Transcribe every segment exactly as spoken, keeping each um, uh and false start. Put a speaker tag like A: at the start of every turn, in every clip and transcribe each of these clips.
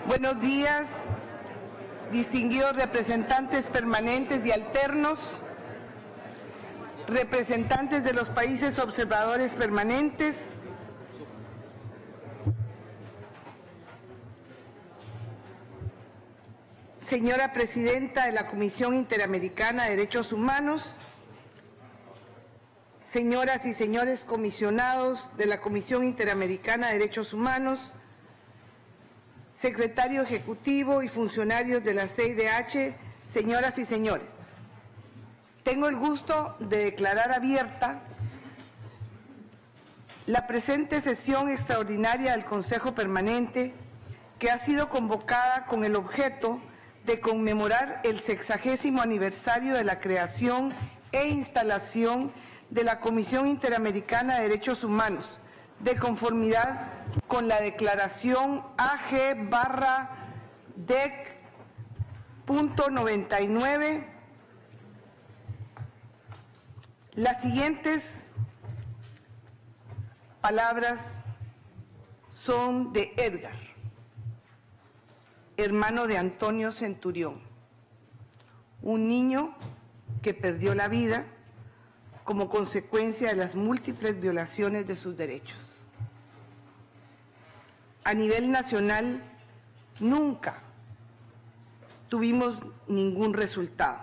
A: Buenos días, distinguidos representantes permanentes y alternos, representantes de los países observadores permanentes, señora presidenta de la Comisión Interamericana de Derechos Humanos, señoras y señores comisionados de la Comisión Interamericana de Derechos Humanos, secretario ejecutivo y funcionarios de la C I D H, señoras y señores. Tengo el gusto de declarar abierta la presente sesión extraordinaria del Consejo Permanente, que ha sido convocada con el objeto de conmemorar el sexagésimo aniversario de la creación e instalación de la Comisión Interamericana de Derechos Humanos, de conformidad con la declaración A G barra D E C punto noventa y nueve. Las siguientes palabras son de Edgar, hermano de Antonio Centurión, un niño que perdió la vida como consecuencia de las múltiples violaciones de sus derechos. A nivel nacional, nunca tuvimos ningún resultado.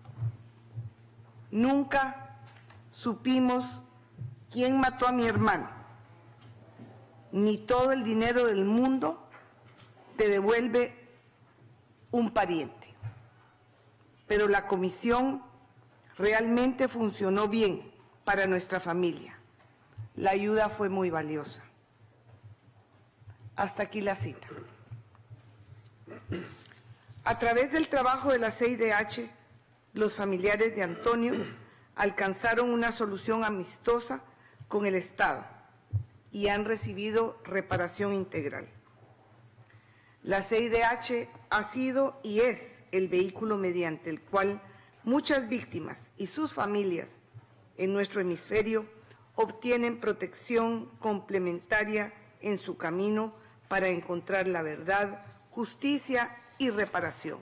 A: Nunca supimos quién mató a mi hermano. Ni todo el dinero del mundo te devuelve un pariente. Pero la comisión realmente funcionó bien para nuestra familia. La ayuda fue muy valiosa. Hasta aquí la cita. A través del trabajo de la C I D H, los familiares de Antonio alcanzaron una solución amistosa con el Estado y han recibido reparación integral. La C I D H ha sido y es el vehículo mediante el cual muchas víctimas y sus familias en nuestro hemisferio obtienen protección complementaria en su camino para encontrar la verdad, justicia y reparación.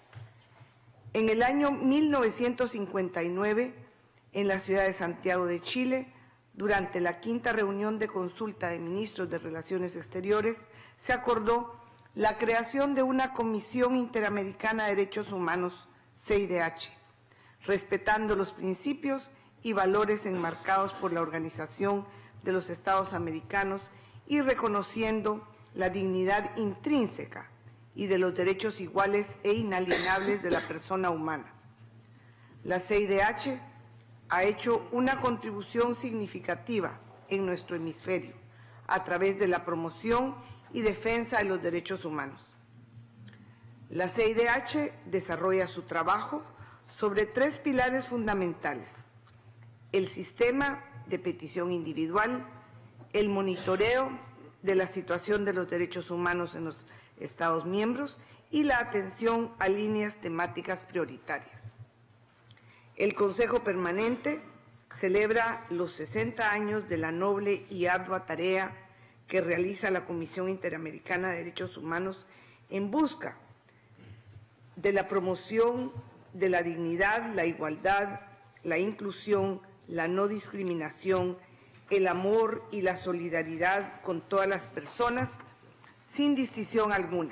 A: En el año mil novecientos cincuenta y nueve, en la ciudad de Santiago de Chile, durante la quinta reunión de consulta de ministros de Relaciones Exteriores, se acordó la creación de una Comisión Interamericana de Derechos Humanos, C I D H, respetando los principios y valores enmarcados por la Organización de los Estados Americanos y reconociendo la dignidad intrínseca y de los derechos iguales e inalienables de la persona humana. La C I D H ha hecho una contribución significativa en nuestro hemisferio a través de la promoción y defensa de los derechos humanos. La C I D H desarrolla su trabajo sobre tres pilares fundamentales: el sistema de petición individual, el monitoreo de la situación de los derechos humanos en los Estados miembros y la atención a líneas temáticas prioritarias. El Consejo Permanente celebra los sesenta años de la noble y ardua tarea que realiza la Comisión Interamericana de Derechos Humanos en busca de la promoción de la dignidad, la igualdad, la inclusión, la no discriminación, el amor y la solidaridad con todas las personas, sin distinción alguna.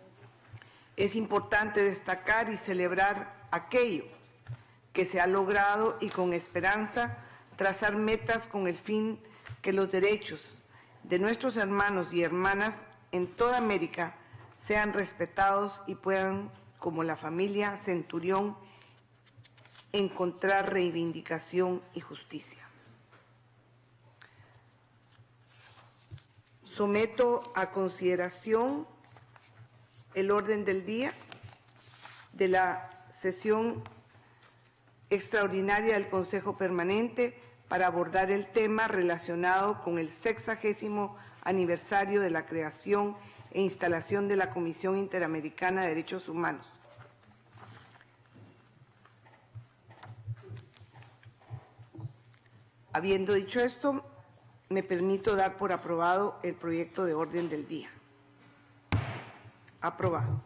A: Es importante destacar y celebrar aquello que se ha logrado y con esperanza trazar metas con el fin que los derechos de nuestros hermanos y hermanas en toda América sean respetados y puedan, como la familia Centurión, encontrar reivindicación y justicia. Someto a consideración el orden del día de la sesión extraordinaria del Consejo Permanente para abordar el tema relacionado con el sexagésimo aniversario de la creación e instalación de la Comisión Interamericana de Derechos Humanos. Habiendo dicho esto, me permito dar por aprobado el proyecto de orden del día. Aprobado.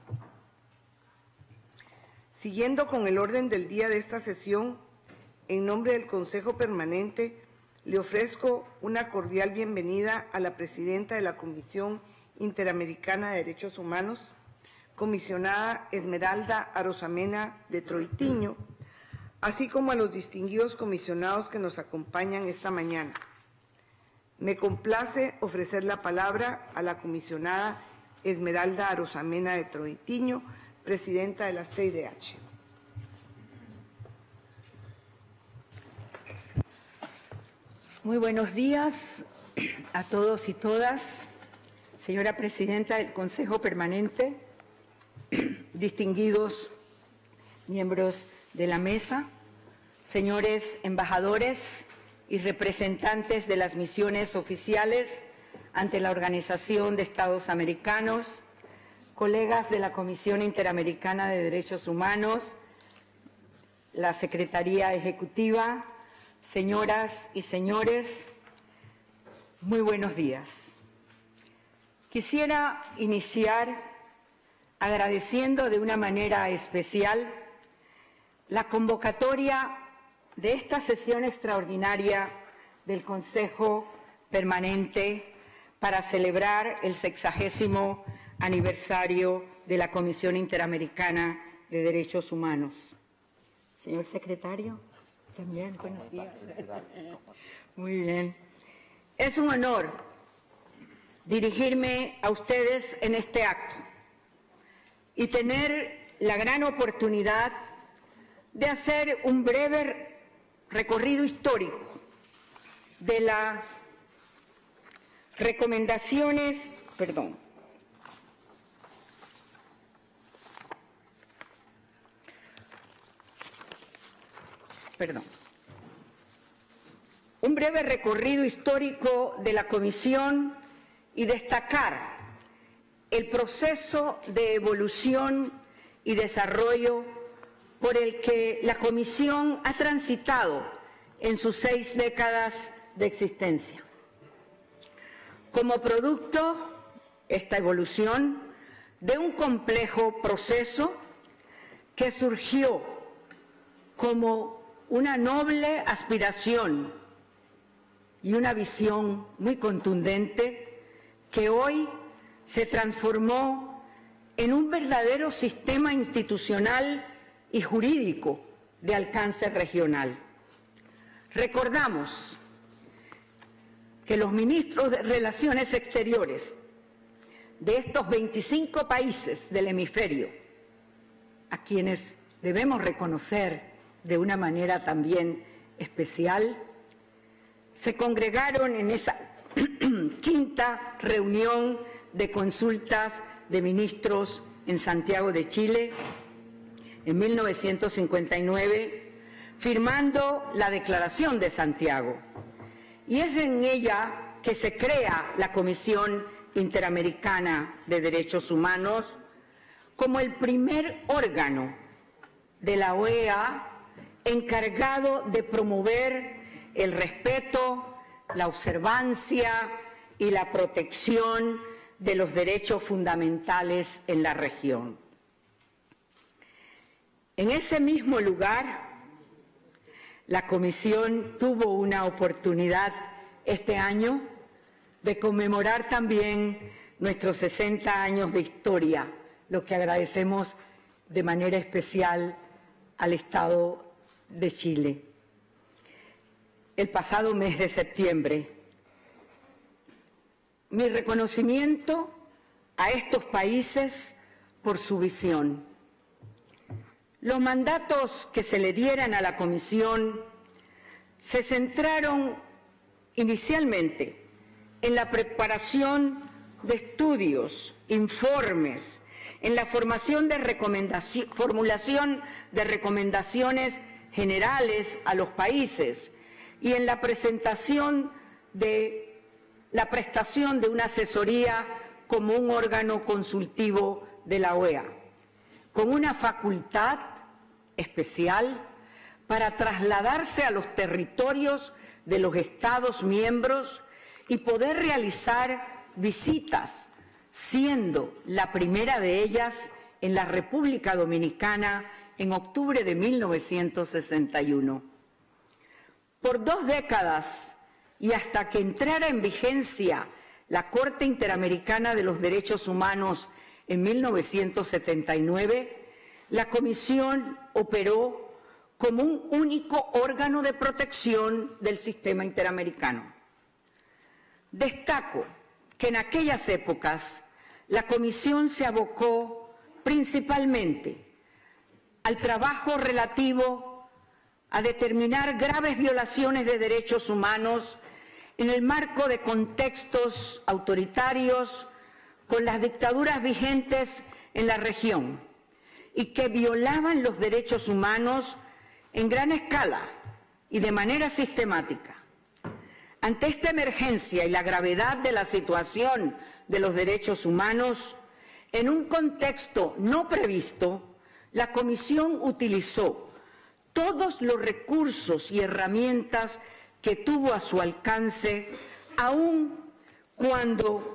A: Siguiendo con el orden del día de esta sesión, en nombre del Consejo Permanente, le ofrezco una cordial bienvenida a la presidenta de la Comisión Interamericana de Derechos Humanos, comisionada Esmeralda Arosamena de Troitiño, así como a los distinguidos comisionados que nos acompañan esta mañana. Me complace ofrecer la palabra a la comisionada Esmeralda Arosamena de Troitiño, presidenta de la C I D H.
B: Muy buenos días a todos y todas. Señora Presidenta del Consejo Permanente, distinguidos miembros de la mesa, señores embajadores y representantes de las misiones oficiales ante la Organización de Estados Americanos, colegas de la Comisión Interamericana de Derechos Humanos, la Secretaría Ejecutiva, señoras y señores, muy buenos días. Quisiera iniciar agradeciendo de una manera especial la convocatoria de esta sesión extraordinaria del Consejo Permanente para celebrar el sexagésimo aniversario de la Comisión Interamericana de Derechos Humanos. Señor secretario, también, buenos días. Muy bien. Es un honor dirigirme a ustedes en este acto y tener la gran oportunidad de hacer un breve recorrido histórico de las recomendaciones, perdón, perdón, un breve recorrido histórico de la Comisión y destacar el proceso de evolución y desarrollo por el que la Comisión ha transitado en sus seis décadas de existencia. Como producto, esta evolución de un complejo proceso que surgió como una noble aspiración y una visión muy contundente que hoy se transformó en un verdadero sistema institucional y jurídico de alcance regional. Recordamos que los ministros de Relaciones Exteriores de estos veinticinco países del hemisferio, a quienes debemos reconocer de una manera también especial, se congregaron en esa quinta reunión de consultas de ministros en Santiago de Chile en mil novecientos cincuenta y nueve, firmando la Declaración de Santiago. Y es en ella que se crea la Comisión Interamericana de Derechos Humanos como el primer órgano de la O E A encargado de promover el respeto, la observancia y la protección de los derechos fundamentales en la región. En ese mismo lugar, la Comisión tuvo una oportunidad este año de conmemorar también nuestros sesenta años de historia, lo que agradecemos de manera especial al Estado de Chile. El pasado mes de septiembre, mi reconocimiento a estos países por su visión. Los mandatos que se le dieran a la Comisión se centraron inicialmente en la preparación de estudios, informes, en la formación de recomendación, formulación de recomendaciones generales a los países y en la presentación de la prestación de una asesoría como un órgano consultivo de la O E A, con una facultad especial para trasladarse a los territorios de los Estados miembros y poder realizar visitas siendo la primera de ellas en la República Dominicana en octubre de mil novecientos sesenta y uno. Por dos décadas y hasta que entrara en vigencia la Corte Interamericana de los Derechos Humanos en mil novecientos setenta y nueve, la Comisión operó como un único órgano de protección del sistema interamericano. Destaco que en aquellas épocas la Comisión se abocó principalmente al trabajo relativo a determinar graves violaciones de derechos humanos en el marco de contextos autoritarios con las dictaduras vigentes en la región y que violaban los derechos humanos en gran escala y de manera sistemática. Ante esta emergencia y la gravedad de la situación de los derechos humanos, en un contexto no previsto, la Comisión utilizó todos los recursos y herramientas que tuvo a su alcance, aun cuando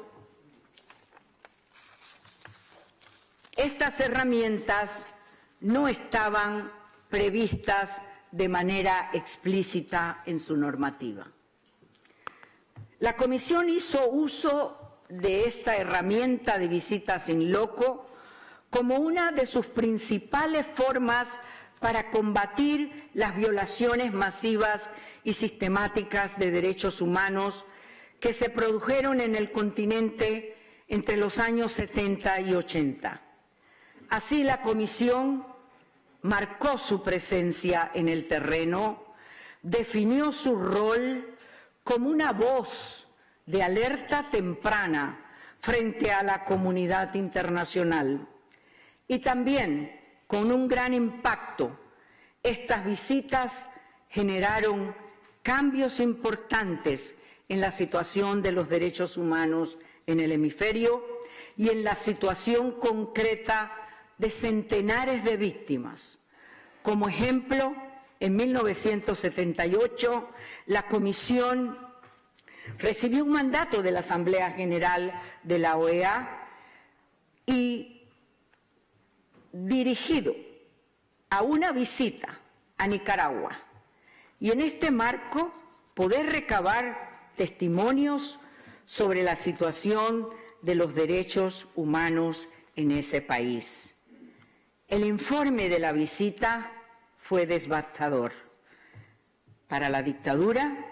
B: estas herramientas no estaban previstas de manera explícita en su normativa. La Comisión hizo uso de esta herramienta de visitas in loco como una de sus principales formas para combatir las violaciones masivas y sistemáticas de derechos humanos que se produjeron en el continente entre los años setenta y ochenta. Así, la Comisión marcó su presencia en el terreno, definió su rol como una voz de alerta temprana frente a la comunidad internacional. Y también, con un gran impacto, estas visitas generaron cambios importantes en la situación de los derechos humanos en el hemisferio y en la situación concreta de centenares de víctimas. Como ejemplo, en mil novecientos setenta y ocho, la Comisión recibió un mandato de la Asamblea General de la O E A y dirigido a una visita a Nicaragua, y en este marco poder recabar testimonios sobre la situación de los derechos humanos en ese país. El informe de la visita fue devastador para la dictadura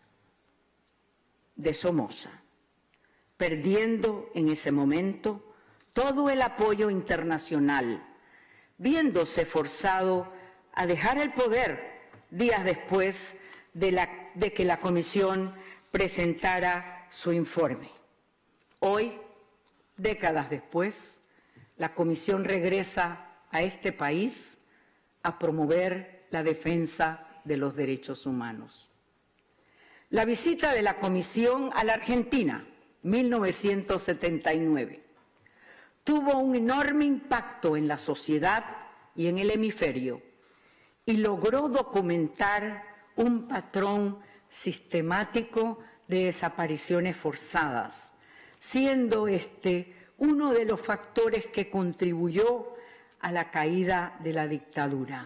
B: de Somoza, perdiendo en ese momento todo el apoyo internacional, viéndose forzado a dejar el poder días después de, la, de que la Comisión presentara su informe. Hoy, décadas después, la Comisión regresa a este país a promover la defensa de los derechos humanos. La visita de la Comisión a la Argentina, mil novecientos setenta y nueve, tuvo un enorme impacto en la sociedad y en el hemisferio y logró documentar un patrón sistemático de desapariciones forzadas, siendo este uno de los factores que contribuyó a la caída de la dictadura.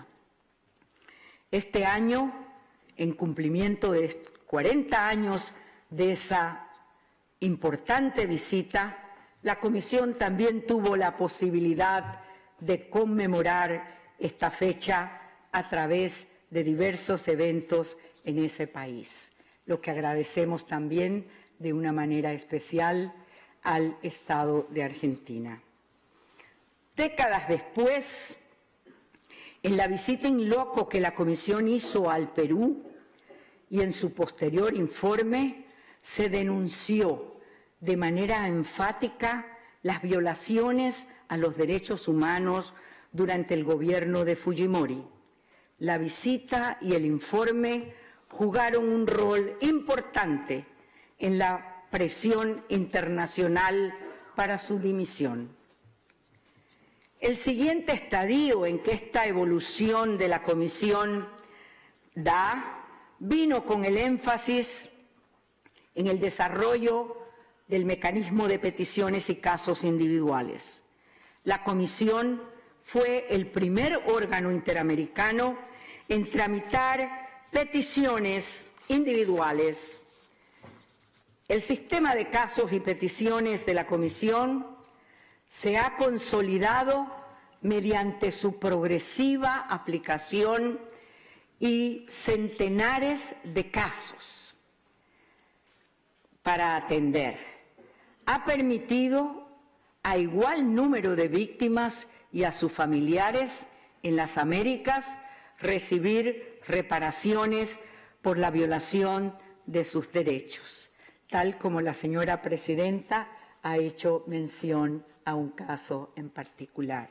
B: Este año, en cumplimiento de cuarenta años de esa importante visita, la Comisión también tuvo la posibilidad de conmemorar esta fecha a través de diversos eventos en ese país, lo que agradecemos también de una manera especial al Estado de Argentina. Décadas después, en la visita in loco que la Comisión hizo al Perú y en su posterior informe, se denunció de manera enfática las violaciones a los derechos humanos durante el gobierno de Fujimori. La visita y el informe jugaron un rol importante en la presión internacional para su dimisión. El siguiente estadio en que esta evolución de la Comisión da vino con el énfasis en el desarrollo del mecanismo de peticiones y casos individuales. La Comisión fue el primer órgano interamericano en tramitar peticiones individuales. El sistema de casos y peticiones de la Comisión se ha consolidado mediante su progresiva aplicación y centenares de casos para atender. Ha permitido a igual número de víctimas y a sus familiares en las Américas recibir reparaciones por la violación de sus derechos, tal como la señora presidenta ha hecho mención a un caso en particular.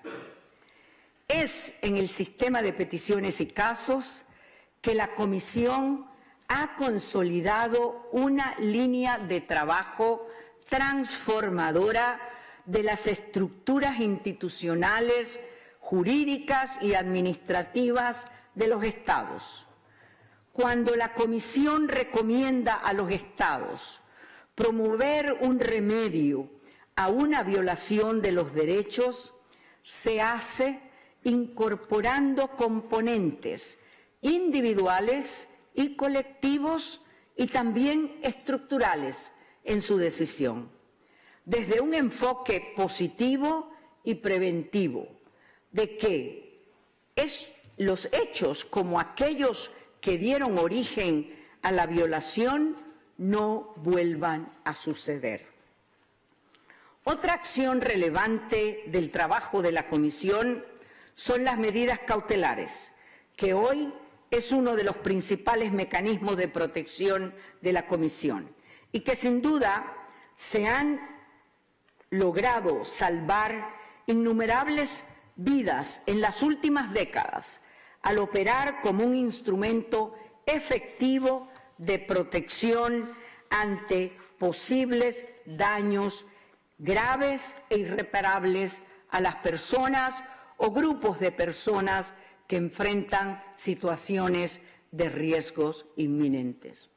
B: Es en el sistema de peticiones y casos que la Comisión ha consolidado una línea de trabajo transformadora de las estructuras institucionales, jurídicas y administrativas de los Estados. Cuando la Comisión recomienda a los Estados promover un remedio a una violación de los derechos, se hace incorporando componentes individuales y colectivos y también estructurales en su decisión, desde un enfoque positivo y preventivo, de que es los hechos como aquellos que dieron origen a la violación no vuelvan a suceder. Otra acción relevante del trabajo de la Comisión son las medidas cautelares, que hoy es uno de los principales mecanismos de protección de la Comisión y que sin duda se han logrado salvar innumerables vidas en las últimas décadas al operar como un instrumento efectivo de protección ante posibles daños graves e irreparables a las personas o grupos de personas que enfrentan situaciones de riesgos inminentes.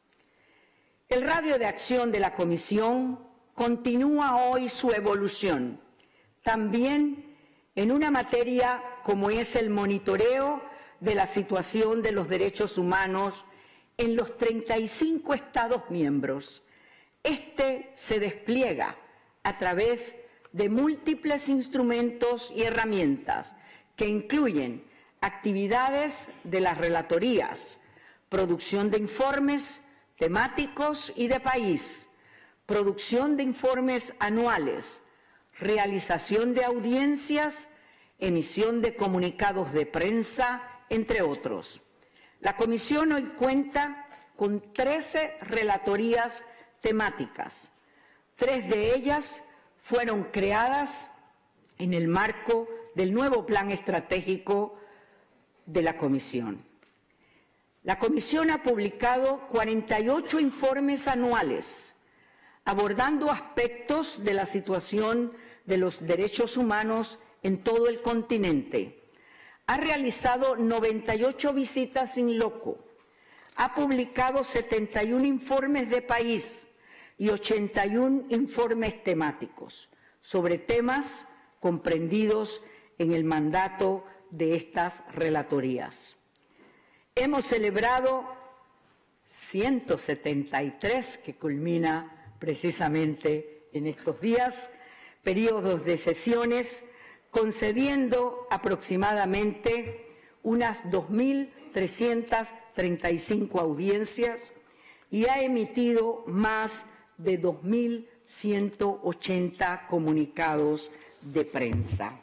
B: El radio de acción de la Comisión continúa hoy su evolución, también en una materia como es el monitoreo de la situación de los derechos humanos en los treinta y cinco Estados miembros. Este se despliega a través de múltiples instrumentos y herramientas que incluyen actividades de las relatorías, producción de informes temáticos y de país, producción de informes anuales, realización de audiencias, emisión de comunicados de prensa, entre otros. La Comisión hoy cuenta con trece relatorías temáticas. Tres de ellas fueron creadas en el marco del nuevo plan estratégico de la Comisión. La Comisión ha publicado cuarenta y ocho informes anuales abordando aspectos de la situación de los derechos humanos en todo el continente. Ha realizado noventa y ocho visitas in loco, ha publicado setenta y uno informes de país y ochenta y uno informes temáticos sobre temas comprendidos en el mandato de estas relatorías. Hemos celebrado ciento setenta y tres, que culmina precisamente en estos días, periodos de sesiones, concediendo aproximadamente unas dos mil trescientas treinta y cinco audiencias y ha emitido más de dos mil ciento ochenta comunicados de prensa.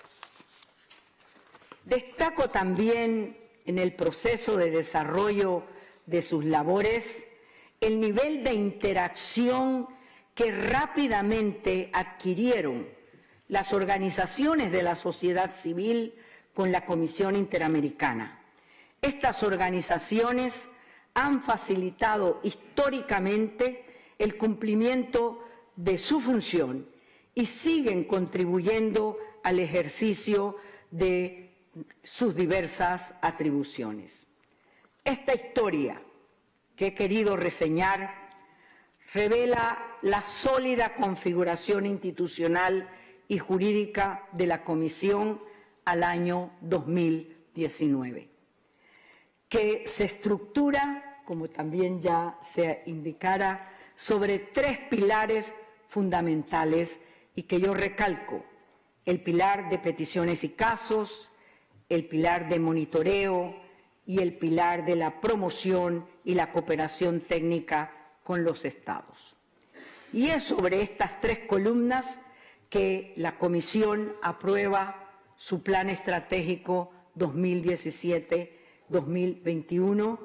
B: Destaco también en el proceso de desarrollo de sus labores el nivel de interacción que rápidamente adquirieron las organizaciones de la sociedad civil con la Comisión Interamericana. Estas organizaciones han facilitado históricamente el cumplimiento de su función y siguen contribuyendo al ejercicio de sus diversas atribuciones. Esta historia que he querido reseñar revela la sólida configuración institucional y jurídica de la Comisión al año dos mil diecinueve, que se estructura, como también ya se indicara, sobre tres pilares fundamentales y que yo recalco: el pilar de peticiones y casos, el pilar de monitoreo y el pilar de la promoción y la cooperación técnica con los Estados. Y es sobre estas tres columnas que la Comisión aprueba su Plan Estratégico dos mil diecisiete dos mil veintiuno,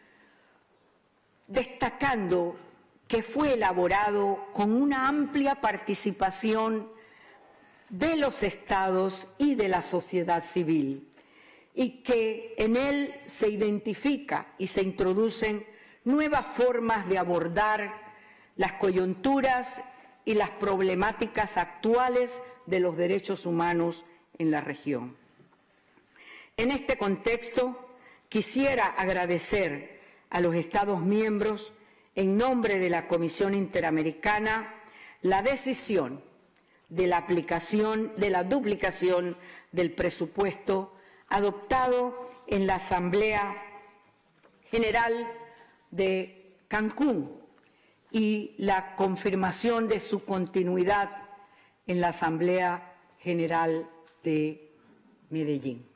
B: destacando que fue elaborado con una amplia participación de los Estados y de la sociedad civil, y que en él se identifica y se introducen nuevas formas de abordar las coyunturas y las problemáticas actuales de los derechos humanos en la región. En este contexto, quisiera agradecer a los Estados miembros, en nombre de la Comisión Interamericana, la decisión de la aplicación de la duplicación del presupuesto adoptado en la Asamblea General de Cancún y la confirmación de su continuidad en la Asamblea General de Medellín,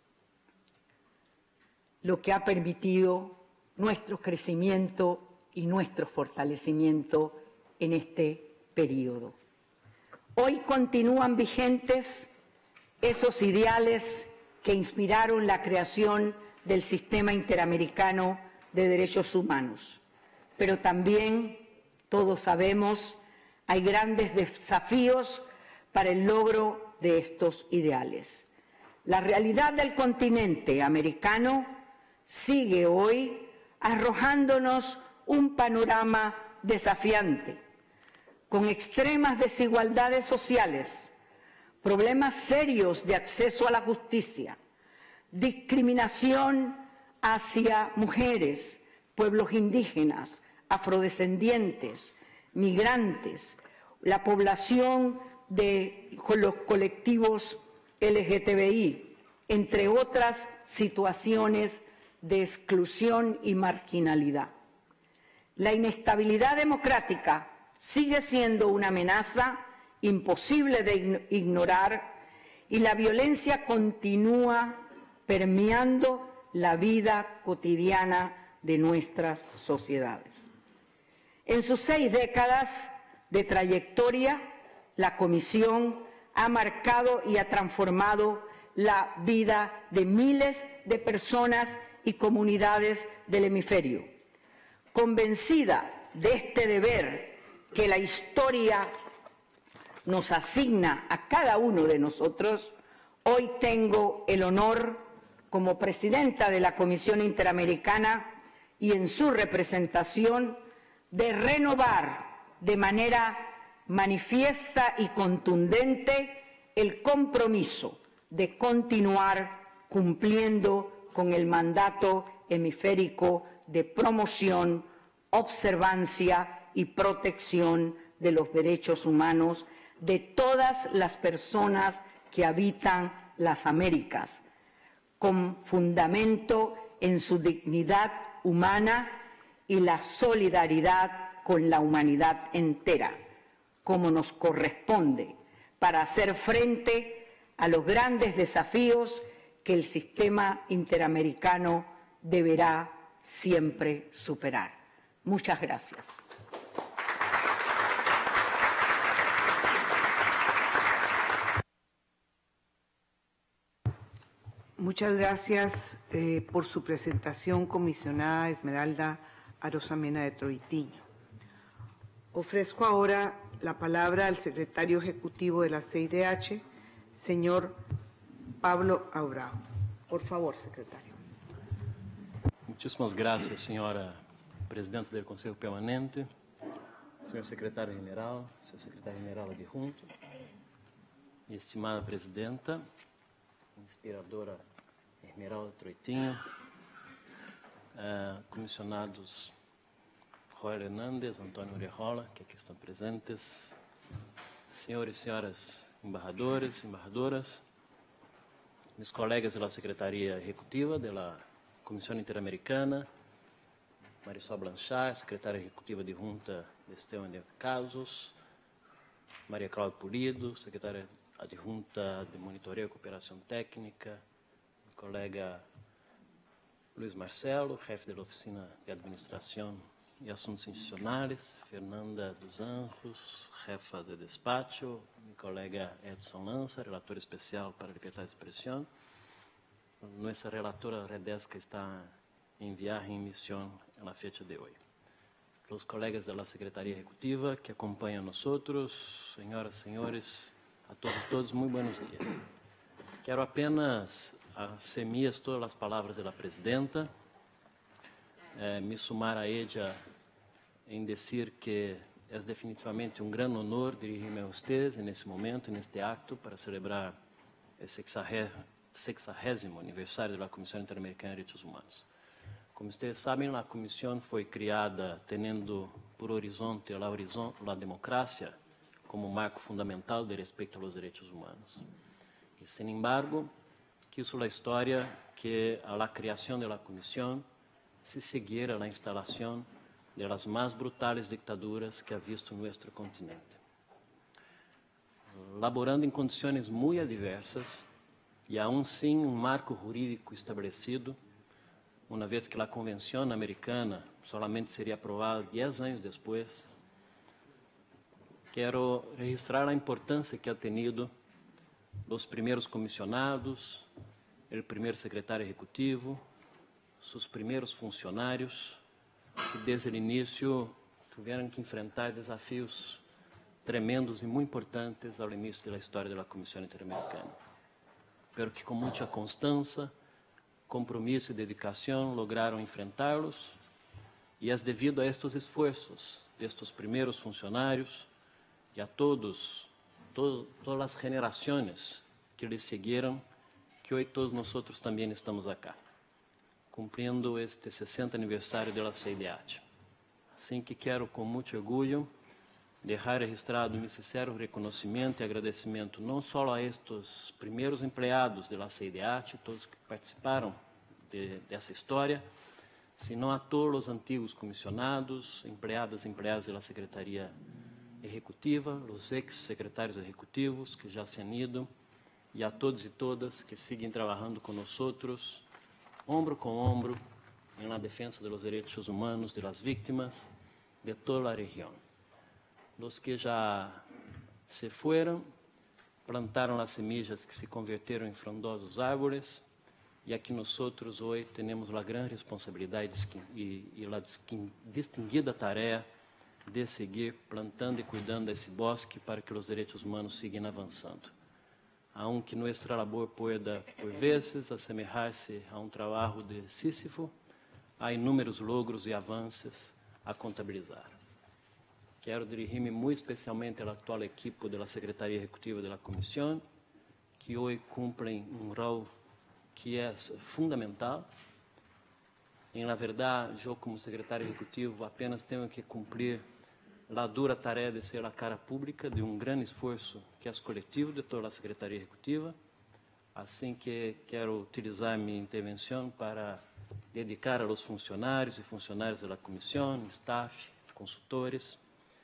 B: lo que ha permitido nuestro crecimiento y nuestro fortalecimiento en este periodo. Hoy continúan vigentes esos ideales que inspiraron la creación del Sistema Interamericano de Derechos Humanos, pero también, todos sabemos, hay grandes desafíos para el logro de estos ideales. La realidad del continente americano sigue hoy arrojándonos un panorama desafiante, con extremas desigualdades sociales, problemas serios de acceso a la justicia, discriminación hacia mujeres, pueblos indígenas, afrodescendientes, migrantes, la población de los colectivos L G T B I, entre otras situaciones de exclusión y marginalidad. La inestabilidad democrática sigue siendo una amenaza imposible de ignorar y la violencia continúa permeando la vida cotidiana de nuestras sociedades. En sus seis décadas de trayectoria, la Comisión ha marcado y ha transformado la vida de miles de personas y comunidades del hemisferio. Convencida de este deber que la historia nos asigna a cada uno de nosotros, hoy tengo el honor, como presidenta de la Comisión Interamericana y en su representación, de renovar de manera manifiesta y contundente el compromiso de continuar cumpliendo con el mandato hemisférico de promoción, observancia y protección de los derechos humanos de todas las personas que habitan las Américas, con fundamento en su dignidad humana y la solidaridad con la humanidad entera, como nos corresponde, para hacer frente a los grandes desafíos que el sistema interamericano deberá siempre superar. Muchas gracias.
A: Muchas gracias eh, por su presentación, comisionada Esmeralda Arosamena de Troitiño. Ofrezco ahora la palabra al secretario ejecutivo de la C I D H, señor Pablo Abrao. Por favor, secretario.
C: Muchísimas gracias, señora presidenta del Consejo Permanente, señor secretario general, señor secretario general adjunto, y estimada presidenta, inspiradora Esmeralda Troitiño, uh, comissionados Joel Hernández, Antônio Orejola, que aqui estão presentes, senhores e senhoras embaixadores, embaixadoras, meus colegas da Secretaria Executiva da Comissão Interamericana, Marisol Blanchard, secretária executiva de Junta de Esteban de Casos, Maria Cláudia Pulido, secretária adjunta de Monitoreio e Cooperação Técnica, meu colega Luiz Marcelo, chefe da Oficina de Administração e Assuntos Institucionais, Fernanda dos Anjos, jefa de despacho, meu colega Edson Lanza, relator especial para a liberdade de expressão. Nossa relatora Redesca está em viagem em missão na fecha de hoje. Os colegas da Secretaria Executiva que acompanham nós outros, senhoras e senhores, a todos todos muito buenos dias. Quero apenas assumir todas as palavras da presidenta, eh, me sumar a ella em dizer que é definitivamente um grande honor dirigir-me a vocês nesse momento, neste acto, para celebrar o sexagésimo aniversário da Comissão Interamericana de Direitos Humanos. Como vocês sabem, a comissão foi criada tendo por horizonte a, horizon, a democracia como marco fundamental de respeito aos direitos humanos. E, sin embargo, quiso a história que a la criação da comissão se seguiera a instalação de las mais brutais dictaduras que ha visto nosso continente. Laborando em condições muito adversas e aún sem um marco jurídico estabelecido, uma vez que a Convenção Americana solamente seria aprovada dez anos depois, quero registrar a importância que ha tenido os primeiros comissionados, o primeiro secretário executivo, seus primeiros funcionários, que desde o início tiveram que enfrentar desafios tremendos e muito importantes ao início da história da Comissão Interamericana. Pero que com muita constância, compromisso e dedicação lograram enfrentá-los, e é devido a estes esforços destes primeiros funcionários e a todos, to, todas as gerações que lhes seguiram, que hoje todos nós também estamos aqui, cumprindo este sessenta aniversário da C I D H. Assim que quero, com muito orgulho, deixar registrado meu sincero reconhecimento e agradecimento não só a estes primeiros empregados da C I D H, todos que participaram de, dessa história, sino a todos os antigos comissionados, empregadas e empregados da Secretaria Executiva, os ex-secretários executivos que já se han ido, e a todos e todas que seguem trabalhando conosco, ombro com ombro, na defesa dos direitos humanos das vítimas de toda a região. Os que já se foram, plantaram as semillas que se converteram em frondosos árvores, e aqui nós hoje temos a grande responsabilidade e, e a distinguida tarefa de seguir plantando e cuidando desse bosque para que os direitos humanos sigam avançando. Aunque nossa labor pueda, por vezes, assemelhar-se a um trabalho de Sísifo, há inúmeros logros e avanços a contabilizar. Quero dirigir-me muito especialmente à atual equipe da Secretaria Executiva da Comissão, que hoje cumprem um rol que é fundamental. Em na verdade, eu como secretário executivo apenas tenho que cumprir a dura tarefa de ser a cara pública de um grande esforço que é coletivo de toda a Secretaria Executiva. Assim que quero utilizar minha intervenção para dedicar aos funcionários e funcionárias da comissão, staff, consultores,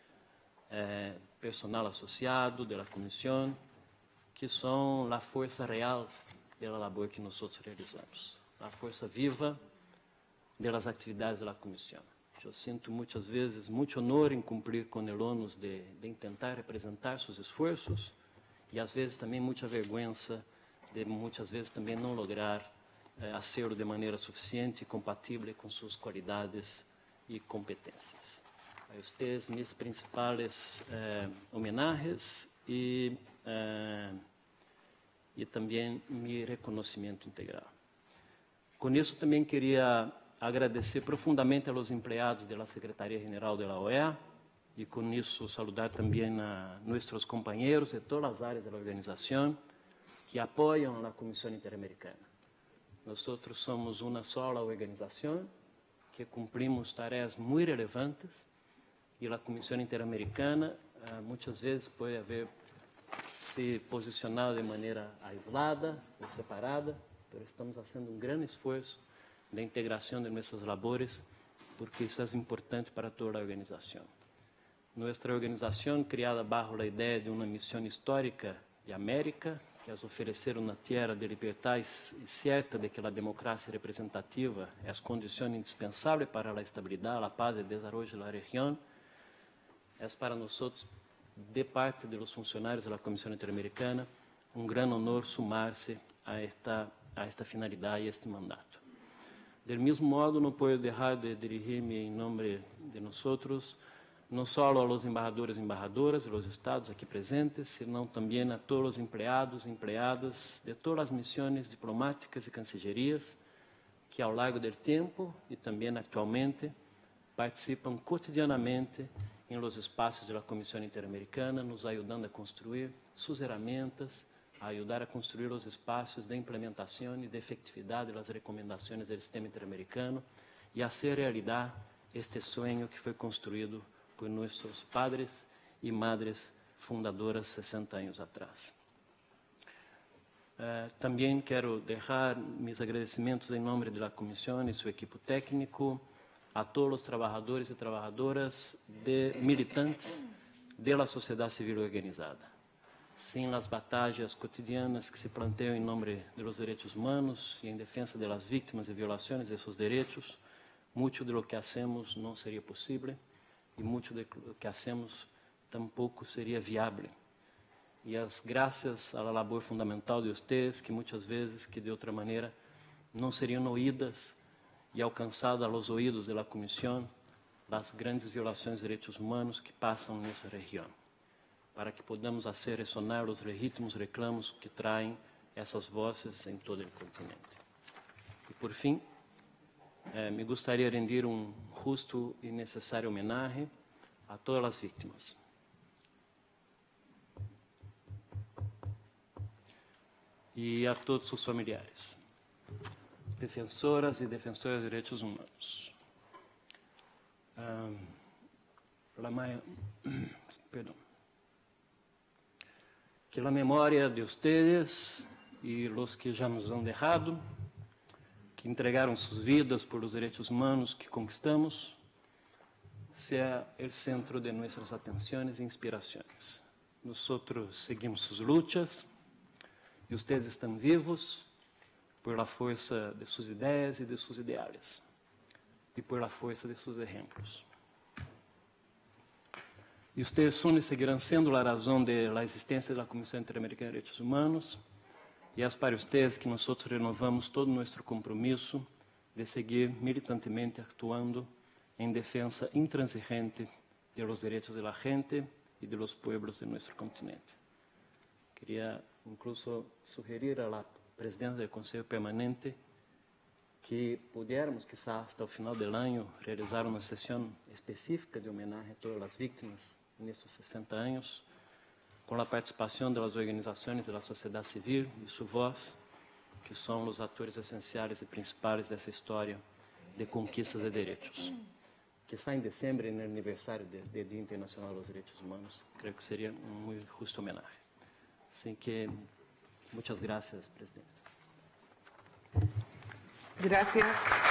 C: eh, personal associado da comissão, que são a força real da labor que nós realizamos, a força viva das atividades da comissão. Eu sinto muitas vezes muito honor em cumprir com o ônus de, de tentar representar seus esforços e às vezes também muita vergonha de muitas vezes também não lograr eh, hacerlo de maneira suficiente e compatível com suas qualidades e competências. A vocês, minhas principais eh, homenagens e, eh, e também meu reconhecimento integral. Com isso, também queria agradecer profundamente aos empregados da Secretaria-Geral da O E A e, com isso, saludar também a nossos companheiros de todas as áreas da organização que apoiam a Comissão Interamericana. Nós somos uma só organização que cumprimos tareas muy relevantes y la Comisión Interamericana uh, muchas veces puede haber se posicionado de manera aislada o separada, pero estamos haciendo un gran esfuerzo de integración de nuestras labores, porque eso es importante para toda la organización. Nuestra organización, criada bajo la idea de una misión histórica de América, que es ofrecer una tierra de libertad y cierta de que la democracia representativa es condición indispensable para la estabilidad, la paz y el desarrollo de la región, es para nosotros, de parte de los funcionarios de la Comisión Interamericana, un gran honor sumarse a esta, a esta finalidad y a este mandato. Del mismo modo, no puedo dejar de dirigirme en nombre de nosotros, no solo a los embajadores y embajadoras de los estados aquí presentes, sino también a todos los empleados y empleadas de todas las misiones diplomáticas y cancillerías que a lo largo del tiempo y también actualmente participan cotidianamente en los espacios de la Comisión Interamericana, nos ayudando a construir sus herramientas, a ayudar a construir los espacios de implementación y de efectividad de las recomendaciones del sistema interamericano y hacer realidad este sueño que fue construido por nuestros padres y madres fundadoras sesenta años atrás. Uh, también quiero dejar mis agradecimientos en nombre de la Comisión y su equipo técnico, a todos los trabajadores y trabajadoras de militantes de la sociedad civil organizada. Sin las batallas cotidianas que se plantean en nombre de los derechos humanos y en defensa de las víctimas de violaciones de sus derechos, mucho de lo que hacemos no sería posible y mucho de lo que hacemos tampoco sería viable. Y es gracias a la labor fundamental de ustedes que muchas veces, que de otra manera, no serían oídas y alcanzadas a los oídos de la Comisión las grandes violaciones de derechos humanos que pasan en esa región, para que podamos hacer resonar los legítimos reclamos que traen esas voces en todo el continente. Y por fin, eh, me gustaría rendir un justo y necesario homenaje a todas las víctimas. Y a todos sus familiares, defensoras y defensores de derechos humanos. Um, la perdón. Que la memoria de ustedes y los que ya nos han dejado, que entregaron sus vidas por los derechos humanos que conquistamos, sea el centro de nuestras atenciones e inspiraciones. Nosotros seguimos sus luchas y ustedes están vivos por la fuerza de sus ideas y de sus ideales y por la fuerza de sus ejemplos. Y ustedes son y seguirán siendo la razón de la existencia de la Comisión Interamericana de Derechos Humanos, y es para ustedes que nosotros renovamos todo nuestro compromiso de seguir militantemente actuando en defensa intransigente de los derechos de la gente y de los pueblos de nuestro continente. Quería incluso sugerir a la presidenta del Consejo Permanente que pudiéramos, quizá hasta el final del año, realizar una sesión específica de homenaje a todas las víctimas en estos sesenta años, con la participación de las organizaciones de la sociedad civil y su voz, que son los actores esenciales y principales de esa historia de conquistas de derechos. Quizá en diciembre, en el aniversario del Día Internacional de los Derechos Humanos, creo que sería un muy justo homenaje. Así que, muchas gracias, Presidente.
A: Gracias.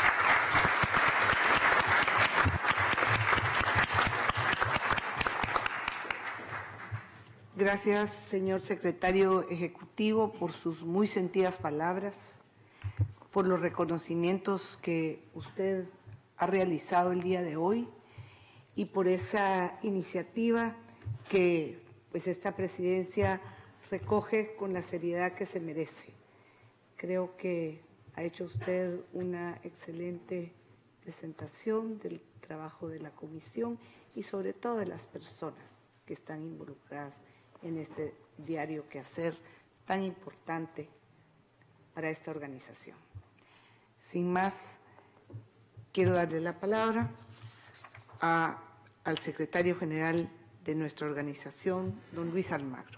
A: Gracias, señor secretario ejecutivo, por sus muy sentidas palabras, por los reconocimientos que usted ha realizado el día de hoy y por esa iniciativa que pues esta presidencia recoge con la seriedad que se merece. Creo que ha hecho usted una excelente presentación del trabajo de la comisión y sobre todo de las personas que están involucradas en este diario quehacer tan importante para esta organización. Sin más, quiero darle la palabra a, al secretario general de nuestra organización, don Luis Almagro.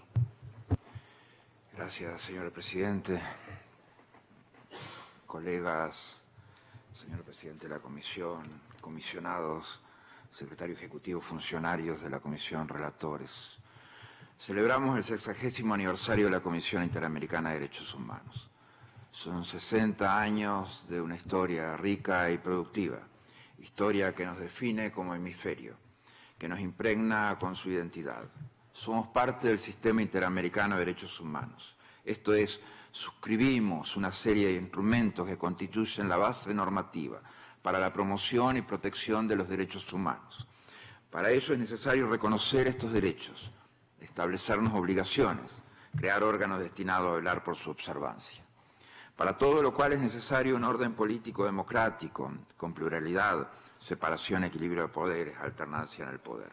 D: Gracias, señor presidente. Colegas Señor presidente de la Comisión, comisionados, secretario ejecutivo, funcionarios de la Comisión, relatores. Celebramos el sexagésimo aniversario de la Comisión Interamericana de Derechos Humanos. Son sesenta años de una historia rica y productiva, historia que nos define como hemisferio, que nos impregna con su identidad. Somos parte del sistema interamericano de derechos humanos. Esto es, suscribimos una serie de instrumentos que constituyen la base normativa para la promoción y protección de los derechos humanos. Para ello es necesario reconocer estos derechos, establecernos obligaciones, crear órganos destinados a velar por su observancia. Para todo lo cual es necesario un orden político democrático, con pluralidad, separación, equilibrio de poderes, alternancia en el poder.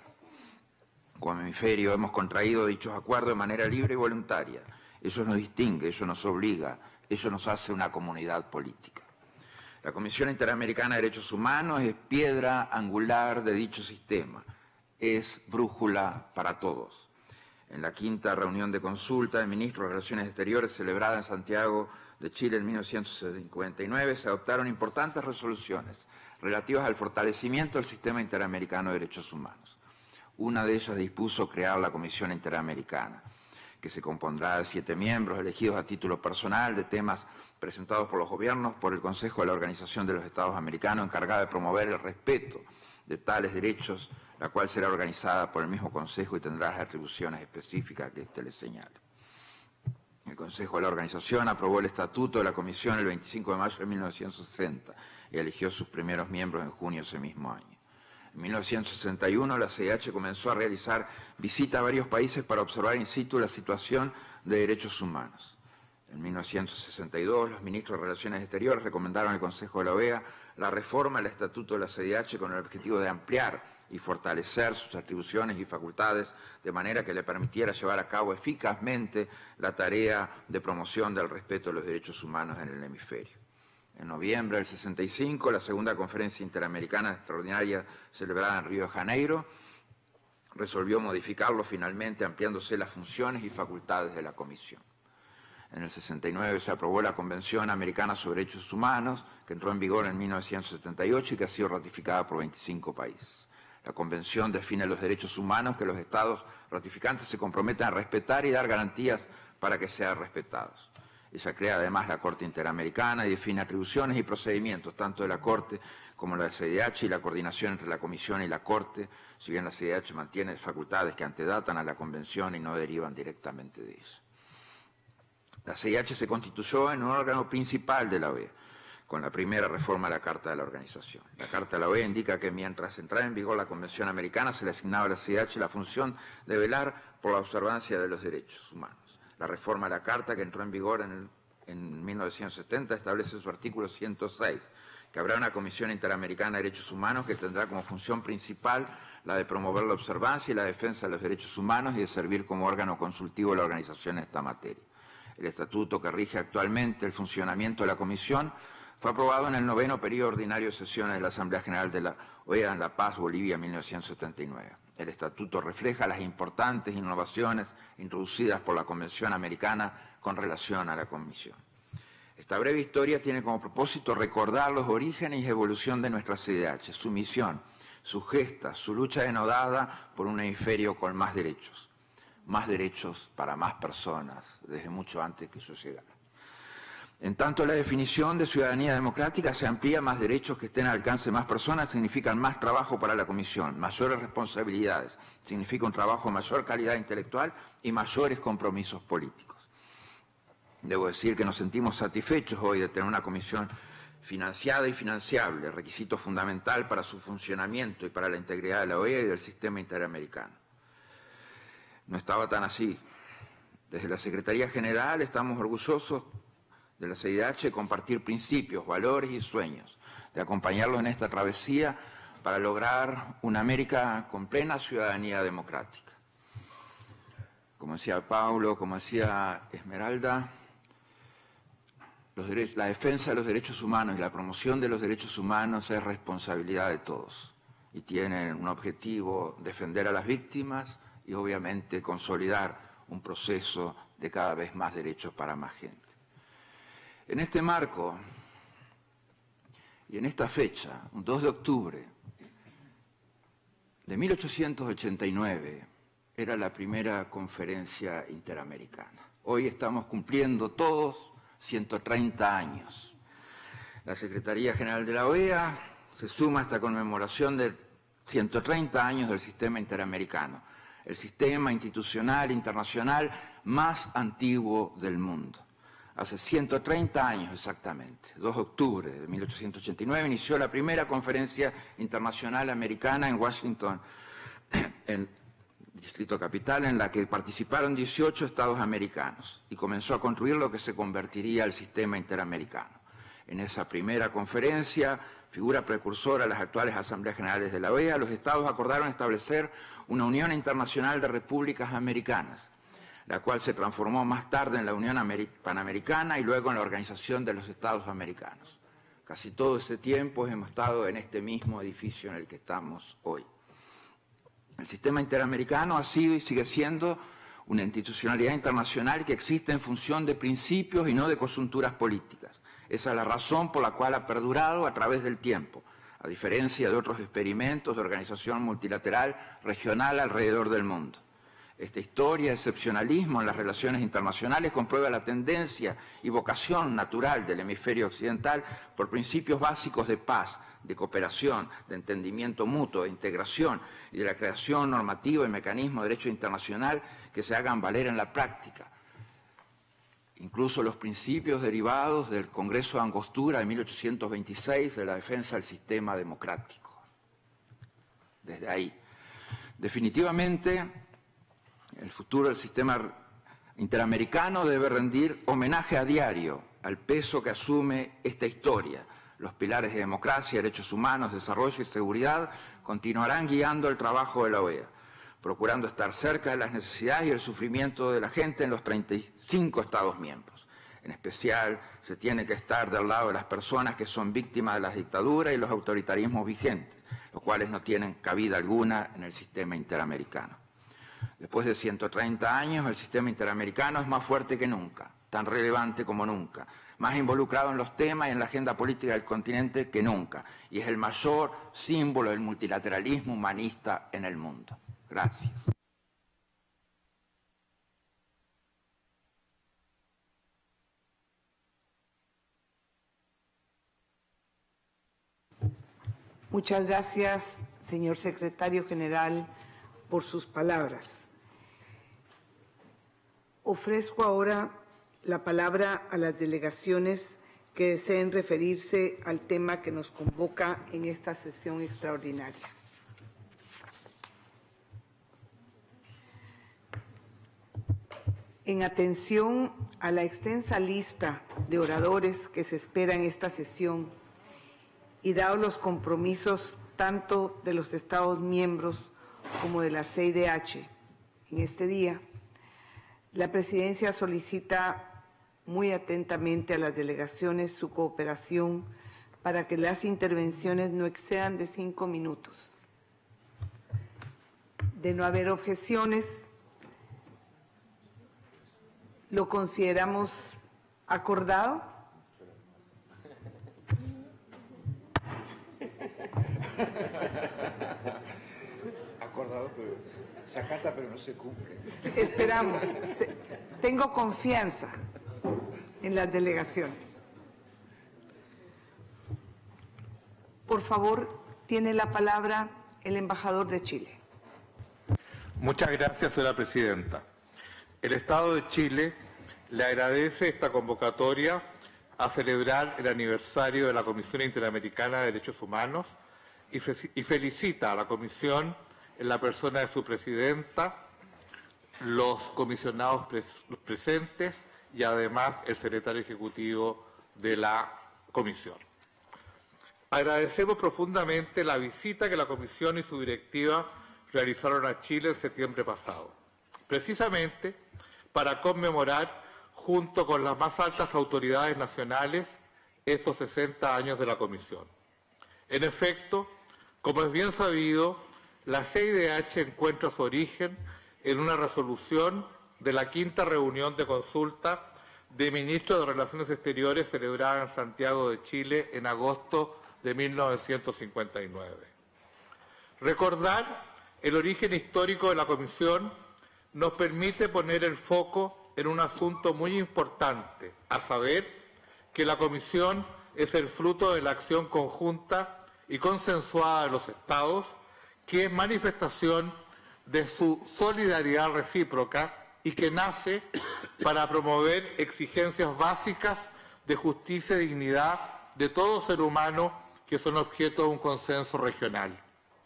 D: Como hemisferio hemos contraído dichos acuerdos de manera libre y voluntaria. Eso nos distingue, eso nos obliga, eso nos hace una comunidad política. La Comisión Interamericana de Derechos Humanos es piedra angular de dicho sistema, es brújula para todos. En la quinta reunión de consulta de ministros de Relaciones Exteriores celebrada en Santiago de Chile en mil novecientos cincuenta y nueve se adoptaron importantes resoluciones relativas al fortalecimiento del sistema interamericano de derechos humanos. Una de ellas dispuso crear la Comisión Interamericana, que se compondrá de siete miembros elegidos a título personal de temas presentados por los gobiernos por el Consejo de la Organización de los Estados Americanos, encargada de promover el respeto de tales derechos, la cual será organizada por el mismo Consejo y tendrá las atribuciones específicas que éste le señale. El Consejo de la Organización aprobó el Estatuto de la Comisión el veinticinco de mayo de mil novecientos sesenta y eligió sus primeros miembros en junio de ese mismo año. En mil novecientos sesenta y uno la C I D H comenzó a realizar visitas a varios países para observar in situ la situación de derechos humanos. En mil novecientos sesenta y dos los ministros de Relaciones Exteriores recomendaron al Consejo de la O E A la reforma del Estatuto de la C I D H con el objetivo de ampliar y fortalecer sus atribuciones y facultades de manera que le permitiera llevar a cabo eficazmente la tarea de promoción del respeto de los derechos humanos en el hemisferio. En noviembre del sesenta y cinco, la segunda conferencia interamericana extraordinaria celebrada en Río de Janeiro resolvió modificarlo finalmente, ampliándose las funciones y facultades de la Comisión. En el sesenta y nueve se aprobó la Convención Americana sobre Derechos Humanos, que entró en vigor en mil novecientos setenta y ocho y que ha sido ratificada por veinticinco países. La Convención define los derechos humanos que los Estados ratificantes se comprometen a respetar y dar garantías para que sean respetados. Ella crea además la Corte Interamericana y define atribuciones y procedimientos, tanto de la Corte como la C I D H, y la coordinación entre la Comisión y la Corte, si bien la C I D H mantiene facultades que antedatan a la Convención y no derivan directamente de ella. La C I D H se constituyó en un órgano principal de la O E A, con la primera reforma de la Carta de la Organización. La Carta de la O E A indica que mientras entrara en vigor la Convención Americana, se le asignaba a la C I D H la función de velar por la observancia de los derechos humanos. La reforma de la Carta, que entró en vigor en, el, en mil novecientos setenta, establece en su artículo ciento seis que habrá una Comisión Interamericana de Derechos Humanos que tendrá como función principal la de promover la observancia y la defensa de los derechos humanos y de servir como órgano consultivo de la organización en esta materia. El estatuto que rige actualmente el funcionamiento de la Comisión fue aprobado en el noveno periodo ordinario de sesiones de la Asamblea General de la O E A en La Paz, Bolivia, mil novecientos setenta y nueve. El estatuto refleja las importantes innovaciones introducidas por la Convención Americana con relación a la Comisión. Esta breve historia tiene como propósito recordar los orígenes y evolución de nuestra C I D H, su misión, sus gestas, su lucha denodada por un hemisferio con más derechos. Más derechos para más personas, desde mucho antes que yo llegara. En tanto, la definición de ciudadanía democrática se amplía, más derechos que estén al alcance de más personas significan más trabajo para la Comisión, mayores responsabilidades, significa un trabajo de mayor calidad intelectual y mayores compromisos políticos. Debo decir que nos sentimos satisfechos hoy de tener una Comisión financiada y financiable, requisito fundamental para su funcionamiento y para la integridad de la O E A y del sistema interamericano. No estaba tan así. Desde la Secretaría General estamos orgullosos de la C I D H compartir principios, valores y sueños, de acompañarlo en esta travesía para lograr una América con plena ciudadanía democrática. Como decía Paulo, como decía Esmeralda, los derechos, la defensa de los derechos humanos y la promoción de los derechos humanos es responsabilidad de todos y tienen un objetivo: defender a las víctimas y obviamente consolidar un proceso de cada vez más derechos para más gente. En este marco, Y en esta fecha, un dos de octubre de mil ochocientos ochenta y nueve, era la primera conferencia interamericana. Hoy estamos cumpliendo todos ciento treinta años. La Secretaría General de la O E A se suma a esta conmemoración de ciento treinta años del sistema interamericano, el sistema institucional internacional más antiguo del mundo. Hace ciento treinta años exactamente, dos de octubre de mil ochocientos ochenta y nueve, inició la primera conferencia internacional americana en Washington, en Distrito Capital, en la que participaron dieciocho estados americanos y comenzó a construir lo que se convertiría al sistema interamericano. En esa primera conferencia, figura precursora a las actuales Asambleas Generales de la O E A, los estados acordaron establecer una Unión Internacional de Repúblicas Americanas, la cual se transformó más tarde en la Unión Panamericana y luego en la Organización de los Estados Americanos. Casi todo este tiempo hemos estado en este mismo edificio en el que estamos hoy. El sistema interamericano ha sido y sigue siendo una institucionalidad internacional que existe en función de principios y no de coyunturas políticas. Esa es la razón por la cual ha perdurado a través del tiempo, a diferencia de otros experimentos de organización multilateral regional alrededor del mundo. Esta historia de excepcionalismo en las relaciones internacionales comprueba la tendencia y vocación natural del hemisferio occidental por principios básicos de paz, de cooperación, de entendimiento mutuo, de integración y de la creación normativa y mecanismos de derecho internacional que se hagan valer en la práctica. Incluso los principios derivados del Congreso de Angostura de mil ochocientos veintiséis de la defensa del sistema democrático. Desde ahí. Definitivamente, el futuro del sistema interamericano debe rendir homenaje a diario al peso que asume esta historia. Los pilares de democracia, derechos humanos, desarrollo y seguridad continuarán guiando el trabajo de la O E A, procurando estar cerca de las necesidades y el sufrimiento de la gente en los treinta y cinco Estados miembros. En especial, se tiene que estar del lado de las personas que son víctimas de las dictaduras y los autoritarismos vigentes, los cuales no tienen cabida alguna en el sistema interamericano. Después de ciento treinta años, el sistema interamericano es más fuerte que nunca, tan relevante como nunca, más involucrado en los temas y en la agenda política del continente que nunca, y es el mayor símbolo del multilateralismo humanista en el mundo. Gracias.
A: Muchas gracias, señor secretario general, por sus palabras. Ofrezco ahora la palabra a las delegaciones que deseen referirse al tema que nos convoca en esta sesión extraordinaria. En atención a la extensa lista de oradores que se espera en esta sesión y dados los compromisos tanto de los Estados miembros como de la C I D H en este día, la Presidencia solicita muy atentamente a las delegaciones su cooperación para que las intervenciones no excedan de cinco minutos. De no haber objeciones, ¿lo consideramos acordado?
D: Acordado, pero se acata, pero no se cumple.
A: Esperamos. Te, tengo confianza en las delegaciones. Por favor, tiene la palabra el embajador de Chile.
E: Muchas gracias, señora presidenta. El Estado de Chile le agradece esta convocatoria a celebrar el aniversario de la Comisión Interamericana de Derechos Humanos y, fe y felicita a la Comisión en la persona de su presidenta, los comisionados pres los presentes y además el secretario ejecutivo de la Comisión. Agradecemos profundamente la visita que la Comisión y su directiva realizaron a Chile en septiembre pasado, precisamente para conmemorar, junto con las más altas autoridades nacionales, estos sesenta años de la Comisión. En efecto, como es bien sabido, la C I D H encuentra su origen en una resolución de la quinta reunión de consulta de ministros de Relaciones Exteriores celebrada en Santiago de Chile en agosto de mil novecientos cincuenta y nueve. Recordar el origen histórico de la Comisión nos permite poner el foco en un asunto muy importante, a saber que la Comisión es el fruto de la acción conjunta y consensuada de los Estados, que es manifestación de su solidaridad recíproca y que nace para promover exigencias básicas de justicia y dignidad de todo ser humano que son objeto de un consenso regional.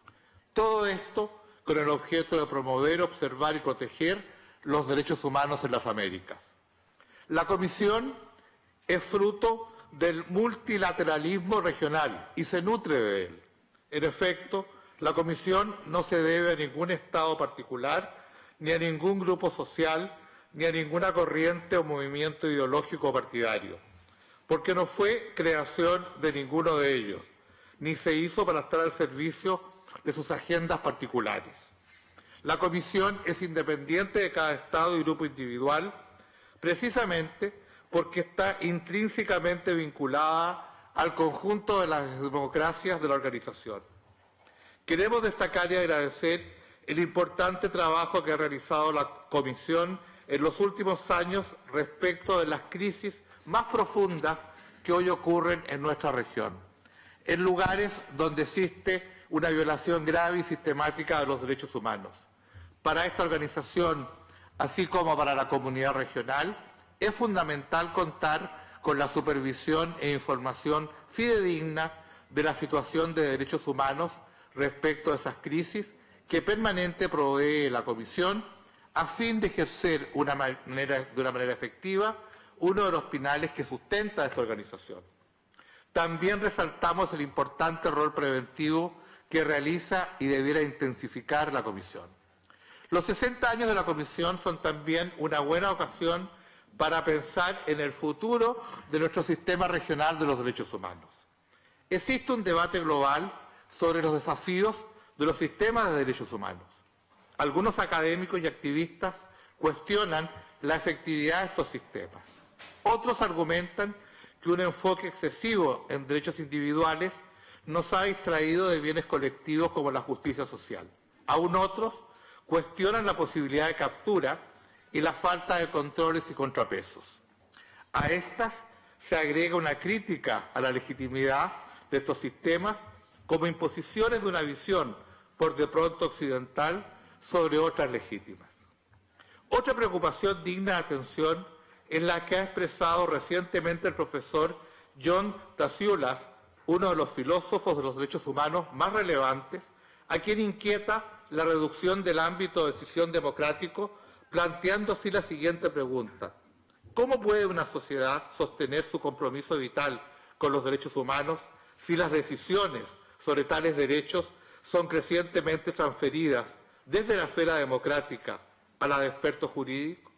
E: Todo esto con el objeto de promover, observar y proteger los derechos humanos en las Américas. La Comisión es fruto del multilateralismo regional y se nutre de él. En efecto, la Comisión no se debe a ningún Estado particular, ni a ningún grupo social, ni a ninguna corriente o movimiento ideológico o partidario, porque no fue creación de ninguno de ellos, ni se hizo para estar al servicio de sus agendas particulares. La Comisión es independiente de cada Estado y grupo individual, precisamente porque está intrínsecamente vinculada al conjunto de las democracias de la organización. Queremos destacar y agradecer el importante trabajo que ha realizado la Comisión en los últimos años respecto de las crisis más profundas que hoy ocurren en nuestra región, en lugares donde existe una violación grave y sistemática de los derechos humanos. Para esta organización, así como para la comunidad regional, es fundamental contar con la supervisión e información fidedigna de la situación de derechos humanos respecto a esas crisis que permanente provee la Comisión a fin de ejercer una manera, de una manera efectiva uno de los pilares que sustenta esta organización. También resaltamos el importante rol preventivo que realiza y debiera intensificar la Comisión. Los sesenta años de la Comisión son también una buena ocasión para pensar en el futuro de nuestro sistema regional de los derechos humanos. Existe un debate global sobre los desafíos de los sistemas de derechos humanos. Algunos académicos y activistas cuestionan la efectividad de estos sistemas. Otros argumentan que un enfoque excesivo en derechos individuales nos ha distraído de bienes colectivos como la justicia social. Aún otros cuestionan la posibilidad de captura y la falta de controles y contrapesos. A estas se agrega una crítica a la legitimidad de estos sistemas como imposiciones de una visión, por de pronto occidental, sobre otras legítimas. Otra preocupación digna de atención es la que ha expresado recientemente el profesor John Taciulas, uno de los filósofos de los derechos humanos más relevantes, a quien inquieta la reducción del ámbito de decisión democrático, planteando así la siguiente pregunta: ¿cómo puede una sociedad sostener su compromiso vital con los derechos humanos si las decisiones sobre tales derechos son crecientemente transferidas desde la esfera democrática a la de expertos jurídicos?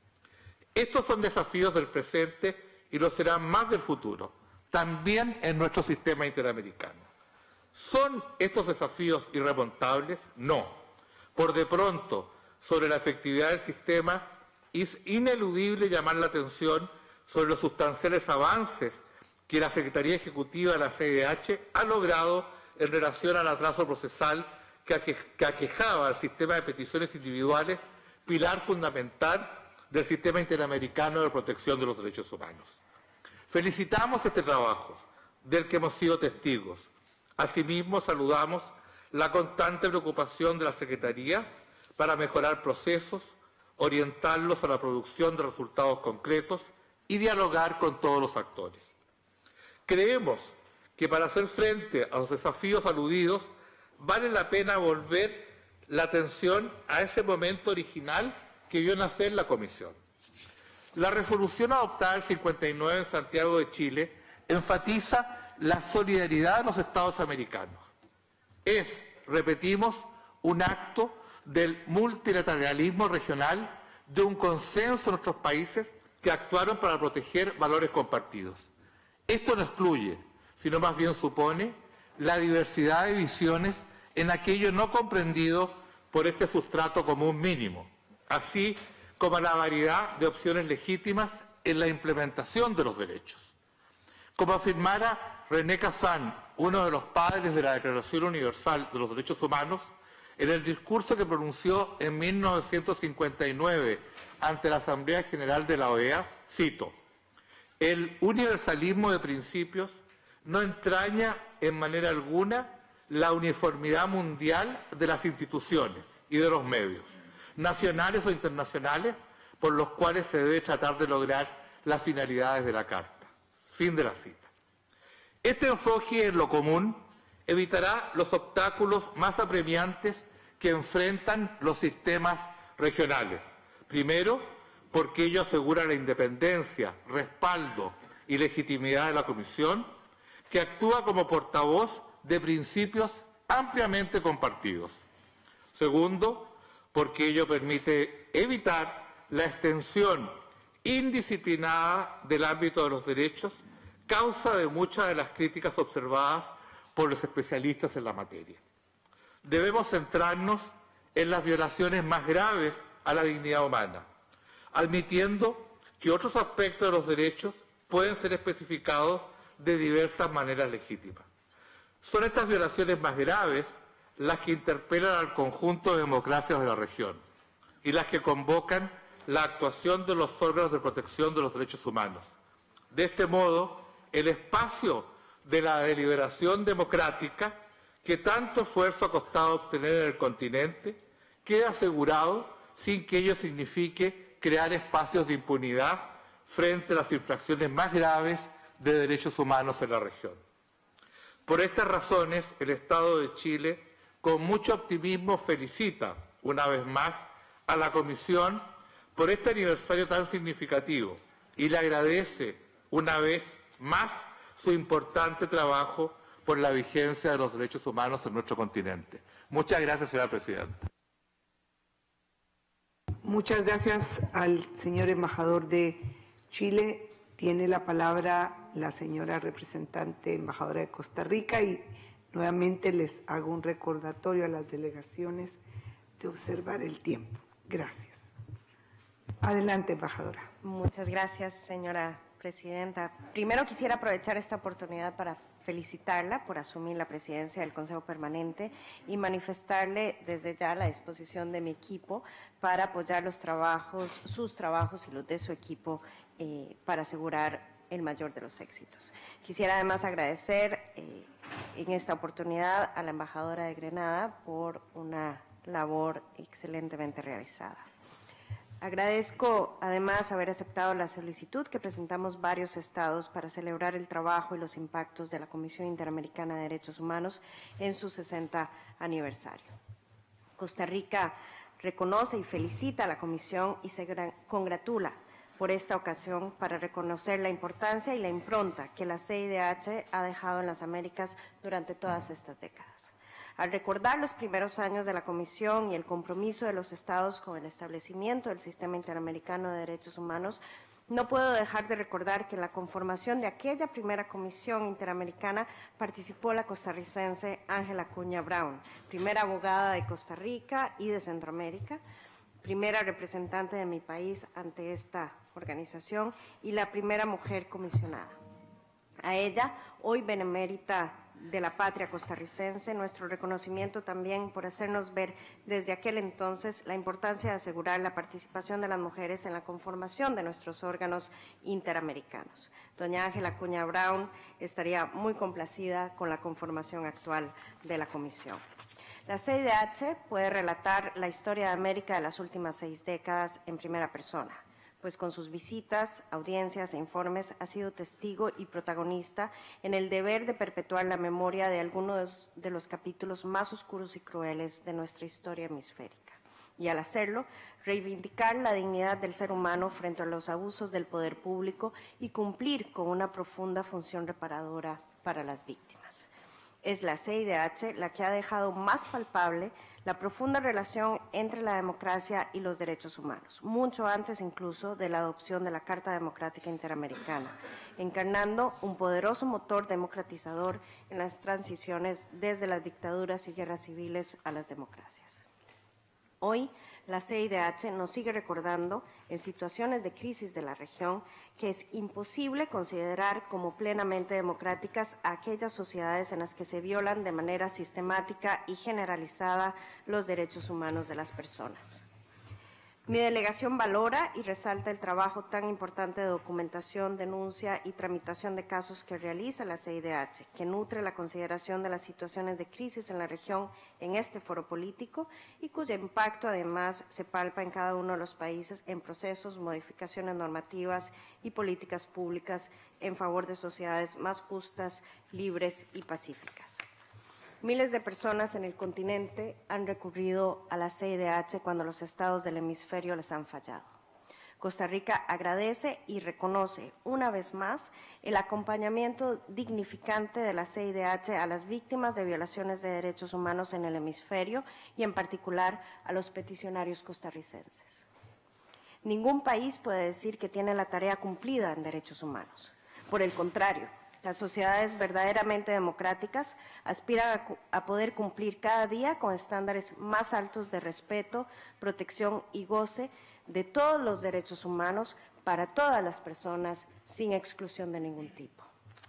E: Estos son desafíos del presente y lo serán más del futuro, también en nuestro sistema interamericano. ¿Son estos desafíos irremontables? No. Por de pronto, sobre la efectividad del sistema, es ineludible llamar la atención sobre los sustanciales avances que la Secretaría Ejecutiva de la C I D H ha logrado en relación al atraso procesal que, aque que aquejaba al sistema de peticiones individuales, pilar fundamental del sistema interamericano de protección de los derechos humanos. Felicitamos este trabajo, del que hemos sido testigos. Asimismo, saludamos la constante preocupación de la Secretaría para mejorar procesos, orientarlos a la producción de resultados concretos y dialogar con todos los actores. Creemos que para hacer frente a los desafíos aludidos vale la pena volver la atención a ese momento original que vio nacer la Comisión. La resolución adoptada el cincuenta y nueve en Santiago de Chile enfatiza la solidaridad de los Estados americanos. Es, repetimos, un acto del multilateralismo regional, de un consenso de nuestros países que actuaron para proteger valores compartidos. Esto no excluye, sino más bien supone la diversidad de visiones en aquello no comprendido por este sustrato común mínimo, así como la variedad de opciones legítimas en la implementación de los derechos. Como afirmara René Cassin, uno de los padres de la Declaración Universal de los Derechos Humanos, en el discurso que pronunció en mil novecientos cincuenta y nueve ante la Asamblea General de la O E A, cito: «El universalismo de principios no entraña en manera alguna la uniformidad mundial de las instituciones y de los medios, nacionales o internacionales, por los cuales se debe tratar de lograr las finalidades de la Carta». Fin de la cita. Este enfoque en lo común evitará los obstáculos más apremiantes que enfrentan los sistemas regionales. Primero, porque ello asegura la independencia, respaldo y legitimidad de la Comisión, que actúa como portavoz de principios ampliamente compartidos. Segundo, porque ello permite evitar la extensión indisciplinada del ámbito de los derechos, causa de muchas de las críticas observadas por los especialistas en la materia. Debemos centrarnos en las violaciones más graves a la dignidad humana, admitiendo que otros aspectos de los derechos pueden ser especificados de diversas maneras legítimas. Son estas violaciones más graves las que interpelan al conjunto de democracias de la región y las que convocan la actuación de los órganos de protección de los derechos humanos. De este modo, el espacio de la deliberación democrática que tanto esfuerzo ha costado obtener en el continente queda asegurado sin que ello signifique crear espacios de impunidad frente a las infracciones más graves de derechos humanos en la región. Por estas razones, el Estado de Chile, con mucho optimismo, felicita una vez más a la Comisión por este aniversario tan significativo y le agradece una vez más su importante trabajo por la vigencia de los derechos humanos en nuestro continente. Muchas gracias, señora presidenta.
A: Muchas gracias al señor embajador de Chile. Tiene la palabra la señora representante embajadora de Costa Rica y nuevamente les hago un recordatorio a las delegaciones de observar el tiempo. Gracias. Adelante, embajadora.
F: Muchas gracias, señora presidenta. Primero quisiera aprovechar esta oportunidad para felicitarla por asumir la presidencia del Consejo Permanente y manifestarle desde ya la disposición de mi equipo para apoyar los trabajos, sus trabajos y los de su equipo eh, para asegurar el mayor de los éxitos. Quisiera además agradecer eh, en esta oportunidad a la embajadora de Grenada por una labor excelentemente realizada. Agradezco además haber aceptado la solicitud que presentamos varios estados para celebrar el trabajo y los impactos de la Comisión Interamericana de Derechos Humanos en su sesenta aniversario. Costa Rica reconoce y felicita a la Comisión y se congratula por esta ocasión para reconocer la importancia y la impronta que la C I D H ha dejado en las Américas durante todas estas décadas. Al recordar los primeros años de la Comisión y el compromiso de los Estados con el establecimiento del Sistema Interamericano de Derechos Humanos, no puedo dejar de recordar que en la conformación de aquella primera Comisión Interamericana participó la costarricense Ángela Acuña Brown, primera abogada de Costa Rica y de Centroamérica, primera representante de mi país ante esta organización y la primera mujer comisionada. A ella, hoy benemérita de la patria costarricense, nuestro reconocimiento también por hacernos ver desde aquel entonces la importancia de asegurar la participación de las mujeres en la conformación de nuestros órganos interamericanos. Doña Ángela Acuña Brown estaría muy complacida con la conformación actual de la Comisión. La C I D H puede relatar la historia de América de las últimas seis décadas en primera persona, pues con sus visitas, audiencias e informes ha sido testigo y protagonista en el deber de perpetuar la memoria de algunos de los capítulos más oscuros y crueles de nuestra historia hemisférica. Y al hacerlo, reivindicar la dignidad del ser humano frente a los abusos del poder público y cumplir con una profunda función reparadora para las víctimas. Es la C I D H la que ha dejado más palpable la profunda relación entre la democracia y los derechos humanos, mucho antes incluso de la adopción de la Carta Democrática Interamericana, encarnando un poderoso motor democratizador en las transiciones desde las dictaduras y guerras civiles a las democracias. Hoy, la C I D H nos sigue recordando, en situaciones de crisis de la región, que es imposible considerar como plenamente democráticas a aquellas sociedades en las que se violan de manera sistemática y generalizada los derechos humanos de las personas. Mi delegación valora y resalta el trabajo tan importante de documentación, denuncia y tramitación de casos que realiza la C I D H, que nutre la consideración de las situaciones de crisis en la región en este foro político y cuyo impacto además se palpa en cada uno de los países en procesos, modificaciones normativas y políticas públicas en favor de sociedades más justas, libres y pacíficas. Miles de personas en el continente han recurrido a la C I D H cuando los estados del hemisferio les han fallado. Costa Rica agradece y reconoce una vez más el acompañamiento dignificante de la C I D H a las víctimas de violaciones de derechos humanos en el hemisferio y en particular a los peticionarios costarricenses. Ningún país puede decir que tiene la tarea cumplida en derechos humanos. Por el contrario, las sociedades verdaderamente democráticas aspiran a, a poder cumplir cada día con estándares más altos de respeto, protección y goce de todos los derechos humanos para todas las personas sin exclusión de ningún tipo.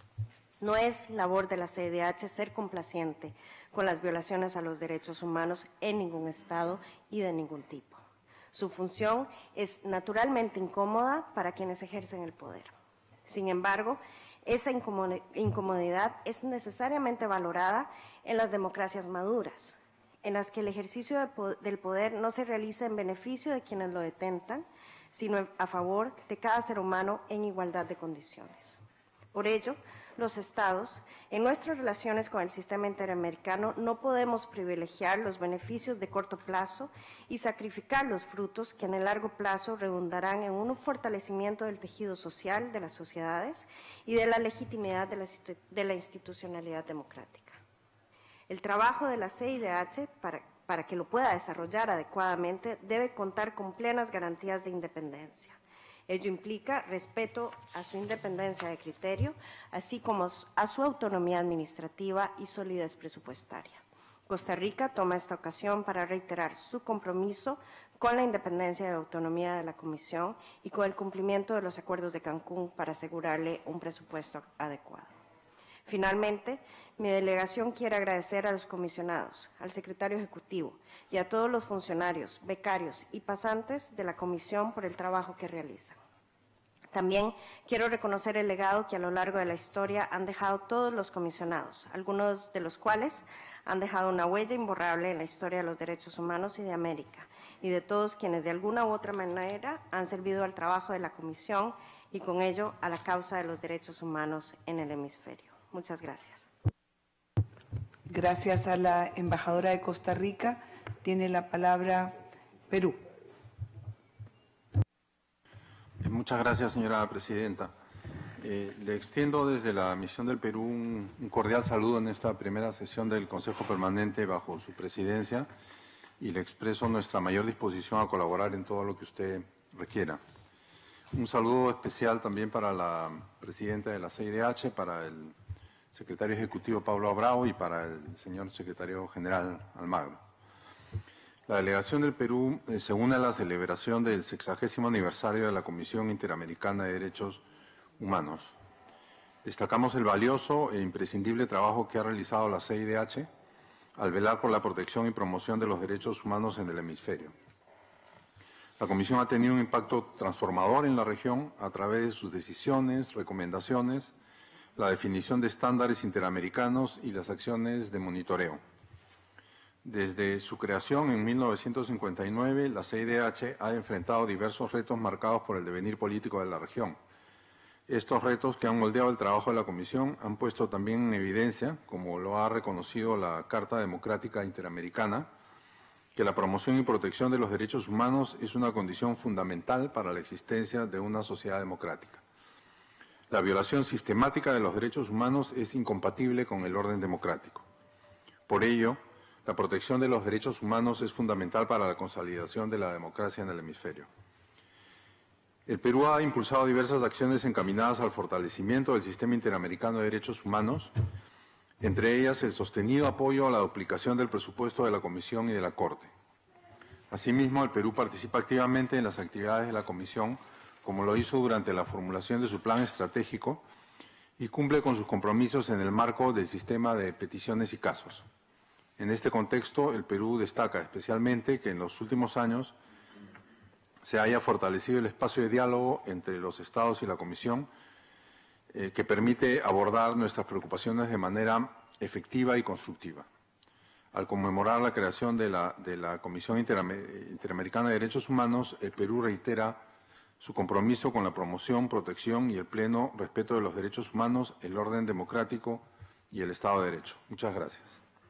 F: No es labor de la C I D H ser complaciente con las violaciones a los derechos humanos en ningún estado y de ningún tipo. Su función es naturalmente incómoda para quienes ejercen el poder. Sin embargo, esa incomodidad es necesariamente valorada en las democracias maduras, en las que el ejercicio del poder no se realiza en beneficio de quienes lo detentan, sino a favor de cada ser humano en igualdad de condiciones. Por ello, los Estados, en nuestras relaciones con el sistema interamericano, no podemos privilegiar los beneficios de corto plazo y sacrificar los frutos que en el largo plazo redundarán en un fortalecimiento del tejido social de las sociedades y de la legitimidad de la, de la institucionalidad democrática. El trabajo de la C I D H, para, para que lo pueda desarrollar adecuadamente, debe contar con plenas garantías de independencia. Ello implica respeto a su independencia de criterio, así como a su autonomía administrativa y solidez presupuestaria. Costa Rica toma esta ocasión para reiterar su compromiso con la independencia y autonomía de la Comisión y con el cumplimiento de los acuerdos de Cancún para asegurarle un presupuesto adecuado. Finalmente, mi delegación quiere agradecer a los comisionados, al secretario ejecutivo y a todos los funcionarios, becarios y pasantes de la Comisión por el trabajo que realizan. También quiero reconocer el legado que a lo largo de la historia han dejado todos los comisionados, algunos de los cuales han dejado una huella imborrable en la historia de los derechos humanos y de América, y de todos quienes de alguna u otra manera han servido al trabajo de la Comisión y con ello a la causa de los derechos humanos en el hemisferio. Muchas gracias.
A: Gracias a la embajadora de Costa Rica. Tiene la palabra Perú.
G: Muchas gracias, señora presidenta. Eh, le extiendo desde la misión del Perú un, un cordial saludo en esta primera sesión del Consejo Permanente bajo su presidencia y le expreso nuestra mayor disposición a colaborar en todo lo que usted requiera. Un saludo especial también para la presidenta de la C I D H, para el secretario ejecutivo Pablo Abrao y para el señor secretario general Almagro. La delegación del Perú eh, se une a la celebración del sexagésimo aniversario de la Comisión Interamericana de Derechos Humanos. Destacamos el valioso e imprescindible trabajo que ha realizado la C I D H al velar por la protección y promoción de los derechos humanos en el hemisferio. La Comisión ha tenido un impacto transformador en la región a través de sus decisiones, recomendaciones, la definición de estándares interamericanos y las acciones de monitoreo. Desde su creación en mil novecientos cincuenta y nueve, la C I D H ha enfrentado diversos retos marcados por el devenir político de la región. Estos retos que han moldeado el trabajo de la Comisión han puesto también en evidencia, como lo ha reconocido la Carta Democrática Interamericana, que la promoción y protección de los derechos humanos es una condición fundamental para la existencia de una sociedad democrática. La violación sistemática de los derechos humanos es incompatible con el orden democrático. Por ello, la protección de los derechos humanos es fundamental para la consolidación de la democracia en el hemisferio. El Perú ha impulsado diversas acciones encaminadas al fortalecimiento del sistema interamericano de derechos humanos, entre ellas el sostenido apoyo a la duplicación del presupuesto de la Comisión y de la Corte. Asimismo, el Perú participa activamente en las actividades de la Comisión, como lo hizo durante la formulación de su plan estratégico, y cumple con sus compromisos en el marco del sistema de peticiones y casos. En este contexto, el Perú destaca especialmente que en los últimos años se haya fortalecido el espacio de diálogo entre los Estados y la Comisión, eh, que permite abordar nuestras preocupaciones de manera efectiva y constructiva. Al conmemorar la creación de la, de la Comisión Interamericana de Derechos Humanos, el Perú reitera su compromiso con la promoción, protección y el pleno respeto de los derechos humanos, el orden democrático y el Estado de Derecho. Muchas gracias.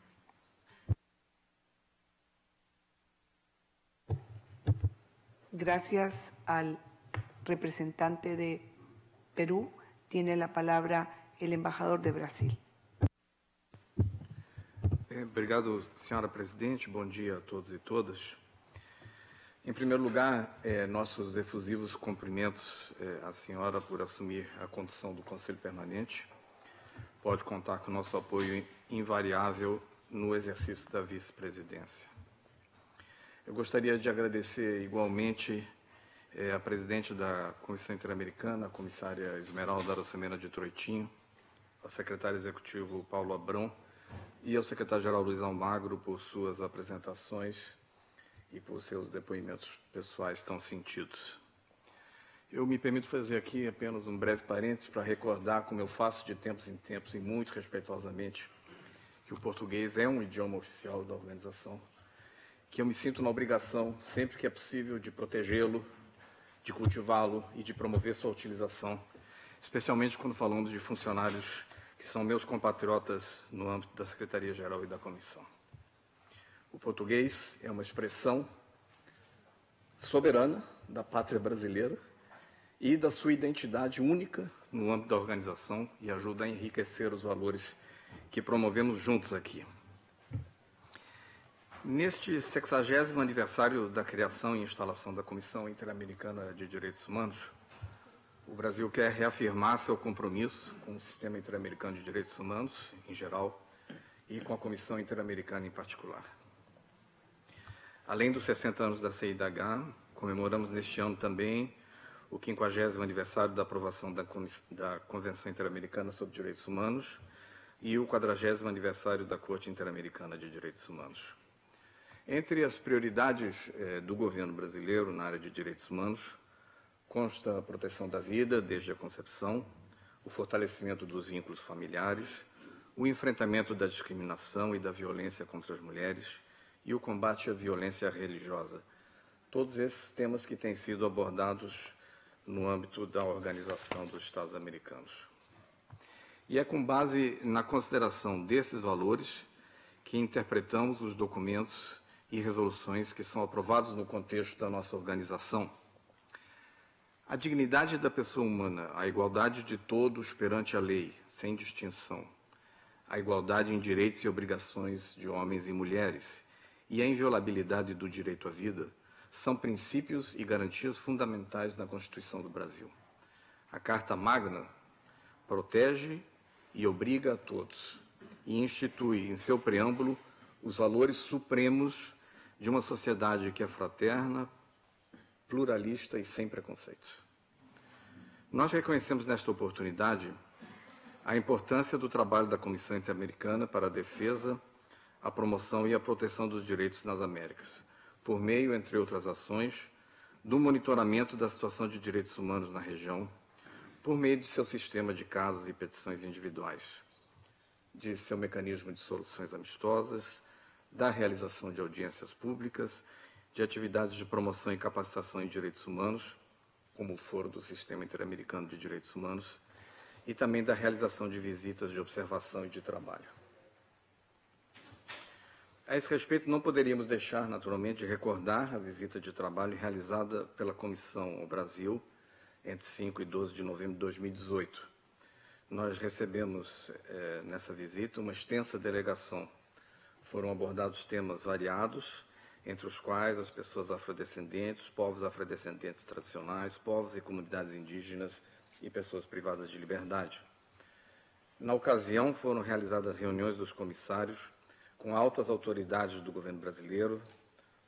A: Gracias al representante de Perú. Tiene la palabra el embajador de Brasil.
H: Obrigado, senhora presidente. Bom dia a todos e todas. Em primeiro lugar, eh, nossos efusivos cumprimentos eh, à senhora por assumir a condição do Conselho Permanente. Pode contar com nosso apoio invariável no exercício da vice-presidência. Eu gostaria de agradecer igualmente eh, a presidente da Comissão Interamericana, a comissária Esmeralda Arosemena de Troitinho, ao secretário executivo Paulo Abrão e ao secretário-geral Luiz Almagro por suas apresentações e por seus depoimentos pessoais tão sentidos. Eu me permito fazer aqui apenas um breve parênteses para recordar, como eu faço de tempos em tempos e muito respeitosamente, que o português é um idioma oficial da organização, que eu me sinto na obrigação, sempre que é possível, de protegê-lo, de cultivá-lo e de promover sua utilização, especialmente quando falamos de funcionários que são meus compatriotas no âmbito da Secretaria-Geral e da Comissão. O português é uma expressão soberana da pátria brasileira e da sua identidade única no âmbito da organização e ajuda a enriquecer os valores que promovemos juntos aqui. Neste sexagésimo aniversário da criação e instalação da Comissão Interamericana de Direitos Humanos, o Brasil quer reafirmar seu compromisso com o Sistema Interamericano de Direitos Humanos, em geral, e com a Comissão Interamericana em particular. Além dos sessenta anos da C I D H, comemoramos neste ano também o quinquagésimo aniversário da aprovação da, da Convenção Interamericana sobre Direitos Humanos e o quadragésimo aniversário da Corte Interamericana de Direitos Humanos. Entre as prioridades eh, do governo brasileiro na área de direitos humanos, consta a proteção da vida desde a concepção, o fortalecimento dos vínculos familiares, o enfrentamento da discriminação e da violência contra as mulheres e o combate à violência religiosa. Todos esses temas que têm sido abordados no âmbito da Organização dos Estados Americanos. E é com base na consideração desses valores que interpretamos os documentos e resoluções que são aprovados no contexto da nossa organização. A dignidade da pessoa humana, a igualdade de todos perante a lei, sem distinção, a igualdade em direitos e obrigações de homens e mulheres e a inviolabilidade do direito à vida são princípios e garantias fundamentais na Constituição do Brasil. A Carta Magna protege e obriga a todos e institui em seu preâmbulo os valores supremos de uma sociedade que é fraterna, pluralista e sem preconceitos. Nós reconhecemos nesta oportunidade a importância do trabalho da Comissão Interamericana para a defesa, a promoção e a proteção dos direitos nas Américas, por meio, entre outras ações, do monitoramento da situação de direitos humanos na região, por meio de seu sistema de casos e petições individuais, de seu mecanismo de soluções amistosas, da realização de audiências públicas, de atividades de promoção e capacitação em direitos humanos, como o Foro do Sistema Interamericano de Direitos Humanos, e também da realização de visitas de observação e de trabalho. A esse respeito, não poderíamos deixar, naturalmente, de recordar a visita de trabalho realizada pela Comissão ao Brasil entre cinco e doze de novembro de dois mil e dezoito. Nós recebemos, eh, nessa visita, uma extensa delegação. Foram abordados temas variados, entre os quais as pessoas afrodescendentes, os povos afrodescendentes tradicionais, povos e comunidades indígenas e pessoas privadas de liberdade. Na ocasião, foram realizadas reuniões dos comissários com altas autoridades do governo brasileiro,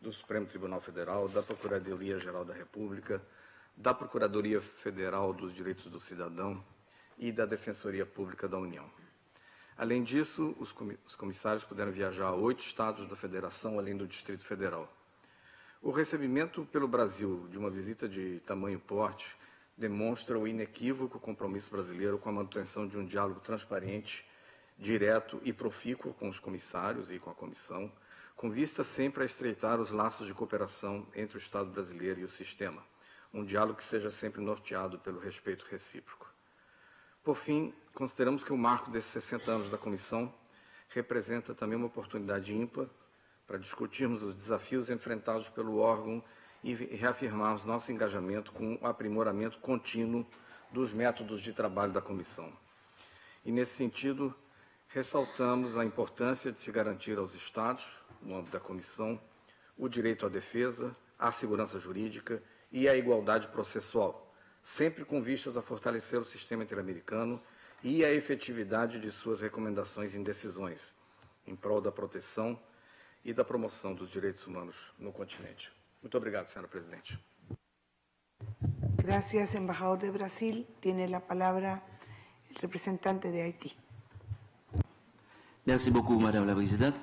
H: do Supremo Tribunal Federal, da Procuradoria-Geral da República, da Procuradoria Federal dos Direitos do Cidadão e da Defensoria Pública da União. Além disso, os comissários puderam viajar a oito estados da Federação, além do Distrito Federal. O recebimento pelo Brasil de uma visita de tamanho porte demonstra o inequívoco compromisso brasileiro com a manutenção de um diálogo transparente, direto e profícuo com os comissários e com a comissão, com vista sempre a estreitar os laços de cooperação entre o Estado brasileiro e o sistema, um diálogo que seja sempre norteado pelo respeito recíproco. Por fim, consideramos que o marco desses sessenta anos da Comissão representa também uma oportunidade ímpar para discutirmos os desafios enfrentados pelo órgão e reafirmarmos nosso engajamento com o aprimoramento contínuo dos métodos de trabalho da Comissão. E, nesse sentido, ressaltamos a importância de se garantir aos Estados, no âmbito da Comissão, o direito à defesa, à segurança jurídica e à igualdade processual, sempre com vistas a fortalecer o sistema interamericano e a efetividade de suas recomendações em decisões, em prol da proteção e da promoção dos direitos humanos no continente. Muito obrigado, senhora Presidente.
A: Gracias, embajador de Brasil. Tiene la palabra el representante de Haití.
I: Merci beaucoup, Madame la Présidente.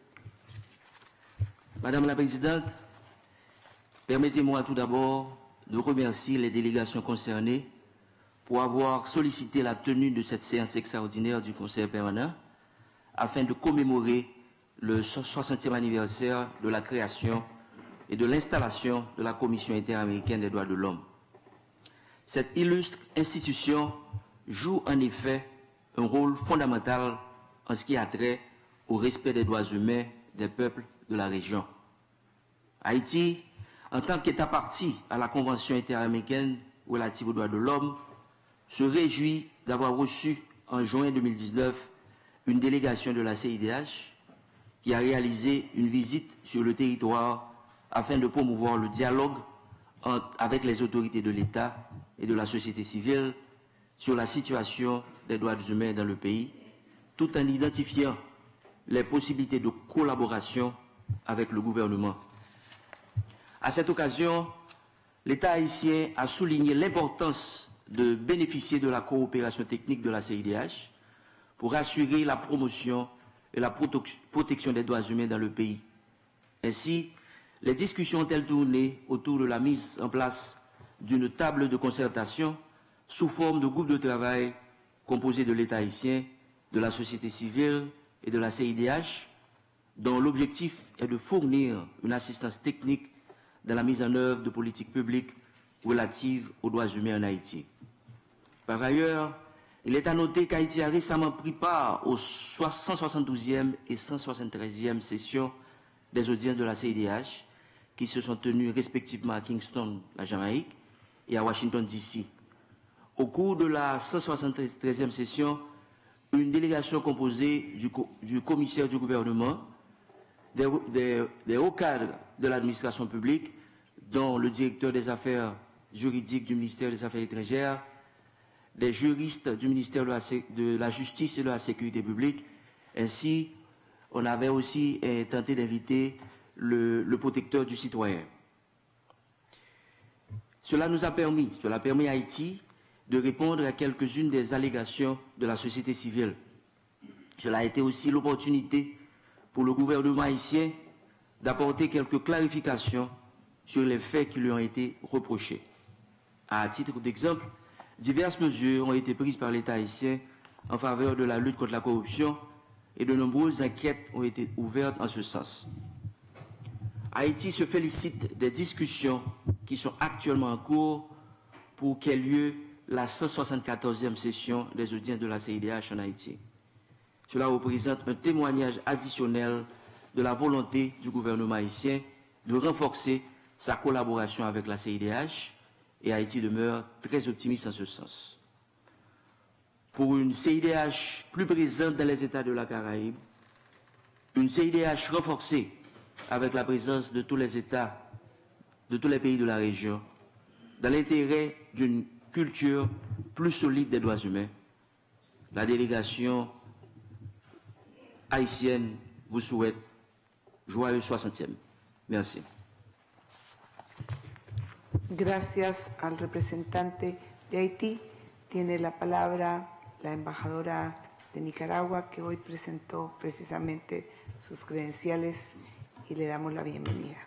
I: Madame la Présidente, permettez-moi tout d'abord de remercier les délégations concernées pour avoir sollicité la tenue de cette séance extraordinaire du Conseil permanent afin de commémorer le soixantième anniversaire de la création et de l'installation de la Commission interaméricaine des droits de l'homme. Cette illustre institution joue en effet un rôle fondamental en ce qui a trait au respect des droits humains des peuples de la région. Haïti, en tant qu'État partie à la Convention interaméricaine relative aux droits de l'homme, se réjouit d'avoir reçu en juin deux mille dix-neuf une délégation de la C I D H qui a réalisé une visite sur le territoire afin de promouvoir le dialogue entre, avec les autorités de l'État et de la société civile sur la situation des droits humains dans le pays, tout en identifiant les possibilités de collaboration avec le gouvernement. À cette occasion, l'État haïtien a souligné l'importance de bénéficier de la coopération technique de la C I D H pour assurer la promotion et la protection des droits humains dans le pays. Ainsi, les discussions ont-elles tourné autour de la mise en place d'une table de concertation sous forme de groupe de travail composé de l'État haïtien, de la société civile et de la C I D H, dont l'objectif est de fournir une assistance technique dans la mise en œuvre de politiques publiques relatives aux droits humains en Haïti. Par ailleurs, il est à noter qu'Haïti a récemment pris part aux cent soixante-douzième et cent soixante-treizième sessions des audiences de la C I D H qui se sont tenues respectivement à Kingston, la Jamaïque, et à Washington, D C Au cours de la cent soixante-treizième session, une délégation composée du, co du commissaire du gouvernement, des, des, des hauts cadres de l'administration publique, dont le directeur des affaires juridiques du ministère des Affaires étrangères, des juristes du ministère de la, de la Justice et de la Sécurité publique. Ainsi, on avait aussi eh, tenté d'inviter le, le protecteur du citoyen. Cela nous a permis, cela a permis à Haïti de répondre à quelques-unes des allégations de la société civile. Cela a été aussi l'opportunité pour le gouvernement haïtien d'apporter quelques clarifications sur les faits qui lui ont été reprochés. À titre d'exemple, diverses mesures ont été prises par l'État haïtien en faveur de la lutte contre la corruption et de nombreuses enquêtes ont été ouvertes en ce sens. Haïti se félicite des discussions qui sont actuellement en cours pour qu'ait lieu la cent soixante-quatorzième session des audiences de la C I D H en Haïti. Cela représente un témoignage additionnel de la volonté du gouvernement haïtien de renforcer sa collaboration avec la C I D H et Haïti demeure très optimiste en ce sens. Pour une C I D H plus présente dans les États de la Caraïbe, une C I D H renforcée avec la présence de tous les États, de tous les pays de la région, dans l'intérêt d'une culture plus solide des droits humains, la délégation haïtienne vous souhaite joyeux soixantième. Merci.
A: Gracias al representante de Haití. Tiene la palabra la embajadora de Nicaragua, que hoy presentó precisamente sus credenciales, y le damos la bienvenida.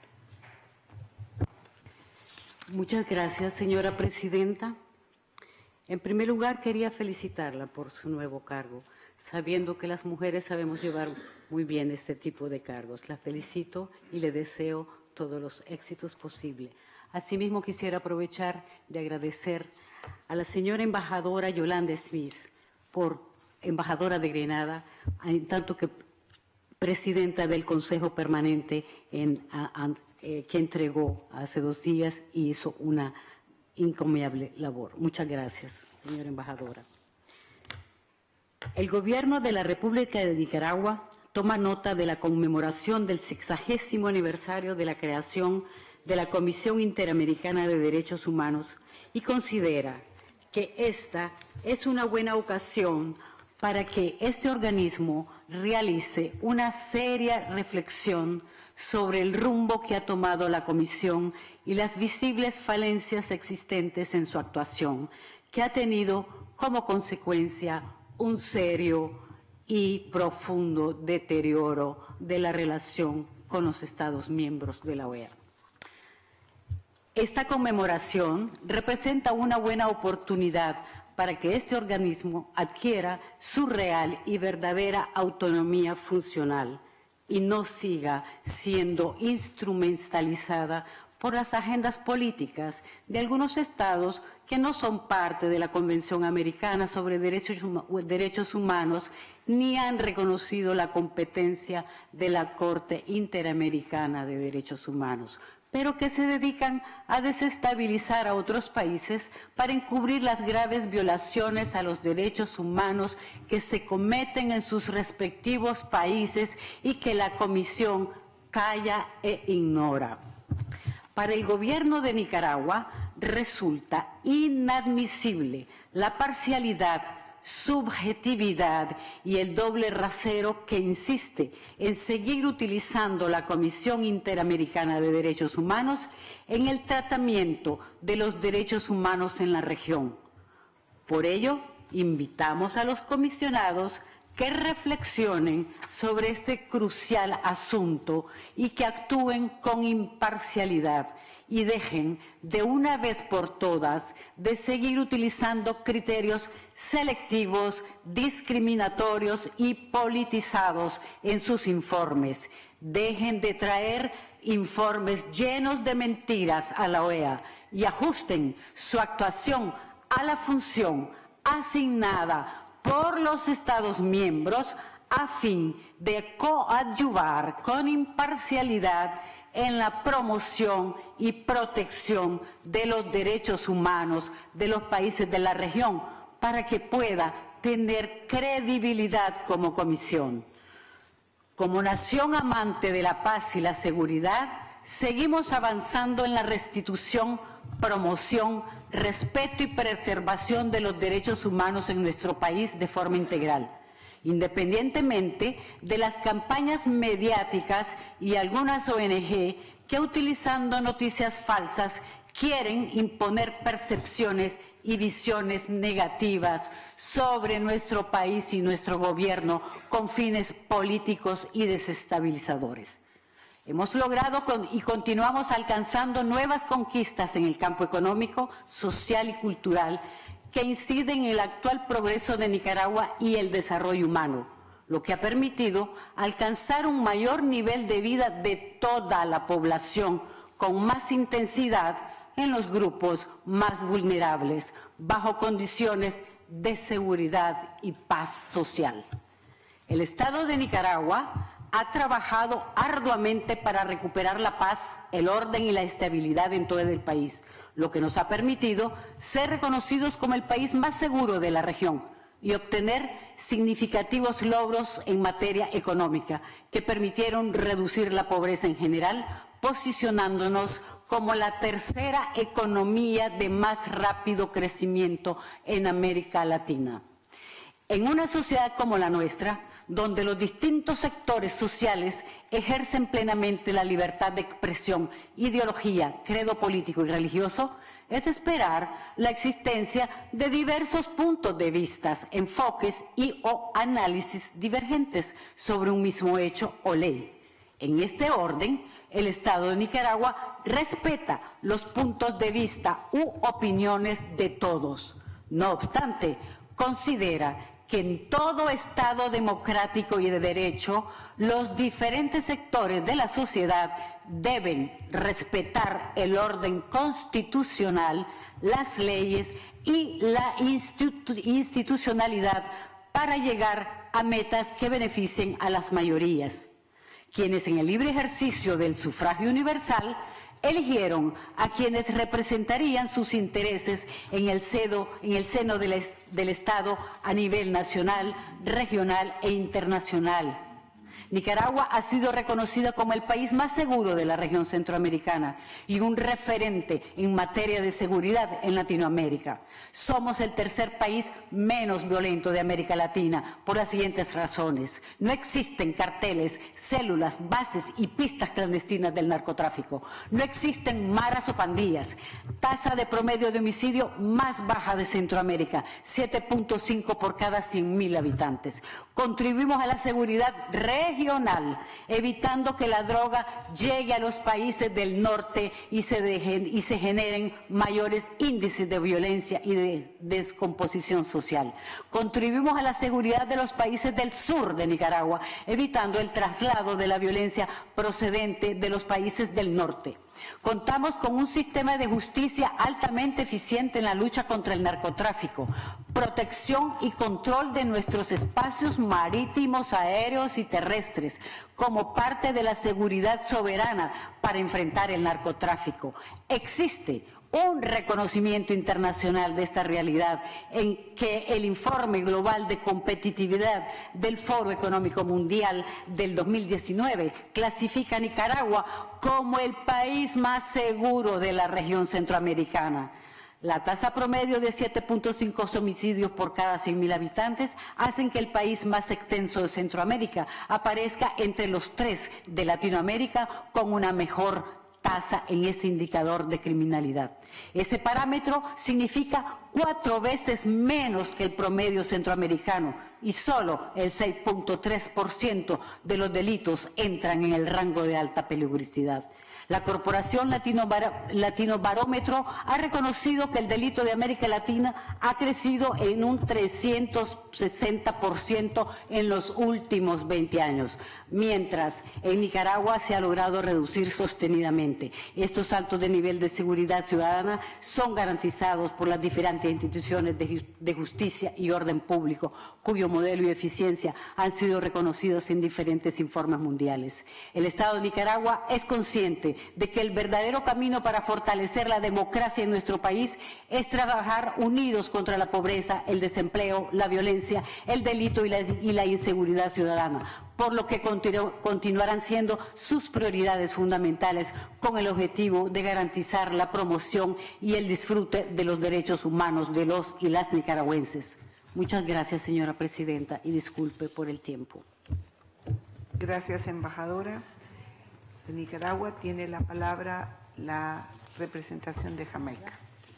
J: Muchas gracias, señora presidenta. En primer lugar, quería felicitarla por su nuevo cargo, sabiendo que las mujeres sabemos llevar muy bien este tipo de cargos. La felicito y le deseo todos los éxitos posibles. Asimismo, quisiera aprovechar de agradecer a la señora embajadora Yolanda Smith, por embajadora de Grenada, en tanto que presidenta del Consejo Permanente, en, a, a, eh, que entregó hace dos días y hizo una encomiable labor. Muchas gracias, señora embajadora. El Gobierno de la República de Nicaragua toma nota de la conmemoración del sexagésimo aniversario de la creación de la Comisión Interamericana de Derechos Humanos y considera que esta es una buena ocasión para que este organismo realice una seria reflexión sobre el rumbo que ha tomado la Comisión y las visibles falencias existentes en su actuación, que ha tenido como consecuencia un serio y profundo deterioro de la relación con los Estados miembros de la O E A. Esta conmemoración representa una buena oportunidad para que este organismo adquiera su real y verdadera autonomía funcional y no siga siendo instrumentalizada por las agendas políticas de algunos estados que no son parte de la Convención Americana sobre Derechos, Derechos Humanos ni han reconocido la competencia de la Corte Interamericana de Derechos Humanos, pero que se dedican a desestabilizar a otros países para encubrir las graves violaciones a los derechos humanos que se cometen en sus respectivos países y que la Comisión calla e ignora. Para el Gobierno de Nicaragua resulta inadmisible la parcialidad, subjetividad y el doble rasero que insiste en seguir utilizando la Comisión Interamericana de Derechos Humanos en el tratamiento de los derechos humanos en la región. Por ello, invitamos a los comisionados que reflexionen sobre este crucial asunto y que actúen con imparcialidad y dejen de una vez por todas de seguir utilizando criterios selectivos, discriminatorios y politizados en sus informes. Dejen de traer informes llenos de mentiras a la O E A y ajusten su actuación a la función asignada por los Estados miembros a fin de coadyuvar con imparcialidad en la promoción y protección de los derechos humanos de los países de la región para que pueda tener credibilidad como comisión. Como nación amante de la paz y la seguridad, seguimos avanzando en la restitución, promoción, respeto y preservación de los derechos humanos en nuestro país de forma integral, independientemente de las campañas mediáticas y algunas O N G que, utilizando noticias falsas, quieren imponer percepciones y visiones negativas sobre nuestro país y nuestro gobierno con fines políticos y desestabilizadores. Hemos logrado con, y continuamos alcanzando nuevas conquistas en el campo económico, social y cultural que inciden en el actual progreso de Nicaragua y el desarrollo humano, lo que ha permitido alcanzar un mayor nivel de vida de toda la población con más intensidad en los grupos más vulnerables, bajo condiciones de seguridad y paz social. El Estado de Nicaragua ha trabajado arduamente para recuperar la paz, el orden y la estabilidad en todo el país, lo que nos ha permitido ser reconocidos como el país más seguro de la región y obtener significativos logros en materia económica que permitieron reducir la pobreza en general, posicionándonos como la tercera economía de más rápido crecimiento en América Latina. En una sociedad como la nuestra, donde los distintos sectores sociales ejercen plenamente la libertad de expresión, ideología, credo político y religioso, es de esperar la existencia de diversos puntos de vista, enfoques y o análisis divergentes sobre un mismo hecho o ley. En este orden, el Estado de Nicaragua respeta los puntos de vista u opiniones de todos. No obstante, considera que en todo Estado democrático y de derecho, los diferentes sectores de la sociedad deben respetar el orden constitucional, las leyes y la institu- institucionalidad para llegar a metas que beneficien a las mayorías, quienes en el libre ejercicio del sufragio universal eligieron a quienes representarían sus intereses en el, sedo, en el seno del, est del Estado a nivel nacional, regional e internacional. Nicaragua ha sido reconocida como el país más seguro de la región centroamericana y un referente en materia de seguridad en Latinoamérica. Somos el tercer país menos violento de América Latina por las siguientes razones. No existen carteles, células, bases y pistas clandestinas del narcotráfico. No existen maras o pandillas. Tasa de promedio de homicidio más baja de Centroamérica, siete punto cinco por cada cien mil habitantes. Contribuimos a la seguridad regional, evitando que la droga llegue a los países del norte y se, dejen, y se generen mayores índices de violencia y de descomposición social. Contribuimos a la seguridad de los países del sur de Nicaragua, evitando el traslado de la violencia procedente de los países del norte. Contamos con un sistema de justicia altamente eficiente en la lucha contra el narcotráfico, protección y control de nuestros espacios marítimos, aéreos y terrestres, como parte de la seguridad soberana para enfrentar el narcotráfico. Existe un reconocimiento internacional de esta realidad en que el informe global de competitividad del Foro Económico Mundial del dos mil diecinueve clasifica a Nicaragua como el país más seguro de la región centroamericana. La tasa promedio de siete punto cinco homicidios por cada cien mil habitantes hacen que el país más extenso de Centroamérica aparezca entre los tres de Latinoamérica con una mejor tasa en este indicador de criminalidad. Ese parámetro significa cuatro veces menos que el promedio centroamericano y solo el seis punto tres por ciento de los delitos entran en el rango de alta peligrosidad. La Corporación Latino, Bar Latino Barómetro ha reconocido que el delito de América Latina ha crecido en un trescientos sesenta por ciento en los últimos veinte años, mientras en Nicaragua se ha logrado reducir sostenidamente. Estos saltos de nivel de seguridad ciudadana son garantizados por las diferentes instituciones de, de justicia y orden público, cuyo modelo y eficiencia han sido reconocidos en diferentes informes mundiales. El Estado de Nicaragua es consciente de que el verdadero camino para fortalecer la democracia en nuestro país es trabajar unidos contra la pobreza, el desempleo, la violencia, el delito y la, y la inseguridad ciudadana, por lo que continu, continuarán siendo sus prioridades fundamentales con el objetivo de garantizar la promoción y el disfrute de los derechos humanos de los y las nicaragüenses. Muchas gracias, señora presidenta, y disculpe por el tiempo.
A: Gracias, embajadora. De Nicaragua tiene la palabra la representación de Jamaica.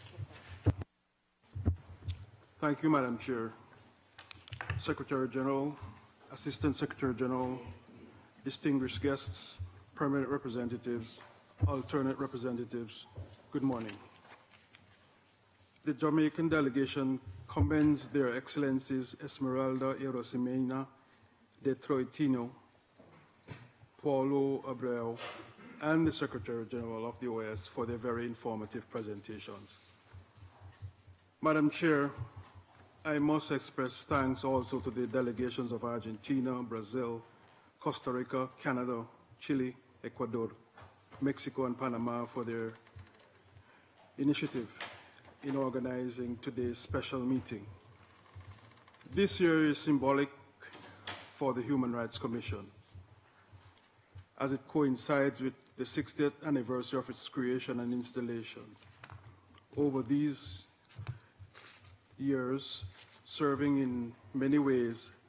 K: Thank you, Madam Chair. Secretary General, Assistant Secretary General, distinguished guests, permanent representatives, alternate representatives, good morning. The Jamaican delegation commends Their Excellencies Esmeralda Erosimena de Troitino, Paulo Abreu, and the Secretary General of the O A S for their very informative presentations. Madam Chair, I must express thanks also to the delegations of Argentina, Brazil, Costa Rica, Canada, Chile, Ecuador, Mexico, and Panama for their initiative in organizing today's special meeting. This year is symbolic for the Human Rights Commission, as it coincides with the sixtieth anniversary of its creation and installation. Over these years, serving in many ways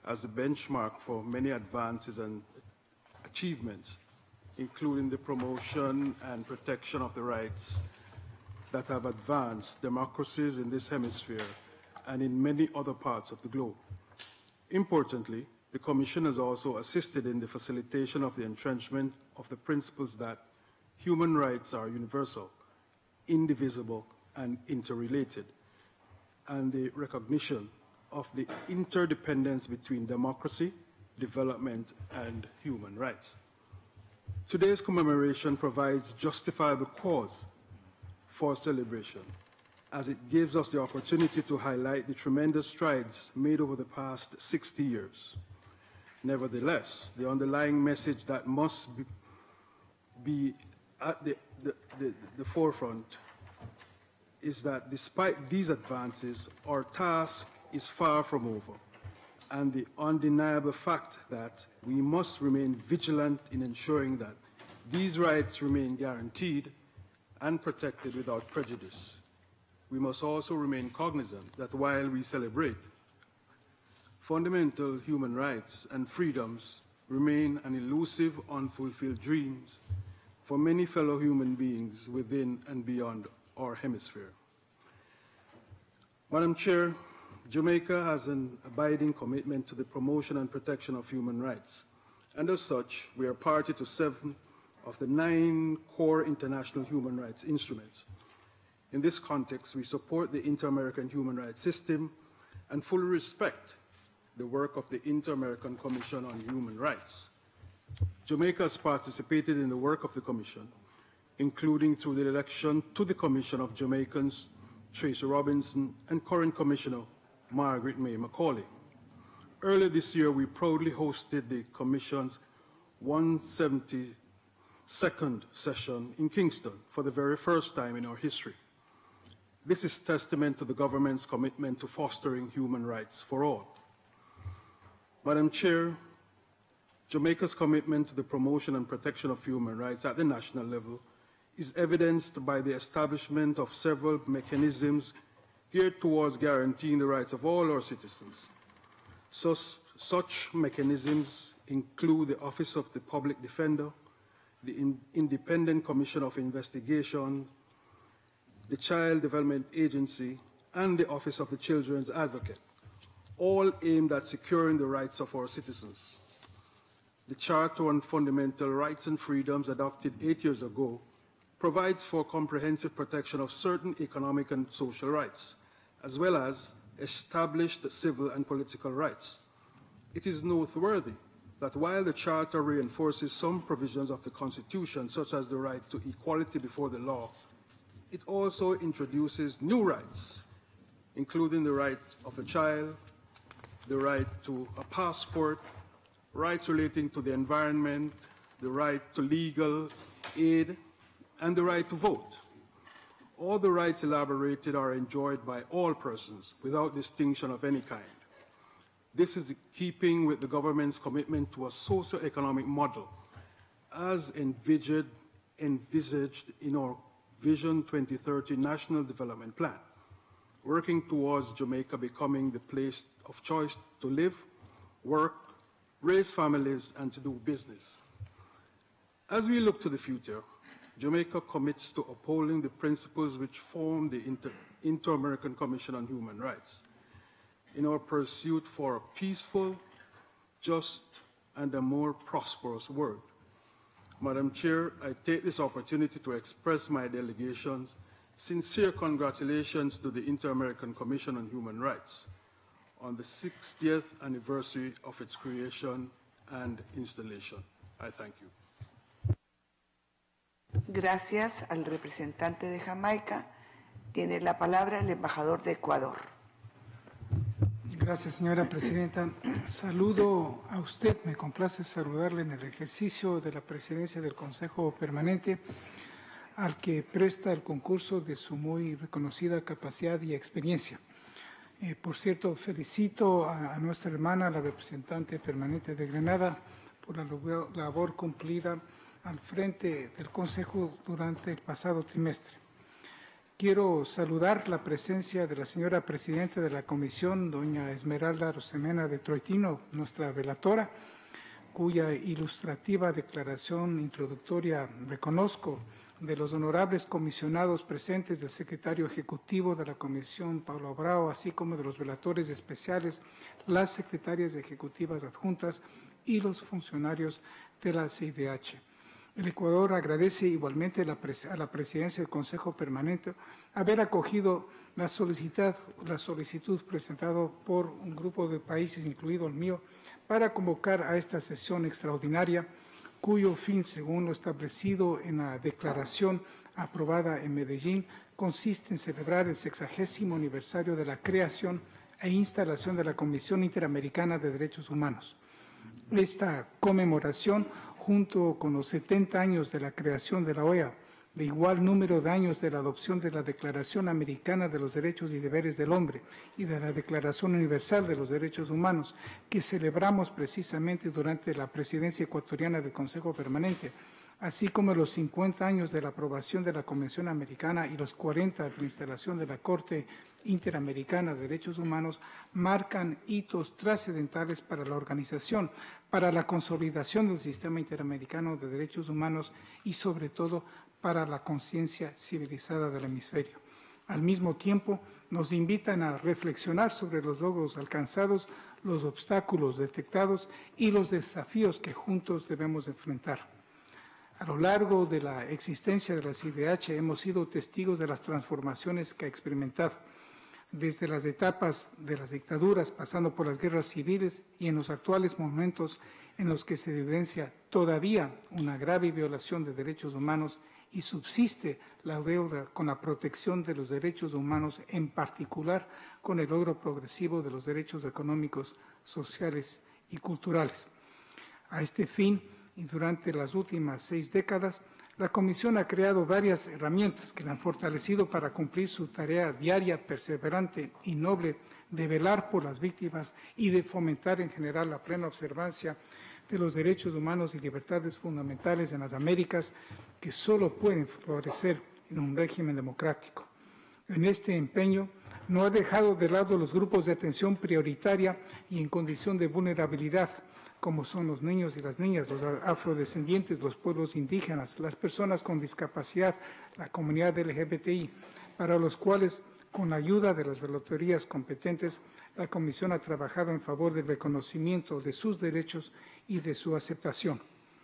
K: as a benchmark for many advances and achievements, including the promotion and protection of the rights that have advanced democracies in this hemisphere and in many other parts of the globe. Importantly, the Commission has also assisted in the facilitation of the entrenchment of the principles that human rights are universal, indivisible, and interrelated, and the recognition of the interdependence between democracy, development, and human rights. Today's commemoration provides justifiable cause for celebration, as it gives us the opportunity to highlight the tremendous strides made over the past sixty years. Nevertheless, the underlying message that must be, be at the, the, the, the forefront is that despite these advances, our task is far from over, and the undeniable fact that we must remain vigilant in ensuring that these rights remain guaranteed and protected without prejudice. We must also remain cognizant that while we celebrate, fundamental human rights and freedoms remain an elusive, unfulfilled dream for many fellow human beings within and beyond our hemisphere. Madam Chair, Jamaica has an abiding commitment to the promotion and protection of human rights, and as such, we are party to seven of the nine core international human rights instruments. In this context, we support the Inter-American Human Rights System and fully respect the work of the Inter-American Commission on Human Rights. Jamaica has participated in the work of the Commission, including through the election to the Commission of Jamaicans Tracy Robinson and current Commissioner Margaret May Macaulay. Earlier this year, we proudly hosted the Commission's one hundred seventy-second session in Kingston for the very first time in our history. This is testament to the government's commitment to fostering human rights for all. Madam Chair, Jamaica's commitment to the promotion and protection of human rights at the national level is evidenced by the establishment of several mechanisms geared towards guaranteeing the rights of all our citizens. Such, such mechanisms include the Office of the Public Defender, the in Independent Commission of Investigation, the Child Development Agency, and the Office of the Children's Advocate, all aimed at securing the rights of our citizens. The Charter on Fundamental Rights and Freedoms, adopted eight years ago, provides for comprehensive protection of certain economic and social rights, as well as established civil and political rights. It is noteworthy that while the Charter reinforces some provisions of the Constitution, such as the right to equality before the law, it also introduces new rights, including the right of a child, the right to a passport, rights relating to the environment, the right to legal aid, and the right to vote. All the rights elaborated are enjoyed by all persons without distinction of any kind. This is in keeping with the government's commitment to a socio-economic model as envisaged, envisaged in our Vision twenty thirty National Development Plan, working towards Jamaica becoming the place of choice to live, work, raise families, and to do business. As we look to the future, Jamaica commits to upholding the principles which form the Inter Inter-American Commission on Human Rights in our pursuit for a peaceful, just, and a more prosperous world. Madam Chair, I take this opportunity to express my delegation's sincere congratulations to the Inter-American Commission on Human Rights on the sixtieth anniversary of its creation and installation. I thank you.
A: Gracias al representante de Jamaica. Tiene la palabra el embajador de Ecuador.
L: Gracias, señora presidenta. Saludo a usted, me complace saludarle en el ejercicio de la presidencia del Consejo Permanente, al que presta el concurso de su muy reconocida capacidad y experiencia. Eh, por cierto, felicito a, a nuestra hermana, la representante permanente de Granada, por la labor cumplida al frente del Consejo durante el pasado trimestre. Quiero saludar la presencia de la señora presidenta de la comisión, doña Esmeralda Rosemena de Troitino, nuestra relatora, cuya ilustrativa declaración introductoria reconozco, de los honorables comisionados presentes, del secretario ejecutivo de la Comisión, Pablo Abrao, así como de los relatores especiales, las secretarias ejecutivas adjuntas y los funcionarios de la C I D H. El Ecuador agradece igualmente a la Presidencia del Consejo Permanente haber acogido la solicitud, la solicitud presentada por un grupo de países, incluido el mío, para convocar a esta sesión extraordinaria, cuyo fin, según lo establecido en la declaración aprobada en Medellín, consiste en celebrar el sexagésimo aniversario de la creación e instalación de la Comisión Interamericana de Derechos Humanos. Esta conmemoración, junto con los setenta años de la creación de la O E A, de igual número de años de la adopción de la Declaración Americana de los Derechos y Deberes del Hombre y de la Declaración Universal de los Derechos Humanos, que celebramos precisamente durante la presidencia ecuatoriana del Consejo Permanente, así como los cincuenta años de la aprobación de la Convención Americana y los cuarenta de la instalación de la Corte Interamericana de Derechos Humanos, marcan hitos trascendentales para la organización, para la consolidación del sistema interamericano de derechos humanos y, sobre todo, para la conciencia civilizada del hemisferio. Al mismo tiempo, nos invitan a reflexionar sobre los logros alcanzados, los obstáculos detectados y los desafíos que juntos debemos enfrentar. A lo largo de la existencia de la C I D H hemos sido testigos de las transformaciones que ha experimentado, desde las etapas de las dictaduras, pasando por las guerras civiles y en los actuales momentos en los que se evidencia todavía una grave violación de derechos humanos y subsiste la deuda con la protección de los derechos humanos, en particular con el logro progresivo de los derechos económicos, sociales y culturales. A este fin, y durante las últimas seis décadas, la Comisión ha creado varias herramientas que la han fortalecido para cumplir su tarea diaria, perseverante y noble de velar por las víctimas y de fomentar en general la plena observancia de los derechos humanos y libertades fundamentales en las Américas, que solo pueden florecer en un régimen democrático. En este empeño, no ha dejado de lado los grupos de atención prioritaria y en condición de vulnerabilidad, como son los niños y las niñas, los afrodescendientes, los pueblos indígenas, las personas con discapacidad, la comunidad L G B T I, para los cuales, con la ayuda de las relatorías competentes, la Comisión ha trabajado en favor del reconocimiento de sus derechos y de su aceptación.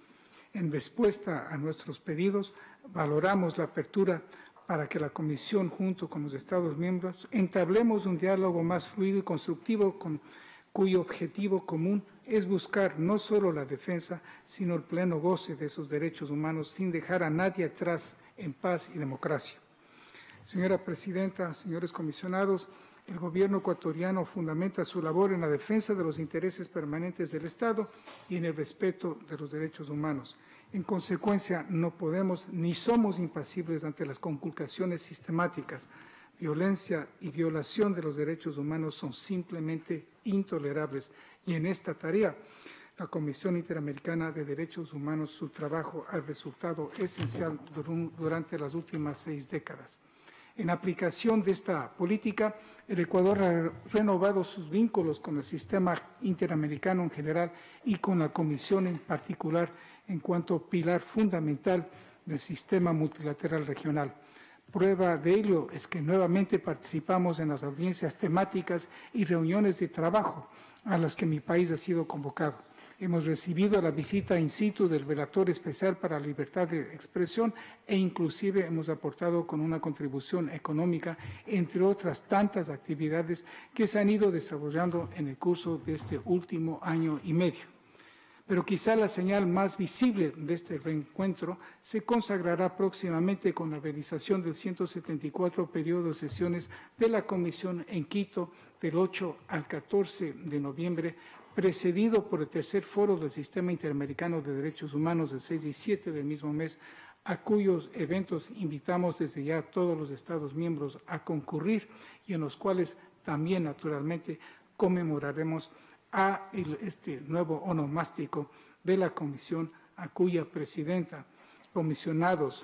L: En respuesta a nuestros pedidos, valoramos la apertura para que la Comisión, junto con los Estados miembros, entablemos un diálogo más fluido y constructivo con, cuyo objetivo común es buscar no solo la defensa, sino el pleno goce de esos derechos humanos sin dejar a nadie atrás en paz y democracia. Señora Presidenta, señores comisionados, el Gobierno ecuatoriano fundamenta su labor en la defensa de los intereses permanentes del Estado y en el respeto de los derechos humanos. En consecuencia, no podemos ni somos impasibles ante las conculcaciones sistemáticas. Violencia y violación de los derechos humanos son simplemente intolerables y en esta tarea la Comisión Interamericana de Derechos Humanos, su trabajo ha resultado esencial durante las últimas seis décadas. En aplicación de esta política, el Ecuador ha renovado sus vínculos con el sistema interamericano en general y con la Comisión en particular en cuanto pilar fundamental del sistema multilateral regional. Prueba de ello es que nuevamente participamos en las audiencias temáticas y reuniones de trabajo a las que mi país ha sido convocado. Hemos recibido la visita in situ del relator especial para la libertad de expresión e inclusive hemos aportado con una contribución económica, entre otras tantas actividades que se han ido desarrollando en el curso de este último año y medio. Pero quizá la señal más visible de este reencuentro se consagrará próximamente con la realización del ciento setenta y cuatro periodo de sesiones de la Comisión en Quito del ocho al catorce de noviembre, precedido por el tercer foro del Sistema Interamericano de Derechos Humanos del seis y siete del mismo mes, a cuyos eventos invitamos desde ya a todos los Estados miembros a concurrir y en los cuales también, naturalmente, conmemoraremos a el, este nuevo onomástico de la Comisión, a cuya presidenta, comisionados,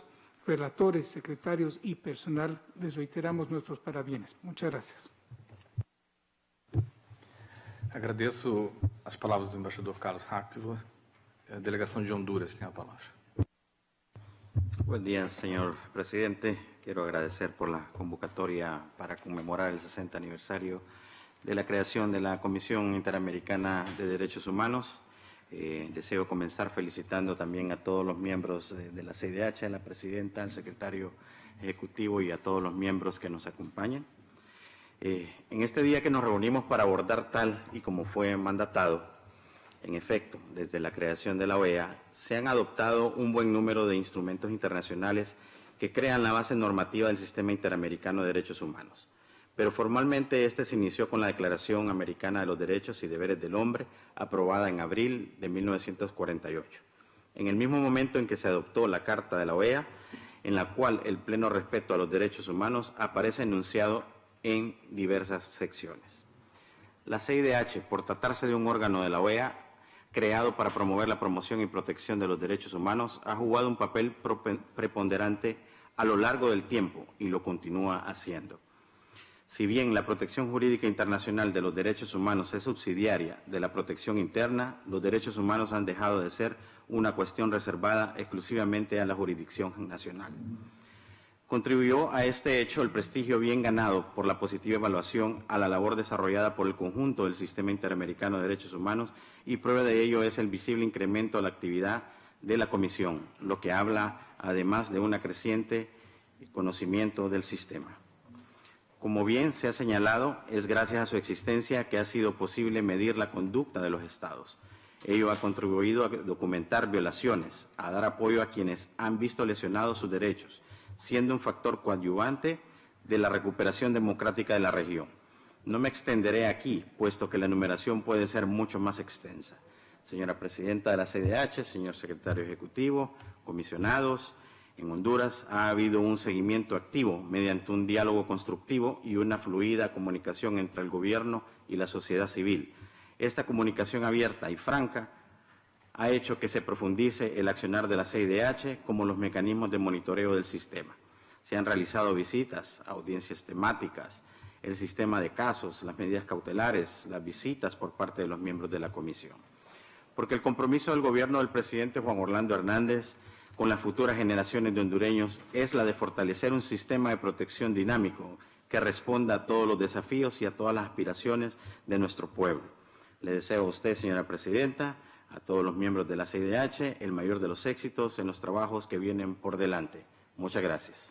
L: relatores, secretarios y personal, les reiteramos nuestros parabienes. Muchas gracias.
H: Agradeço as palavras do embaixador Carlos Hackler. A delegação de Honduras tem a palavra.
M: Buen día, señor presidente. Quiero agradecer por la convocatoria para conmemorar el sesenta aniversario de la creación de la Comisión Interamericana de Derechos Humanos. Eh, deseo comenzar felicitando también a todos los miembros de, de la C I D H, a la presidenta, al secretario ejecutivo y a todos los miembros que nos acompañan. Eh, en este día que nos reunimos para abordar tal y como fue mandatado, en efecto, desde la creación de la O E A, se han adoptado un buen número de instrumentos internacionales que crean la base normativa del Sistema Interamericano de Derechos Humanos. Pero formalmente este se inició con la Declaración Americana de los Derechos y Deberes del Hombre, aprobada en abril de mil novecientos cuarenta y ocho. En el mismo momento en que se adoptó la Carta de la O E A, en la cual el pleno respeto a los derechos humanos aparece enunciado en diversas secciones. La C I D H, por tratarse de un órgano de la O E A, creado para promover la promoción y protección de los derechos humanos, ha jugado un papel preponderante a lo largo del tiempo y lo continúa haciendo. Si bien la protección jurídica internacional de los derechos humanos es subsidiaria de la protección interna, los derechos humanos han dejado de ser una cuestión reservada exclusivamente a la jurisdicción nacional. Contribuyó a este hecho el prestigio bien ganado por la positiva evaluación a la labor desarrollada por el conjunto del Sistema Interamericano de Derechos Humanos, y prueba de ello es el visible incremento de la actividad de la Comisión, lo que habla además de un creciente conocimiento del sistema. Como bien se ha señalado, es gracias a su existencia que ha sido posible medir la conducta de los Estados. Ello ha contribuido a documentar violaciones, a dar apoyo a quienes han visto lesionados sus derechos, siendo un factor coadyuvante de la recuperación democrática de la región. No me extenderé aquí, puesto que la enumeración puede ser mucho más extensa. Señora Presidenta de la C I D H, señor Secretario Ejecutivo, comisionados, en Honduras ha habido un seguimiento activo mediante un diálogo constructivo y una fluida comunicación entre el Gobierno y la sociedad civil. Esta comunicación abierta y franca ha hecho que se profundice el accionar de la C I D H como los mecanismos de monitoreo del sistema. Se han realizado visitas, audiencias temáticas, el sistema de casos, las medidas cautelares, las visitas por parte de los miembros de la comisión. Porque el compromiso del gobierno del presidente Juan Orlando Hernández con las futuras generaciones de hondureños es la de fortalecer un sistema de protección dinámico que responda a todos los desafíos y a todas las aspiraciones de nuestro pueblo. Le deseo a usted, señora Presidenta, a todos los miembros de la C I D H, el mayor de los éxitos en los trabajos que vienen por delante. Muchas gracias.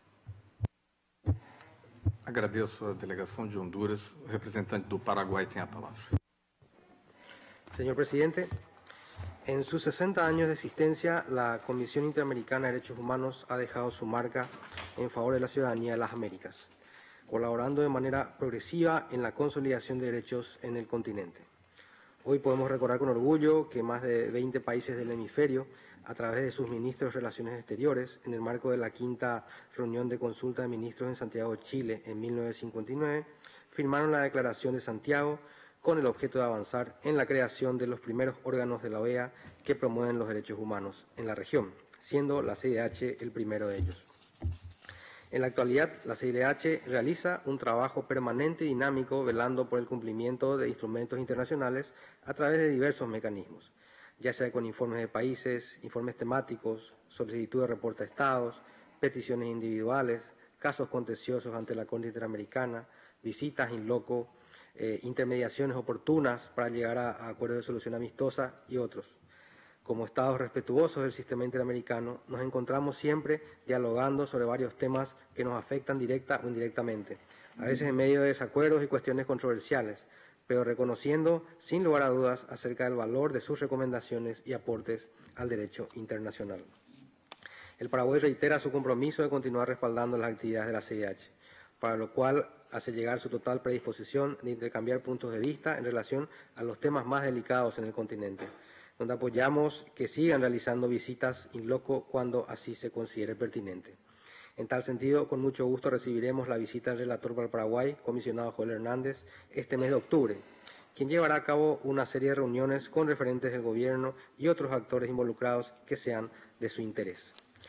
H: Agradeço a delegação de Honduras. O representante do Paraguai tem a palavra.
N: Señor presidente, en sus sesenta años de existencia, la Comisión Interamericana de Derechos Humanos ha dejado su marca en favor de la ciudadanía de las Américas, colaborando de manera progresiva en la consolidación de derechos en el continente. Hoy podemos recordar con orgullo que más de veinte países del hemisferio, a través de sus ministros de Relaciones Exteriores, en el marco de la quinta reunión de consulta de ministros en Santiago, Chile, en mil novecientos cincuenta y nueve, firmaron la Declaración de Santiago con el objeto de avanzar en la creación de los primeros órganos de la O E A que promueven los derechos humanos en la región, siendo la C I D H el primero de ellos. En la actualidad, la C I D H realiza un trabajo permanente y dinámico velando por el cumplimiento de instrumentos internacionales a través de diversos mecanismos, ya sea con informes de países, informes temáticos, solicitud de reporte a estados, peticiones individuales, casos contenciosos ante la Corte Interamericana, visitas in loco, eh, intermediaciones oportunas para llegar a, a acuerdos de solución amistosa y otros. Como estados respetuosos del sistema interamericano, nos encontramos siempre dialogando sobre varios temas que nos afectan directa o indirectamente, a veces en medio de desacuerdos y cuestiones controversiales, pero reconociendo sin lugar a dudas acerca del valor de sus recomendaciones y aportes al derecho internacional. El Paraguay reitera su compromiso de continuar respaldando las actividades de la C I D H, para lo cual hace llegar su total predisposición de intercambiar puntos de vista en relación a los temas más delicados en el continente, donde apoyamos que sigan realizando visitas in loco cuando así se considere pertinente. En tal sentido, con mucho gusto recibiremos la visita del relator para el Paraguay, comisionado Joel Hernández, este mes de octubre, quien llevará a cabo una serie de reuniones con referentes del gobierno y otros actores involucrados que sean de su interés.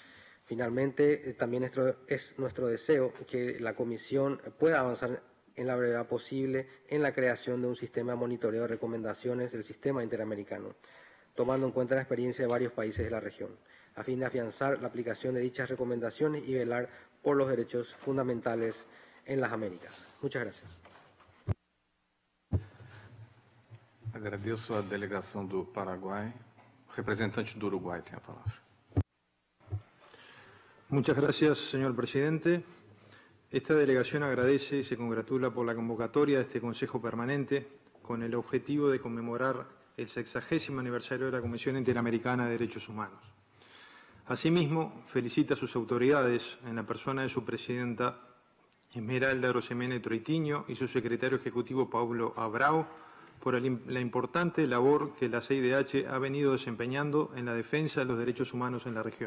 N: Finalmente, eh, también nuestro, es nuestro deseo que la Comisión pueda avanzar en la brevedad posible en la creación de un sistema de monitoreo de recomendaciones del sistema interamericano, tomando en cuenta la experiencia de varios países de la región, a fin de afianzar la aplicación de dichas recomendaciones y velar por los derechos fundamentales en las Américas. Muchas gracias.
E: Agradeço a delegação do Paraguai. O representante do Uruguai tem a palavra.
O: Muchas gracias, señor presidente. Esta delegación agradece y se congratula por la convocatoria de este Consejo Permanente con el objetivo de conmemorar el sexagésimo aniversario de la Comisión Interamericana de Derechos Humanos. Asimismo, felicita a sus autoridades, en la persona de su presidenta Esmeralda Rosemena Troitiño y su secretario ejecutivo Pablo Abrao, por la importante labor que la C I D H ha venido desempeñando en la defensa de los derechos humanos en la región.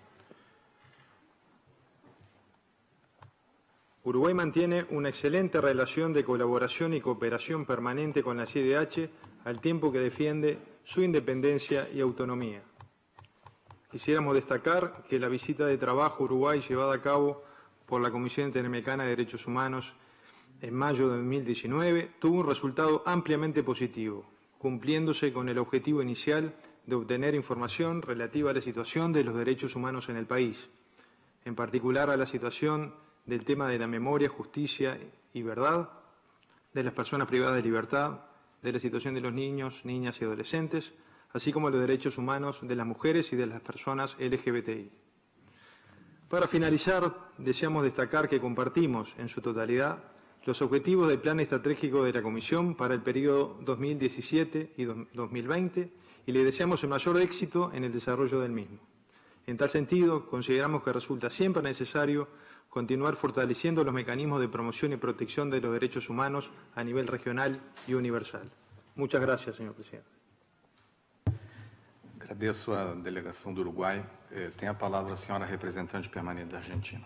O: Uruguay mantiene una excelente relación de colaboración y cooperación permanente con la C I D H al tiempo que defiende su independencia y autonomía. Quisiéramos destacar que la visita de trabajo a Uruguay llevada a cabo por la Comisión Interamericana de Derechos Humanos en mayo de dos mil diecinueve tuvo un resultado ampliamente positivo, cumpliéndose con el objetivo inicial de obtener información relativa a la situación de los derechos humanos en el país, en particular a la situación del tema de la memoria, justicia y verdad, de las personas privadas de libertad, de la situación de los niños, niñas y adolescentes, así como los derechos humanos de las mujeres y de las personas L G B T I. Para finalizar, deseamos destacar que compartimos en su totalidad los objetivos del Plan Estratégico de la Comisión para el periodo dos mil diecisiete y dos mil veinte y le deseamos el mayor éxito en el desarrollo del mismo. En tal sentido, consideramos que resulta siempre necesario continuar fortaleciendo los mecanismos de promoción y protección de los derechos humanos a nivel regional y universal. Muchas gracias, señor presidente.
E: Agradeço a delegação do Uruguai. Eh, tem a palavra a senhora representante permanente da Argentina.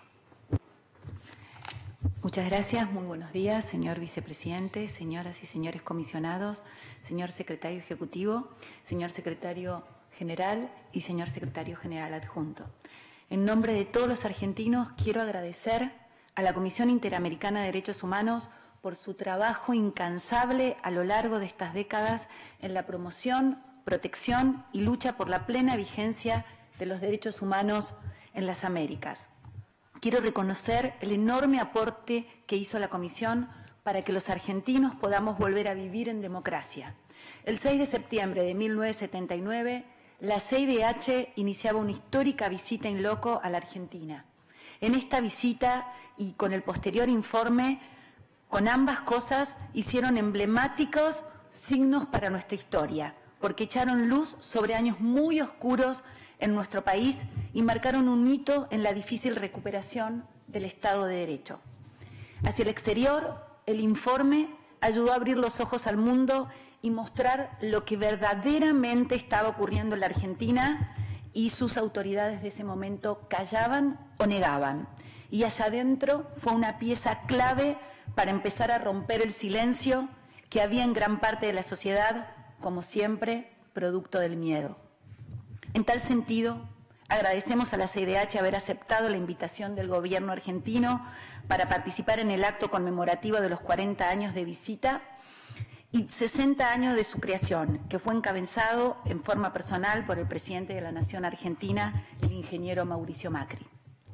P: Muchas gracias. Muy buenos días, señor vicepresidente, señoras y señores comisionados, señor secretario ejecutivo, señor secretario general y señor secretario general adjunto. En nombre de todos los argentinos, quiero agradecer a la Comisión Interamericana de Derechos Humanos por su trabajo incansable a lo largo de estas décadas en la promoción, protección y lucha por la plena vigencia de los derechos humanos en las Américas. Quiero reconocer el enorme aporte que hizo la Comisión para que los argentinos podamos volver a vivir en democracia. El seis de septiembre de mil novecientos setenta y nueve, la C I D H iniciaba una histórica visita in loco a la Argentina. En esta visita y con el posterior informe, con ambas cosas hicieron emblemáticos signos para nuestra historia, porque echaron luz sobre años muy oscuros en nuestro país y marcaron un hito en la difícil recuperación del Estado de Derecho. Hacia el exterior, el informe ayudó a abrir los ojos al mundo y mostrar lo que verdaderamente estaba ocurriendo en la Argentina y sus autoridades de ese momento callaban o negaban. Y allá adentro fue una pieza clave para empezar a romper el silencio que había en gran parte de la sociedad, como siempre, producto del miedo. En tal sentido, agradecemos a la C I D H haber aceptado la invitación del gobierno argentino para participar en el acto conmemorativo de los cuarenta años de visita y sesenta años de su creación, que fue encabezado en forma personal por el presidente de la Nación Argentina, el ingeniero Mauricio Macri.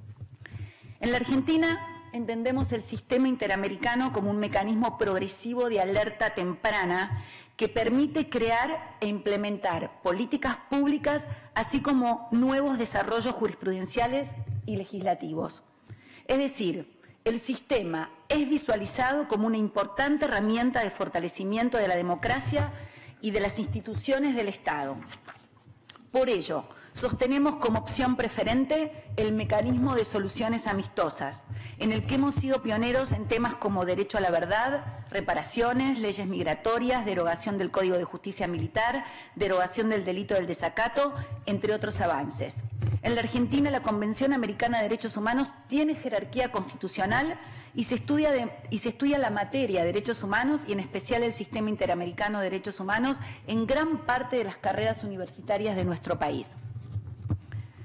P: En la Argentina entendemos el sistema interamericano como un mecanismo progresivo de alerta temprana que permite crear e implementar políticas públicas, así como nuevos desarrollos jurisprudenciales y legislativos. Es decir, el sistema es visualizado como una importante herramienta de fortalecimiento de la democracia y de las instituciones del Estado. Por ello, sostenemos como opción preferente el mecanismo de soluciones amistosas, en el que hemos sido pioneros en temas como derecho a la verdad, reparaciones, leyes migratorias, derogación del Código de Justicia Militar, derogación del delito del desacato, entre otros avances. En la Argentina, la Convención Americana de Derechos Humanos tiene jerarquía constitucional y se estudia, de, y se estudia la materia de derechos humanos y en especial el sistema interamericano de derechos humanos en gran parte de las carreras universitarias de nuestro país.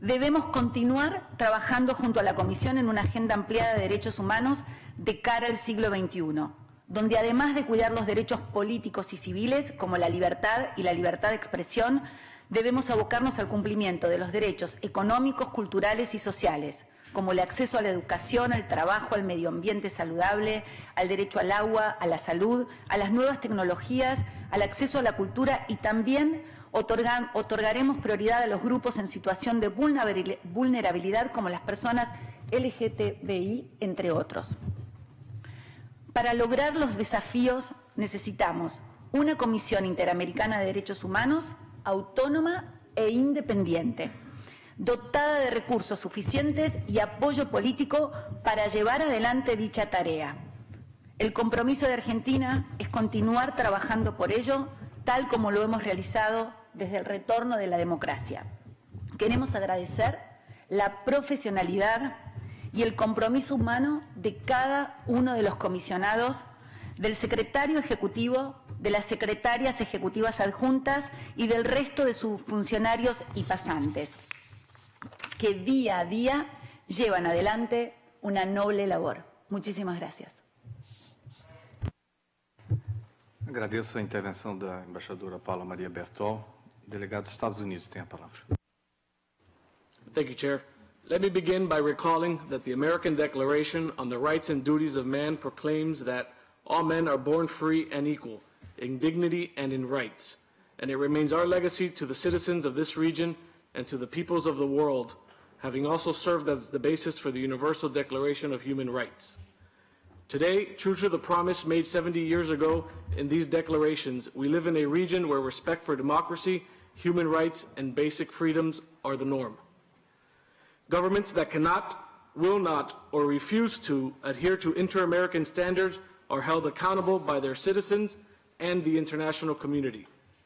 P: Debemos continuar trabajando junto a la Comisión en una agenda ampliada de derechos humanos de cara al siglo veintiuno, donde además de cuidar los derechos políticos y civiles, como la libertad y la libertad de expresión, debemos abocarnos al cumplimiento de los derechos económicos, culturales y sociales, como el acceso a la educación, al trabajo, al medio ambiente saludable, al derecho al agua, a la salud, a las nuevas tecnologías, al acceso a la cultura y también otorgan, otorgaremos prioridad a los grupos en situación de vulnerabilidad como las personas L G T B I, entre otros. Para lograr los desafíos necesitamos una Comisión Interamericana de Derechos Humanos autónoma e independiente, dotada de recursos suficientes y apoyo político para llevar adelante dicha tarea. El compromiso de Argentina es continuar trabajando por ello, tal como lo hemos realizado desde el retorno de la democracia. Queremos agradecer la profesionalidad y el compromiso humano de cada uno de los comisionados, del secretario ejecutivo, de las secretarias ejecutivas adjuntas y del resto de sus funcionarios y pasantes, que día a día llevan adelante una noble labor. Muchísimas gracias.
Q: Agradeço a intervenção da embaixadora Paula Maria Bertol. Delegado dos Estados Unidos tem a palavra.
R: Thank you, Chair. Let me begin by recalling that the American Declaration on the Rights and Duties of Man proclaims that all men are born free and equal in dignity and in rights, and it remains our legacy to the citizens of this region and to the peoples of the world, having also served as the basis for the Universal Declaration of Human Rights. Today, true to the promise made seventy years ago in these declarations, we live in a region where respect for democracy, human rights, and basic freedoms are the norm. Governments that cannot, will not, or refuse to adhere to inter-American standards are held accountable by their citizens and the international community.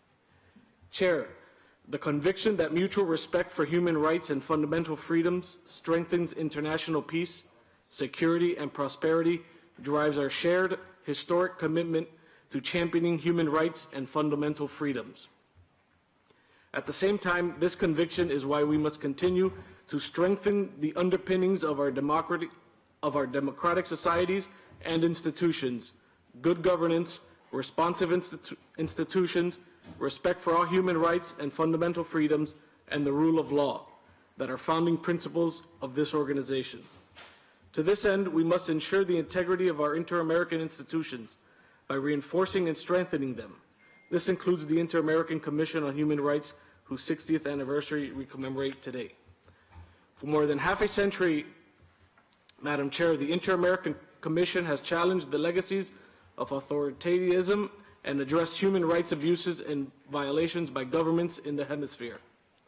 R: Chair, the conviction that mutual respect for human rights and fundamental freedoms strengthens international peace, security, and prosperity drives our shared historic commitment to championing human rights and fundamental freedoms. At the same time, this conviction is why we must continue to strengthen the underpinnings of our democratic, of our democratic societies and institutions, good governance, responsive institu institutions, respect for all human rights and fundamental freedoms, and the rule of law that are founding principles of this organization. To this end, we must ensure the integrity of our inter-American institutions by reinforcing and strengthening them. This includes the Inter-American Commission on Human Rights, whose sixtieth anniversary we commemorate today. For more than half a century, Madam Chair, the Inter-American Commission has challenged the legacies of authoritarianism and addressed human rights abuses and violations by governments in the hemisphere.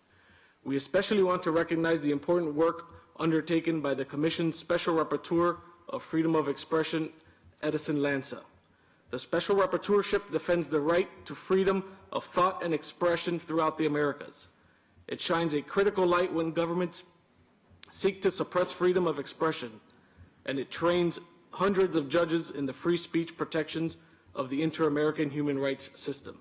R: We especially want to recognize the important work undertaken by the Commission's Special Rapporteur of Freedom of Expression, Edison Lanza. The Special Rapporteurship defends the right to freedom of thought and expression throughout the Americas. It shines a critical light when governments seek to suppress freedom of expression, and it trains hundreds of judges in the free speech protections of the Inter-American human rights system.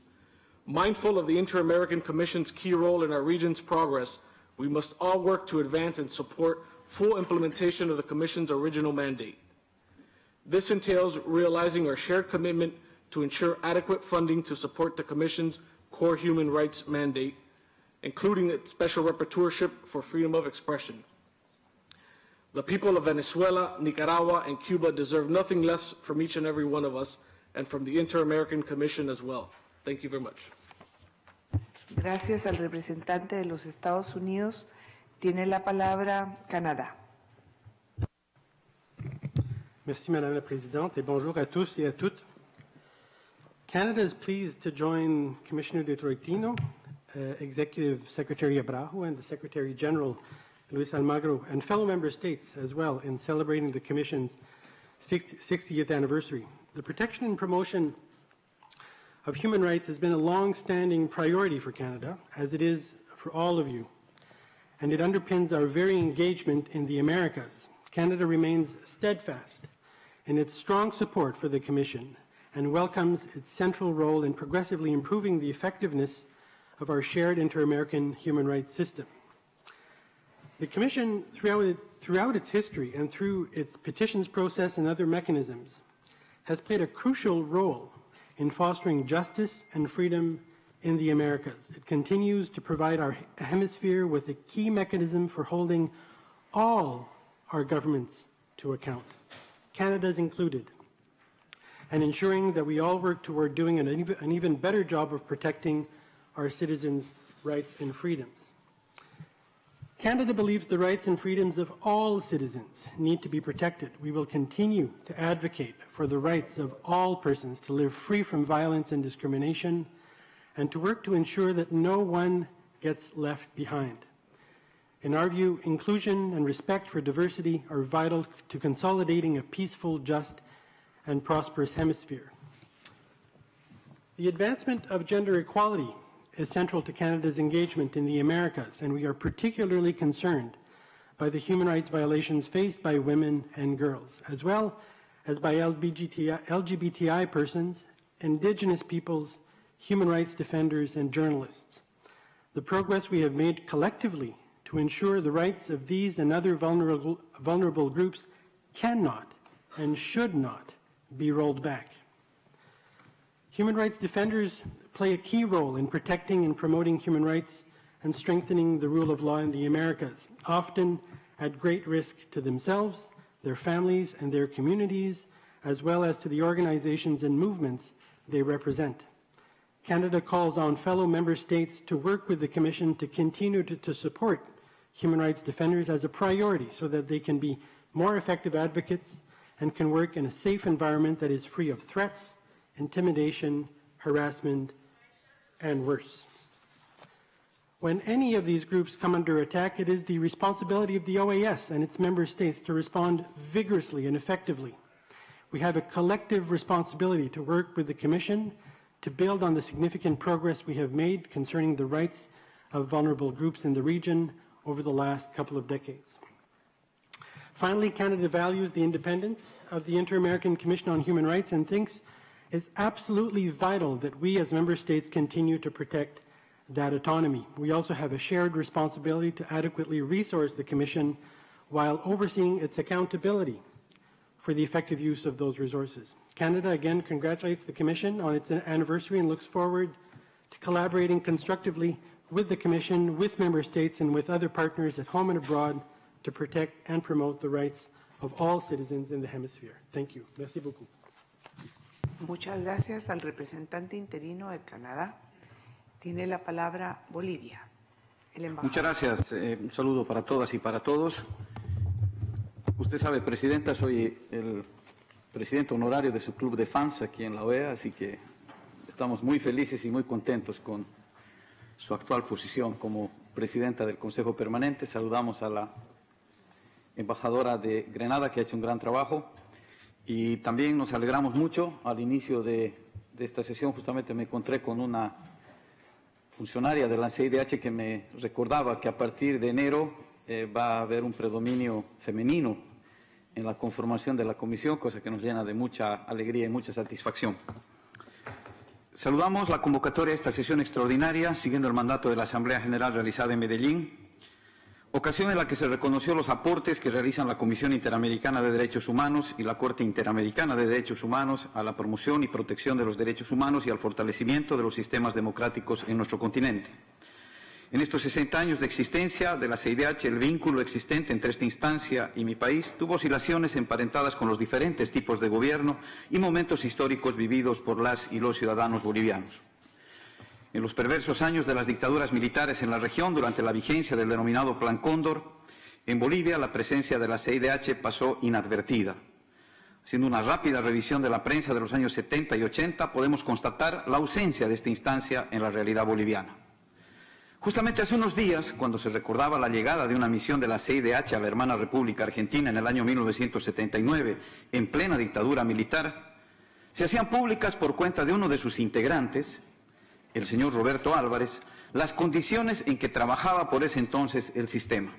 R: Mindful of the Inter-American Commission's key role in our region's progress, we must all work to advance and support full implementation of the Commission's original mandate. This entails realizing our shared commitment to ensure adequate funding to support the Commission's core human rights mandate, including its special rapporteurship for freedom of expression. The people of Venezuela, Nicaragua, and Cuba deserve nothing less from each and every one of us, and from the Inter-American Commission as well. Thank you very much.
A: Gracias al representante de los Estados Unidos. Tiene la palabra Canadá.
S: Merci, Madame la Présidente, et bonjour à tous et à toutes. Canada is pleased to join Commissioner de Troitino, uh, Executive Secretary Abraju, and the Secretary General, Luis Almagro, and fellow member states as well in celebrating the Commission's sixtieth anniversary. The protection and promotion of human rights has been a long-standing priority for Canada, as it is for all of you, and it underpins our very engagement in the Americas. Canada remains steadfast in its strong support for the Commission and welcomes its central role in progressively improving the effectiveness of our shared inter-American human rights system. The Commission, throughout, it, throughout its history and through its petitions process and other mechanisms, has played a crucial role in fostering justice and freedom in the Americas. It continues to provide our hemisphere with a key mechanism for holding all our governments to account, Canada's included, and ensuring that we all work toward doing an even, an even better job of protecting our citizens' rights and freedoms. Canada believes the rights and freedoms of all citizens need to be protected. We will continue to advocate for the rights of all persons to live free from violence and discrimination, and to work to ensure that no one gets left behind. In our view, inclusion and respect for diversity are vital to consolidating a peaceful, just, and prosperous hemisphere. The advancement of gender equality is central to Canada's engagement in the Americas, and we are particularly concerned by the human rights violations faced by women and girls, as well as by L G B T I persons, Indigenous peoples, human rights defenders, and journalists. The progress we have made collectively to ensure the rights of these and other vulnerable, vulnerable groups cannot and should not be rolled back. Human rights defenders play a key role in protecting and promoting human rights and strengthening the rule of law in the Americas, often at great risk to themselves, their families, and their communities, as well as to the organizations and movements they represent. Canada calls on fellow member states to work with the Commission to continue to, to support human rights defenders as a priority so that they can be more effective advocates and can work in a safe environment that is free of threats, intimidation, harassment, and worse. When any of these groups come under attack, it is the responsibility of the O A S and its member states to respond vigorously and effectively. We have a collective responsibility to work with the Commission to build on the significant progress we have made concerning the rights of vulnerable groups in the region over the last couple of decades. Finally, Canada values the independence of the Inter-American Commission on Human Rights and thinks it's absolutely vital that we as member states continue to protect that autonomy. We also have a shared responsibility to adequately resource the Commission while overseeing its accountability for the effective use of those resources. Canada again congratulates the Commission on its anniversary and looks forward to collaborating constructively with the Commission, with member states, and with other partners at home and abroad to protect and promote the rights of all citizens in the hemisphere. Thank you. Merci beaucoup.
A: Muchas gracias al representante interino del Canadá. Tiene la palabra Bolivia. El embajador.
T: Muchas gracias. Eh, un saludo para todas y para todos. Usted sabe, Presidenta, soy el presidente honorario de su club de fans aquí en la O E A, así que estamos muy felices y muy contentos con su actual posición como presidenta del Consejo Permanente. Saludamos a la embajadora de Grenada, que ha hecho un gran trabajo, y también nos alegramos mucho. Al inicio de, de esta sesión justamente me encontré con una funcionaria de la C I D H que me recordaba que a partir de enero eh, va a haber un predominio femenino en la conformación de la comisión, cosa que nos llena de mucha alegría y mucha satisfacción. Saludamos la convocatoria de esta sesión extraordinaria, siguiendo el mandato de la Asamblea General realizada en Medellín, ocasión en la que se reconoció los aportes que realizan la Comisión Interamericana de Derechos Humanos y la Corte Interamericana de Derechos Humanos a la promoción y protección de los derechos humanos y al fortalecimiento de los sistemas democráticos en nuestro continente. En estos sesenta años de existencia de la C I D H, el vínculo existente entre esta instancia y mi país tuvo oscilaciones emparentadas con los diferentes tipos de gobierno y momentos históricos vividos por las y los ciudadanos bolivianos. En los perversos años de las dictaduras militares en la región, durante la vigencia del denominado Plan Cóndor, en Bolivia la presencia de la C I D H pasó inadvertida. Haciendo una rápida revisión de la prensa de los años setenta y ochenta, podemos constatar la ausencia de esta instancia en la realidad boliviana. Justamente hace unos días, cuando se recordaba la llegada de una misión de la C I D H a la hermana República Argentina en el año mil novecientos setenta y nueve, en plena dictadura militar, se hacían públicas por cuenta de uno de sus integrantes, el señor Roberto Álvarez, las condiciones en que trabajaba por ese entonces el sistema.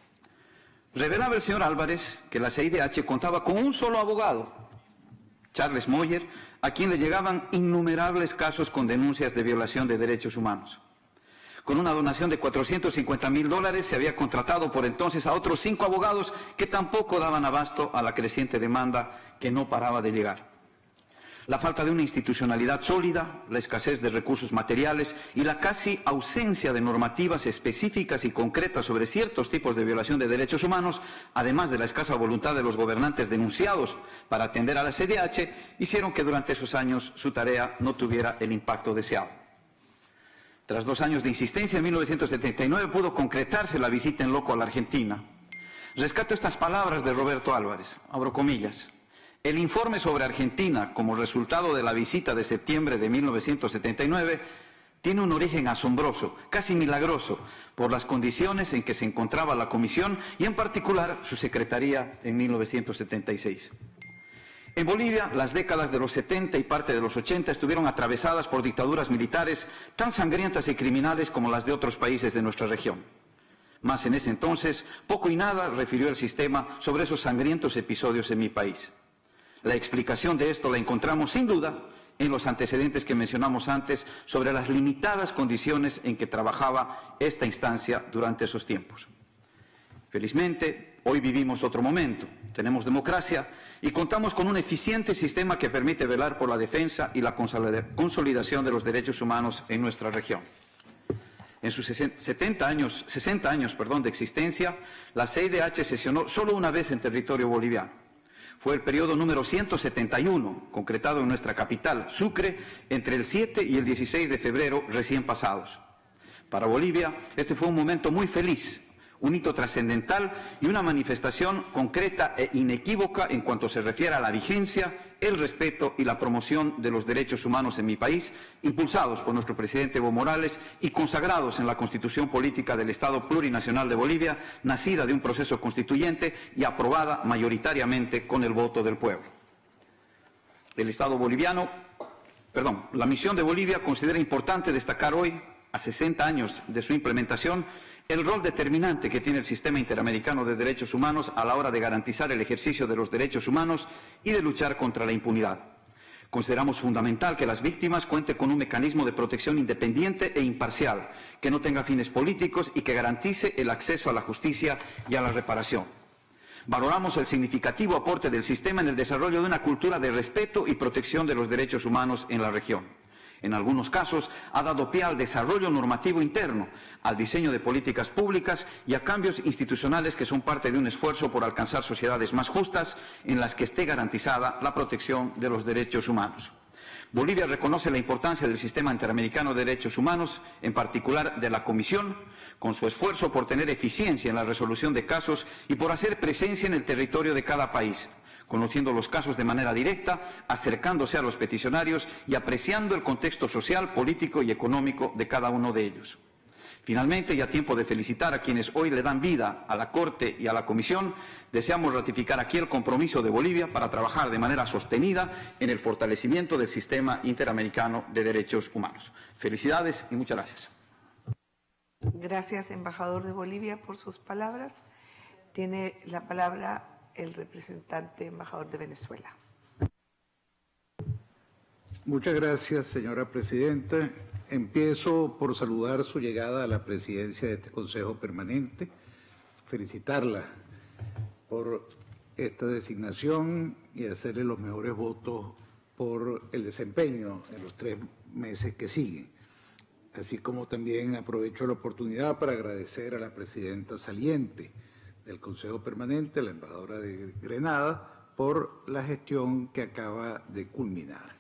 T: Revelaba el señor Álvarez que la C I D H contaba con un solo abogado, Charles Moyer, a quien le llegaban innumerables casos con denuncias de violación de derechos humanos. Con una donación de cuatrocientos cincuenta mil dólares se había contratado por entonces a otros cinco abogados que tampoco daban abasto a la creciente demanda que no paraba de llegar. La falta de una institucionalidad sólida, la escasez de recursos materiales y la casi ausencia de normativas específicas y concretas sobre ciertos tipos de violación de derechos humanos, además de la escasa voluntad de los gobernantes denunciados para atender a la C I D H, hicieron que durante esos años su tarea no tuviera el impacto deseado. Tras dos años de insistencia, en mil novecientos setenta y nueve pudo concretarse la visita en loco a la Argentina. Rescato estas palabras de Roberto Álvarez, abro comillas. El informe sobre Argentina, como resultado de la visita de septiembre de mil novecientos setenta y nueve, tiene un origen asombroso, casi milagroso, por las condiciones en que se encontraba la Comisión y, en particular, su secretaría en mil novecientos setenta y seis. En Bolivia, las décadas de los setenta y parte de los ochenta estuvieron atravesadas por dictaduras militares tan sangrientas y criminales como las de otros países de nuestra región. Más en ese entonces, poco y nada refirió el sistema sobre esos sangrientos episodios en mi país. La explicación de esto la encontramos, sin duda, en los antecedentes que mencionamos antes sobre las limitadas condiciones en que trabajaba esta instancia durante esos tiempos. Felizmente, hoy vivimos otro momento. Tenemos democracia y contamos con un eficiente sistema que permite velar por la defensa y la consolidación de los derechos humanos en nuestra región. En sus setenta años, sesenta años perdón, de existencia, la C I D H sesionó solo una vez en territorio boliviano. Fue el periodo número ciento setenta y uno, concretado en nuestra capital, Sucre, entre el siete y el dieciséis de febrero recién pasados. Para Bolivia, este fue un momento muy feliz, un hito trascendental y una manifestación concreta e inequívoca en cuanto se refiere a la vigencia, el respeto y la promoción de los derechos humanos en mi país, impulsados por nuestro presidente Evo Morales y consagrados en la Constitución Política del Estado Plurinacional de Bolivia, nacida de un proceso constituyente y aprobada mayoritariamente con el voto del pueblo. El Estado boliviano, perdón, la misión de Bolivia considera importante destacar hoy, a sesenta años de su implementación, el rol determinante que tiene el sistema interamericano de derechos humanos a la hora de garantizar el ejercicio de los derechos humanos y de luchar contra la impunidad. Consideramos fundamental que las víctimas cuenten con un mecanismo de protección independiente e imparcial, que no tenga fines políticos y que garantice el acceso a la justicia y a la reparación. Valoramos el significativo aporte del sistema en el desarrollo de una cultura de respeto y protección de los derechos humanos en la región. En algunos casos, ha dado pie al desarrollo normativo interno, al diseño de políticas públicas y a cambios institucionales que son parte de un esfuerzo por alcanzar sociedades más justas en las que esté garantizada la protección de los derechos humanos. Bolivia reconoce la importancia del sistema interamericano de derechos humanos, en particular de la Comisión, con su esfuerzo por tener eficiencia en la resolución de casos y por hacer presencia en el territorio de cada país, conociendo los casos de manera directa, acercándose a los peticionarios y apreciando el contexto social, político y económico de cada uno de ellos. Finalmente, y a tiempo de felicitar a quienes hoy le dan vida a la Corte y a la Comisión, deseamos ratificar aquí el compromiso de Bolivia para trabajar de manera sostenida en el fortalecimiento del sistema interamericano de derechos humanos. Felicidades y muchas gracias.
A: Gracias, embajador de Bolivia, por sus palabras. Tiene la palabra el representante embajador de Venezuela.
U: Muchas gracias, señora presidenta. Empiezo por saludar su llegada a la presidencia de este Consejo Permanente, felicitarla por esta designación y hacerle los mejores votos por el desempeño en los tres meses que siguen. Así como también aprovecho la oportunidad para agradecer a la presidenta saliente del Consejo Permanente, la embajadora de Grenada, por la gestión que acaba de culminar.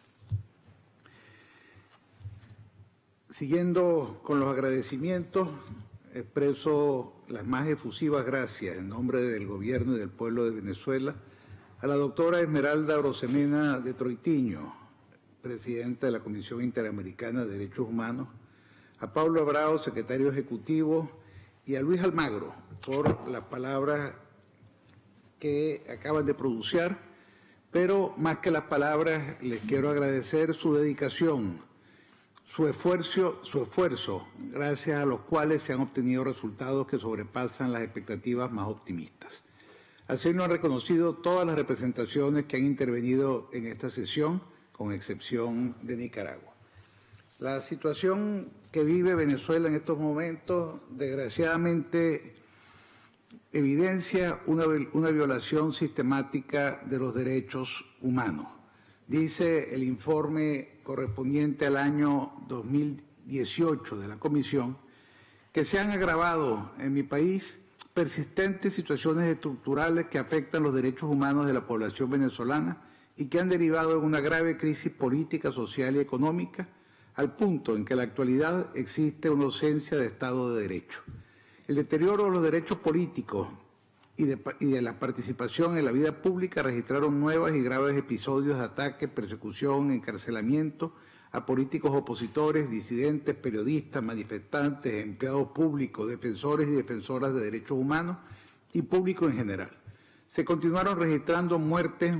U: Siguiendo con los agradecimientos, expreso las más efusivas gracias en nombre del Gobierno y del pueblo de Venezuela a la doctora Esmeralda Arosemena de Troitiño, presidenta de la Comisión Interamericana de Derechos Humanos, a Pablo Abrao, secretario ejecutivo, y a Luis Almagro por las palabras que acaban de pronunciar, pero más que las palabras les quiero agradecer su dedicación, su esfuerzo, su esfuerzo, gracias a los cuales se han obtenido resultados que sobrepasan las expectativas más optimistas. Así lo han reconocido todas las representaciones que han intervenido en esta sesión, con excepción de Nicaragua. La situación que vive Venezuela en estos momentos, desgraciadamente, evidencia una, una violación sistemática de los derechos humanos. Dice el informe correspondiente al año dos mil dieciocho de la Comisión que se han agravado en mi país persistentes situaciones estructurales que afectan los derechos humanos de la población venezolana y que han derivado en una grave crisis política, social y económica, al punto en que en la actualidad existe una ausencia de Estado de Derecho. El deterioro de los derechos políticos y de, y de la participación en la vida pública registraron nuevos y graves episodios de ataque, persecución, encarcelamiento a políticos opositores, disidentes, periodistas, manifestantes, empleados públicos, defensores y defensoras de derechos humanos y público en general. Se continuaron registrando muertes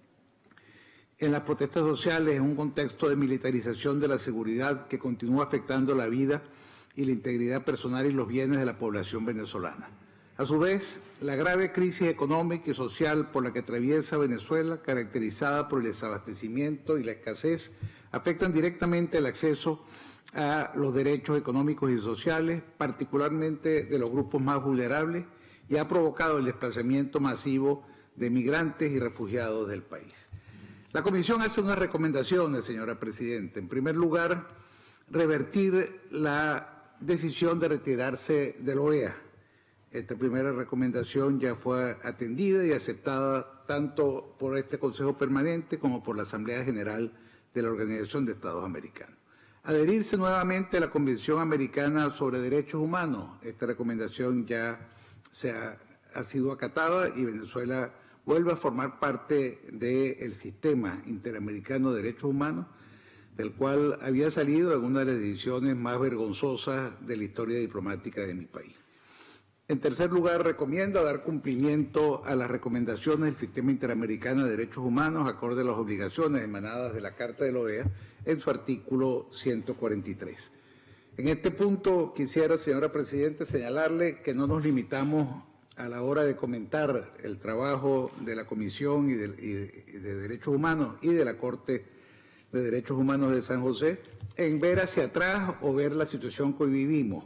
U: en las protestas sociales en un contexto de militarización de la seguridad que continúa afectando la vida y la integridad personal y los bienes de la población venezolana. A su vez, la grave crisis económica y social por la que atraviesa Venezuela, caracterizada por el desabastecimiento y la escasez, afectan directamente el acceso a los derechos económicos y sociales, particularmente de los grupos más vulnerables, y ha provocado el desplazamiento masivo de migrantes y refugiados del país. La Comisión hace unas recomendaciones, señora Presidenta. En primer lugar, revertir la decisión de retirarse de la O E A. Esta primera recomendación ya fue atendida y aceptada tanto por este Consejo Permanente como por la Asamblea General de la Organización de Estados Americanos. Adherirse nuevamente a la Convención Americana sobre Derechos Humanos. Esta recomendación ya se ha, ha sido acatada y Venezuela vuelve a formar parte del sistema interamericano de derechos humanos, del cual había salido en una de las decisiones más vergonzosas de la historia diplomática de mi país. En tercer lugar, recomiendo dar cumplimiento a las recomendaciones del Sistema Interamericano de Derechos Humanos acorde a las obligaciones emanadas de la Carta de la O E A en su artículo ciento cuarenta y tres. En este punto quisiera, señora Presidenta, señalarle que no nos limitamos a la hora de comentar el trabajo de la Comisión y de, y de Derechos Humanos y de la Corte de Derechos Humanos de San José en ver hacia atrás o ver la situación que hoy vivimos.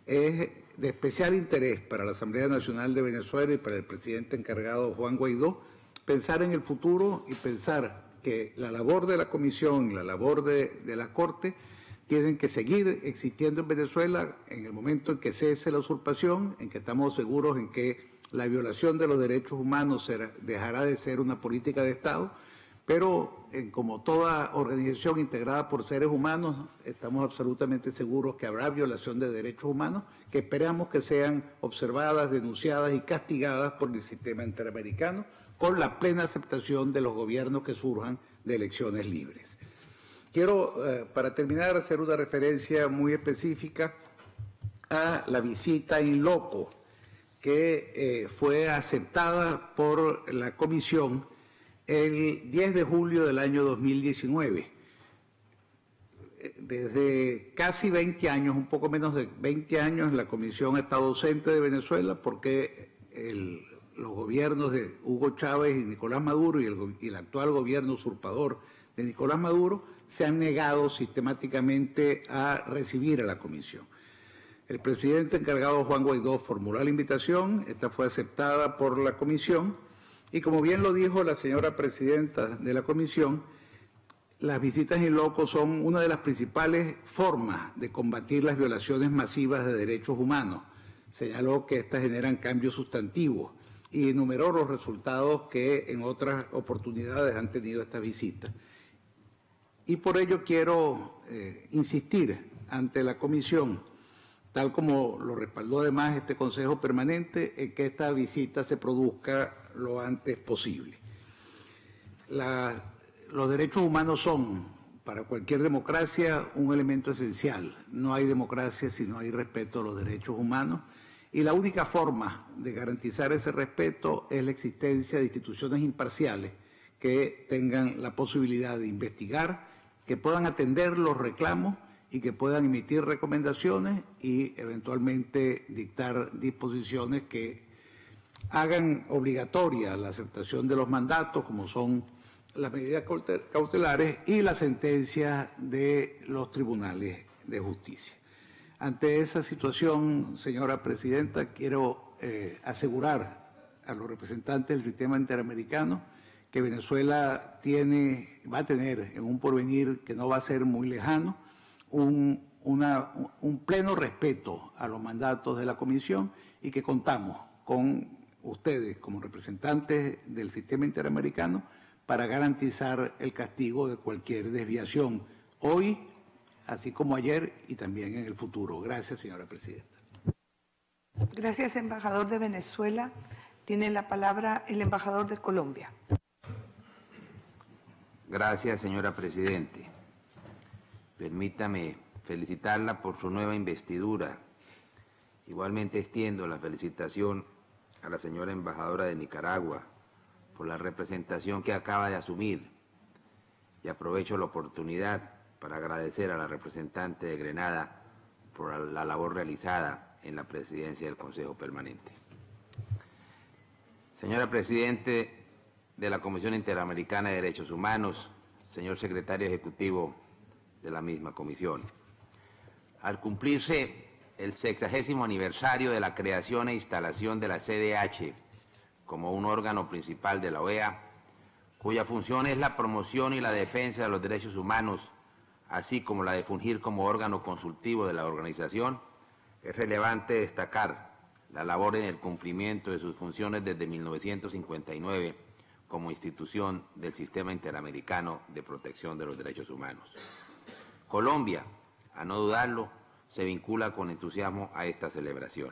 U: Es de especial interés para la Asamblea Nacional de Venezuela y para el presidente encargado Juan Guaidó pensar en el futuro y pensar que la labor de la Comisión, la labor de, de la Corte tienen que seguir existiendo en Venezuela en el momento en que cese la usurpación, en que estamos seguros en que la violación de los derechos humanos será, dejará de ser una política de Estado, pero en, como toda organización integrada por seres humanos, estamos absolutamente seguros que habrá violación de derechos humanos, que esperamos que sean observadas, denunciadas y castigadas por el sistema interamericano, con la plena aceptación de los gobiernos que surjan de elecciones libres. Quiero, eh, para terminar, hacer una referencia muy específica a la visita in loco que eh, fue aceptada por la Comisión el diez de julio del año dos mil diecinueve. Desde casi veinte años, un poco menos de veinte años, la Comisión ha estado ausente de Venezuela porque el, los gobiernos de Hugo Chávez y Nicolás Maduro y el, y el actual gobierno usurpador de Nicolás Maduro se han negado sistemáticamente a recibir a la Comisión. El presidente encargado Juan Guaidó formuló la invitación, esta fue aceptada por la Comisión y como bien lo dijo la señora presidenta de la Comisión, las visitas in loco son una de las principales formas de combatir las violaciones masivas de derechos humanos. Señaló que estas generan cambios sustantivos y enumeró los resultados que en otras oportunidades han tenido estas visitas. Y por ello quiero eh, insistir ante la Comisión, tal como lo respaldó además este Consejo Permanente, en que esta visita se produzca lo antes posible. La, los derechos humanos son, para cualquier democracia, un elemento esencial. No hay democracia si no hay respeto a los derechos humanos y la única forma de garantizar ese respeto es la existencia de instituciones imparciales que tengan la posibilidad de investigar, que puedan atender los reclamos y que puedan emitir recomendaciones y eventualmente dictar disposiciones que hagan obligatoria la aceptación de los mandatos, como son las medidas cautelares y la sentencia de los tribunales de justicia. Ante esa situación, señora presidenta, quiero eh, asegurar a los representantes del sistema interamericano que Venezuela tiene, va a tener en un porvenir que no va a ser muy lejano un, una, un pleno respeto a los mandatos de la Comisión y que contamos con ustedes como representantes del sistema interamericano para garantizar el castigo de cualquier desviación hoy, así como ayer y también en el futuro. Gracias, señora presidenta.
A: Gracias, embajador de Venezuela. Tiene la palabra el embajador de Colombia.
B: Gracias, señora presidente. Permítame felicitarla por su nueva investidura. Igualmente extiendo la felicitación a la señora embajadora de Nicaragua por la representación que acaba de asumir y aprovecho la oportunidad para agradecer a la representante de Grenada por la labor realizada en la presidencia del Consejo Permanente. Señora Presidente de la Comisión Interamericana de Derechos Humanos, señor Secretario Ejecutivo de la misma Comisión, al cumplirse el sexagésimo aniversario de la creación e instalación de la C D H como un órgano principal de la O E A, cuya función es la promoción y la defensa de los derechos humanos, así como la de fungir como órgano consultivo de la organización, es relevante destacar la labor en el cumplimiento de sus funciones desde mil novecientos cincuenta y nueve como institución del Sistema Interamericano de Protección de los Derechos Humanos. Colombia, a no dudarlo, se vincula con entusiasmo a esta celebración.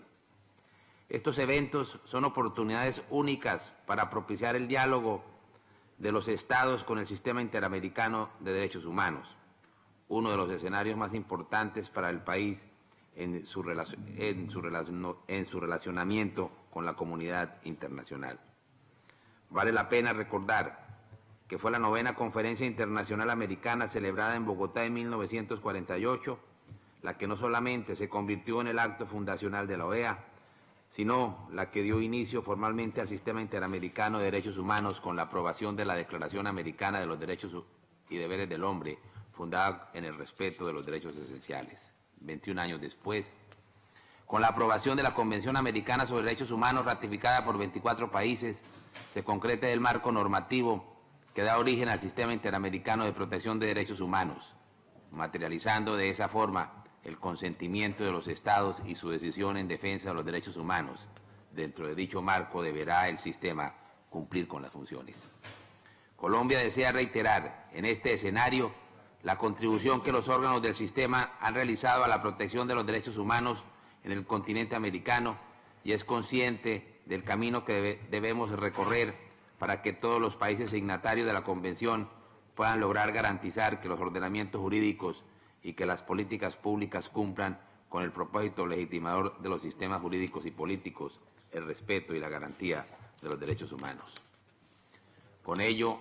B: Estos eventos son oportunidades únicas para propiciar el diálogo de los Estados con el Sistema Interamericano de Derechos Humanos, uno de los escenarios más importantes para el país en su, en su, en su relacionamiento con la comunidad internacional. Vale la pena recordar que fue la novena Conferencia Internacional Americana celebrada en Bogotá en mil novecientos cuarenta y ocho, la que no solamente se convirtió en el acto fundacional de la O E A, sino la que dio inicio formalmente al Sistema Interamericano de Derechos Humanos con la aprobación de la Declaración Americana de los Derechos y Deberes del Hombre, fundada en el respeto de los derechos esenciales. veintiún años después, con la aprobación de la Convención Americana sobre Derechos Humanos, ratificada por veinticuatro países, se concreta el marco normativo que da origen al Sistema Interamericano de Protección de Derechos Humanos, materializando de esa forma el consentimiento de los Estados y su decisión en defensa de los derechos humanos. Dentro de dicho marco deberá el sistema cumplir con las funciones. Colombia desea reiterar en este escenario la contribución que los órganos del sistema han realizado a la protección de los derechos humanos en el continente americano y es consciente del camino que debe, debemos recorrer para que todos los países signatarios de la Convención puedan lograr garantizar que los ordenamientos jurídicos y que las políticas públicas cumplan con el propósito legitimador de los sistemas jurídicos y políticos, el respeto y la garantía de los derechos humanos. Con ello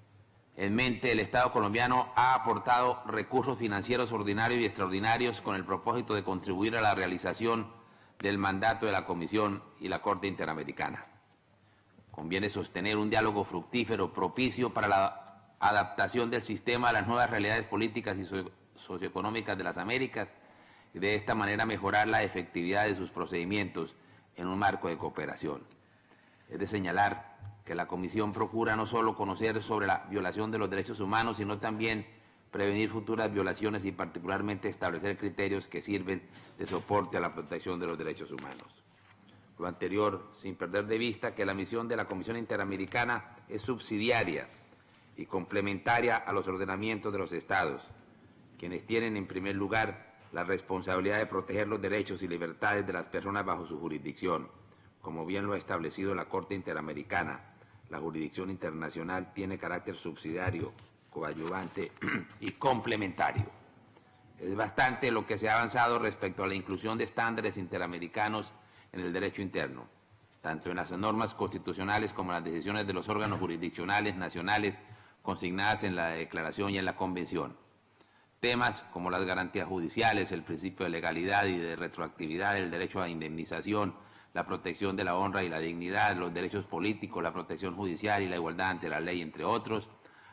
B: en mente, el Estado colombiano ha aportado recursos financieros ordinarios y extraordinarios con el propósito de contribuir a la realización del mandato de la Comisión y la Corte Interamericana. Conviene sostener un diálogo fructífero propicio para la adaptación del sistema a las nuevas realidades políticas y socioeconómicas de las Américas y de esta manera mejorar la efectividad de sus procedimientos en un marco de cooperación. Es de señalar que la Comisión procura no solo conocer sobre la violación de los derechos humanos, sino también prevenir futuras violaciones y particularmente establecer criterios que sirven de soporte a la protección de los derechos humanos. Lo anterior, sin perder de vista que la misión de la Comisión Interamericana es subsidiaria y complementaria a los ordenamientos de los Estados, quienes tienen en primer lugar la responsabilidad de proteger los derechos y libertades de las personas bajo su jurisdicción. Como bien lo ha establecido la Corte Interamericana, la jurisdicción internacional tiene carácter subsidiario, coadyuvante y complementario. Es bastante lo que se ha avanzado respecto a la inclusión de estándares interamericanos en el derecho interno, tanto en las normas constitucionales como en las decisiones de los órganos jurisdiccionales nacionales consignadas en la Declaración y en la Convención. Temas como las garantías judiciales, el principio de legalidad y de retroactividad del derecho a indemnización, la protección de la honra y la dignidad, los derechos políticos, la protección judicial y la igualdad ante la ley, entre otros,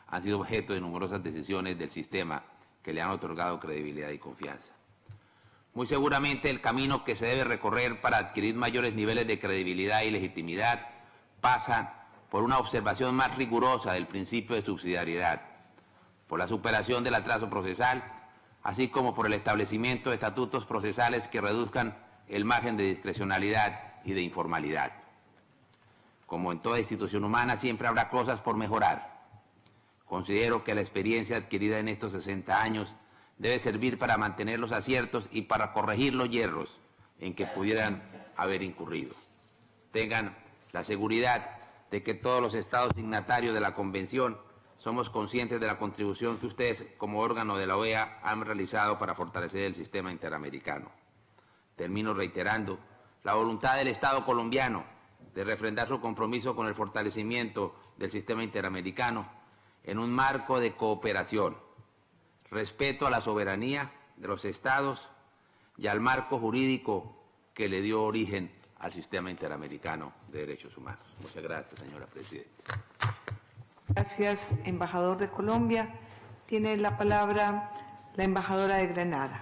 B: han sido objeto de numerosas decisiones del sistema que le han otorgado credibilidad y confianza. Muy seguramente el camino que se debe recorrer para adquirir mayores niveles de credibilidad y legitimidad pasa por una observación más rigurosa del principio de subsidiariedad, por la superación del atraso procesal, así como por el establecimiento de estatutos procesales que reduzcan el margen de discrecionalidad y de informalidad. Como en toda institución humana, siempre habrá cosas por mejorar. Considero que la experiencia adquirida en estos sesenta años debe servir para mantener los aciertos y para corregir los hierros en que pudieran haber incurrido. Tengan la seguridad de que todos los estados signatarios de la Convención somos conscientes de la contribución que ustedes, como órgano de la O E A, han realizado para fortalecer el sistema interamericano. Termino reiterando la voluntad del Estado colombiano de refrendar su compromiso con el fortalecimiento del sistema interamericano en un marco de cooperación, respeto a la soberanía de los estados y al marco jurídico que le dio origen al sistema interamericano de derechos humanos. Muchas gracias, señora presidenta.
A: Gracias, embajador de Colombia. Tiene la palabra la embajadora de Granada.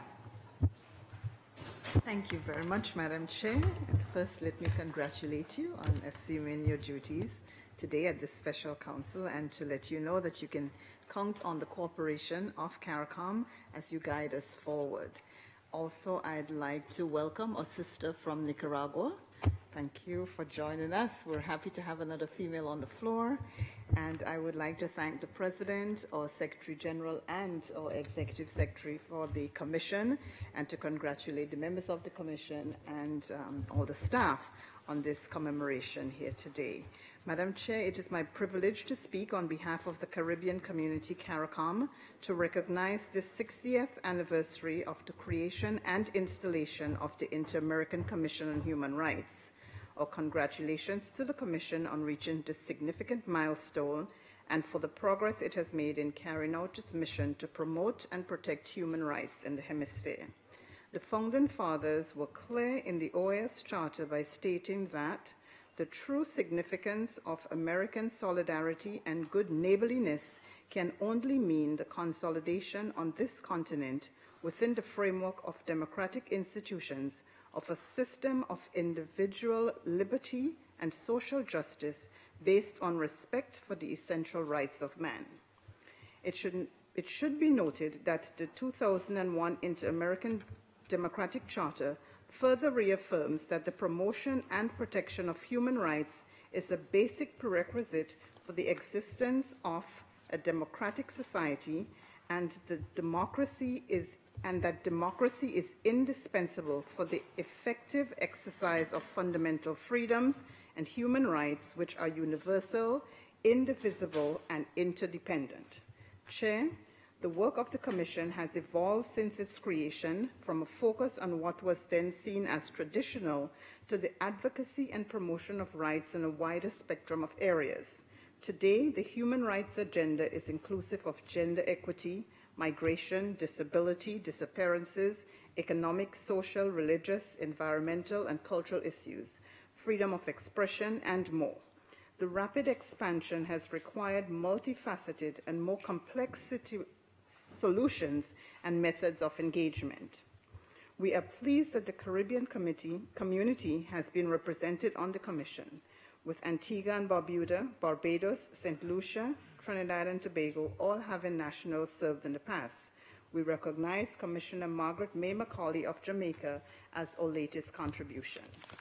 C: Thank you very much, Madam Chair. And first, let me congratulate you on assuming your duties today at this special council and to let you know that you can count on the cooperation of CARICOM as you guide us forward. Also, I'd like to welcome a sister from Nicaragua. Thank you for joining us. We're happy to have another female on the floor. And I would like to thank the President, our Secretary General, and our Executive Secretary for the Commission, and to congratulate the members of the Commission and um, all the staff on this commemoration here today. Madam Chair, it is my privilege to speak on behalf of the Caribbean Community CARICOM to recognize the sixtieth anniversary of the creation and installation of the Inter-American Commission on Human Rights. Our congratulations to the Commission on reaching this significant milestone and for the progress it has made in carrying out its mission to promote and protect human rights in the hemisphere. The Founding Fathers were clear in the O A S Charter by stating that the true significance of American solidarity and good neighborliness can only mean the consolidation on this continent within the framework of democratic institutions of a system of individual liberty and social justice based on respect for the essential rights of man. It should, it should be noted that the two thousand one Inter-American Democratic Charter further reaffirms that the promotion and protection of human rights is a basic prerequisite for the existence of a democratic society, and the democracy is and that democracy is indispensable for the effective exercise of fundamental freedoms and human rights, which are universal, indivisible, and interdependent. Chair, the work of the Commission has evolved since its creation from a focus on what was then seen as traditional to the advocacy and promotion of rights in a wider spectrum of areas. Today, the human rights agenda is inclusive of gender equity, migration, disability, disappearances, economic, social, religious, environmental, and cultural issues, freedom of expression, and more. The rapid expansion has required multifaceted and more complex solutions and methods of engagement. We are pleased that the Caribbean Committee, community has been represented on the Commission, with Antigua and Barbuda, Barbados, Saint Lucia, Trinidad and Tobago, all having nationals served in the past. We recognize Commissioner Margaret May Macaulay of Jamaica as our latest contribution.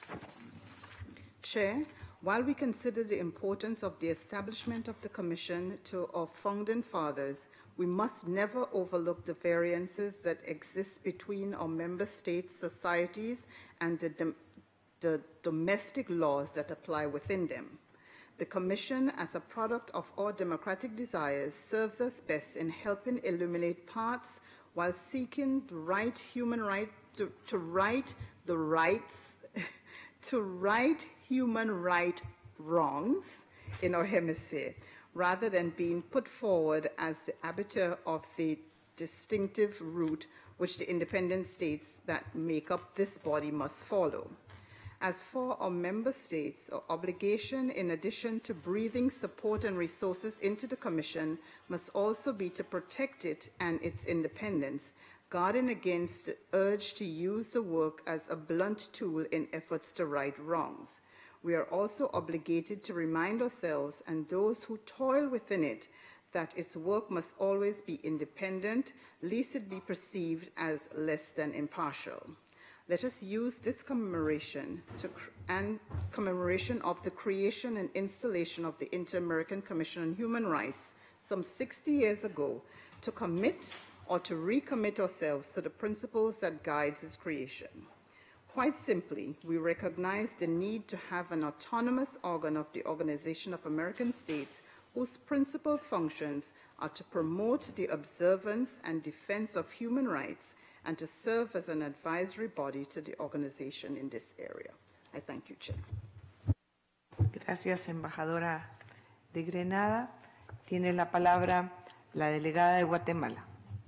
C: Chair, while we consider the importance of the establishment of the Commission to our founding fathers, we must never overlook the variances that exist between our member states' societies and the, dom the domestic laws that apply within them. The Commission, as a product of our democratic desires, serves us best in helping illuminate paths while seeking the right human right to, to right the rights, to right human right wrongs in our hemisphere, rather than being put forward as the arbiter of the distinctive route which the independent states that make up this body must follow. As for our member states, our obligation, in addition to breathing support and resources into the Commission, must also be to protect it and its independence, guarding against the urge to use the work as a blunt tool in efforts to right wrongs. We are also obligated to remind ourselves and those who toil within it that its work must always be independent, lest it be perceived as less than impartial. Let us use this commemoration to, and commemoration of the creation and installation of the Inter-American Commission on Human Rights some sixty years ago to commit or to recommit ourselves to the principles that guides its creation. Quite simply, we recognize the need to have an autonomous organ of the Organization of American States whose principal functions are to promote the observance and defense of human rights and to serve as an advisory body to the organization in this area. I thank you, Chair.
D: Gracias, embajadora de Grenada. Tiene la palabra la delegada de Guatemala.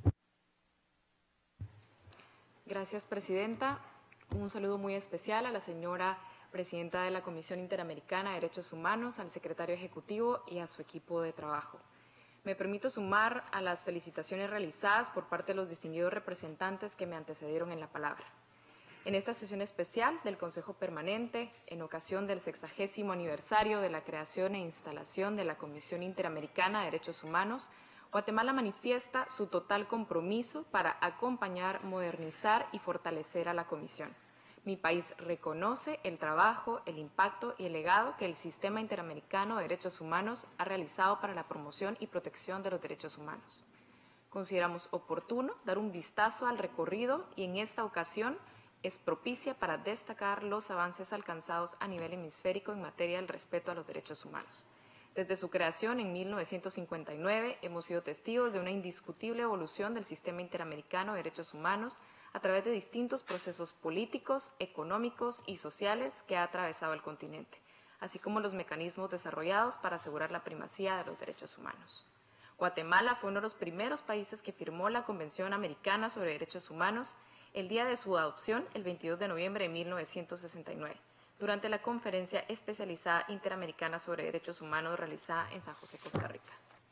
V: Gracias, presidenta. Un saludo muy especial a la señora presidenta de la Comisión Interamericana de Derechos Humanos, al secretario ejecutivo y a su equipo de trabajo. Me permito sumar a las felicitaciones realizadas por parte de los distinguidos representantes que me antecedieron en la palabra. En esta sesión especial del Consejo Permanente, en ocasión del sexagésimo aniversario de la creación e instalación de la Comisión Interamericana de Derechos Humanos, Guatemala manifiesta su total compromiso para acompañar, modernizar y fortalecer a la Comisión. Mi país reconoce el trabajo, el impacto y el legado que el Sistema Interamericano de Derechos Humanos ha realizado para la promoción y protección de los derechos humanos. Consideramos oportuno dar un vistazo al recorrido y en esta ocasión es propicia para destacar los avances alcanzados a nivel hemisférico en materia del respeto a los derechos humanos. Desde su creación en mil novecientos cincuenta y nueve hemos sido testigos de una indiscutible evolución del Sistema Interamericano de Derechos Humanos a través de distintos procesos políticos, económicos y sociales que ha atravesado el continente, así como los mecanismos desarrollados para asegurar la primacía de los derechos humanos. Guatemala fue uno de los primeros países que firmó la Convención Americana sobre Derechos Humanos el día de su adopción, el veintidós de noviembre de mil novecientos sesenta y nueve, durante la Conferencia Especializada Interamericana sobre Derechos Humanos realizada en San José, Costa Rica.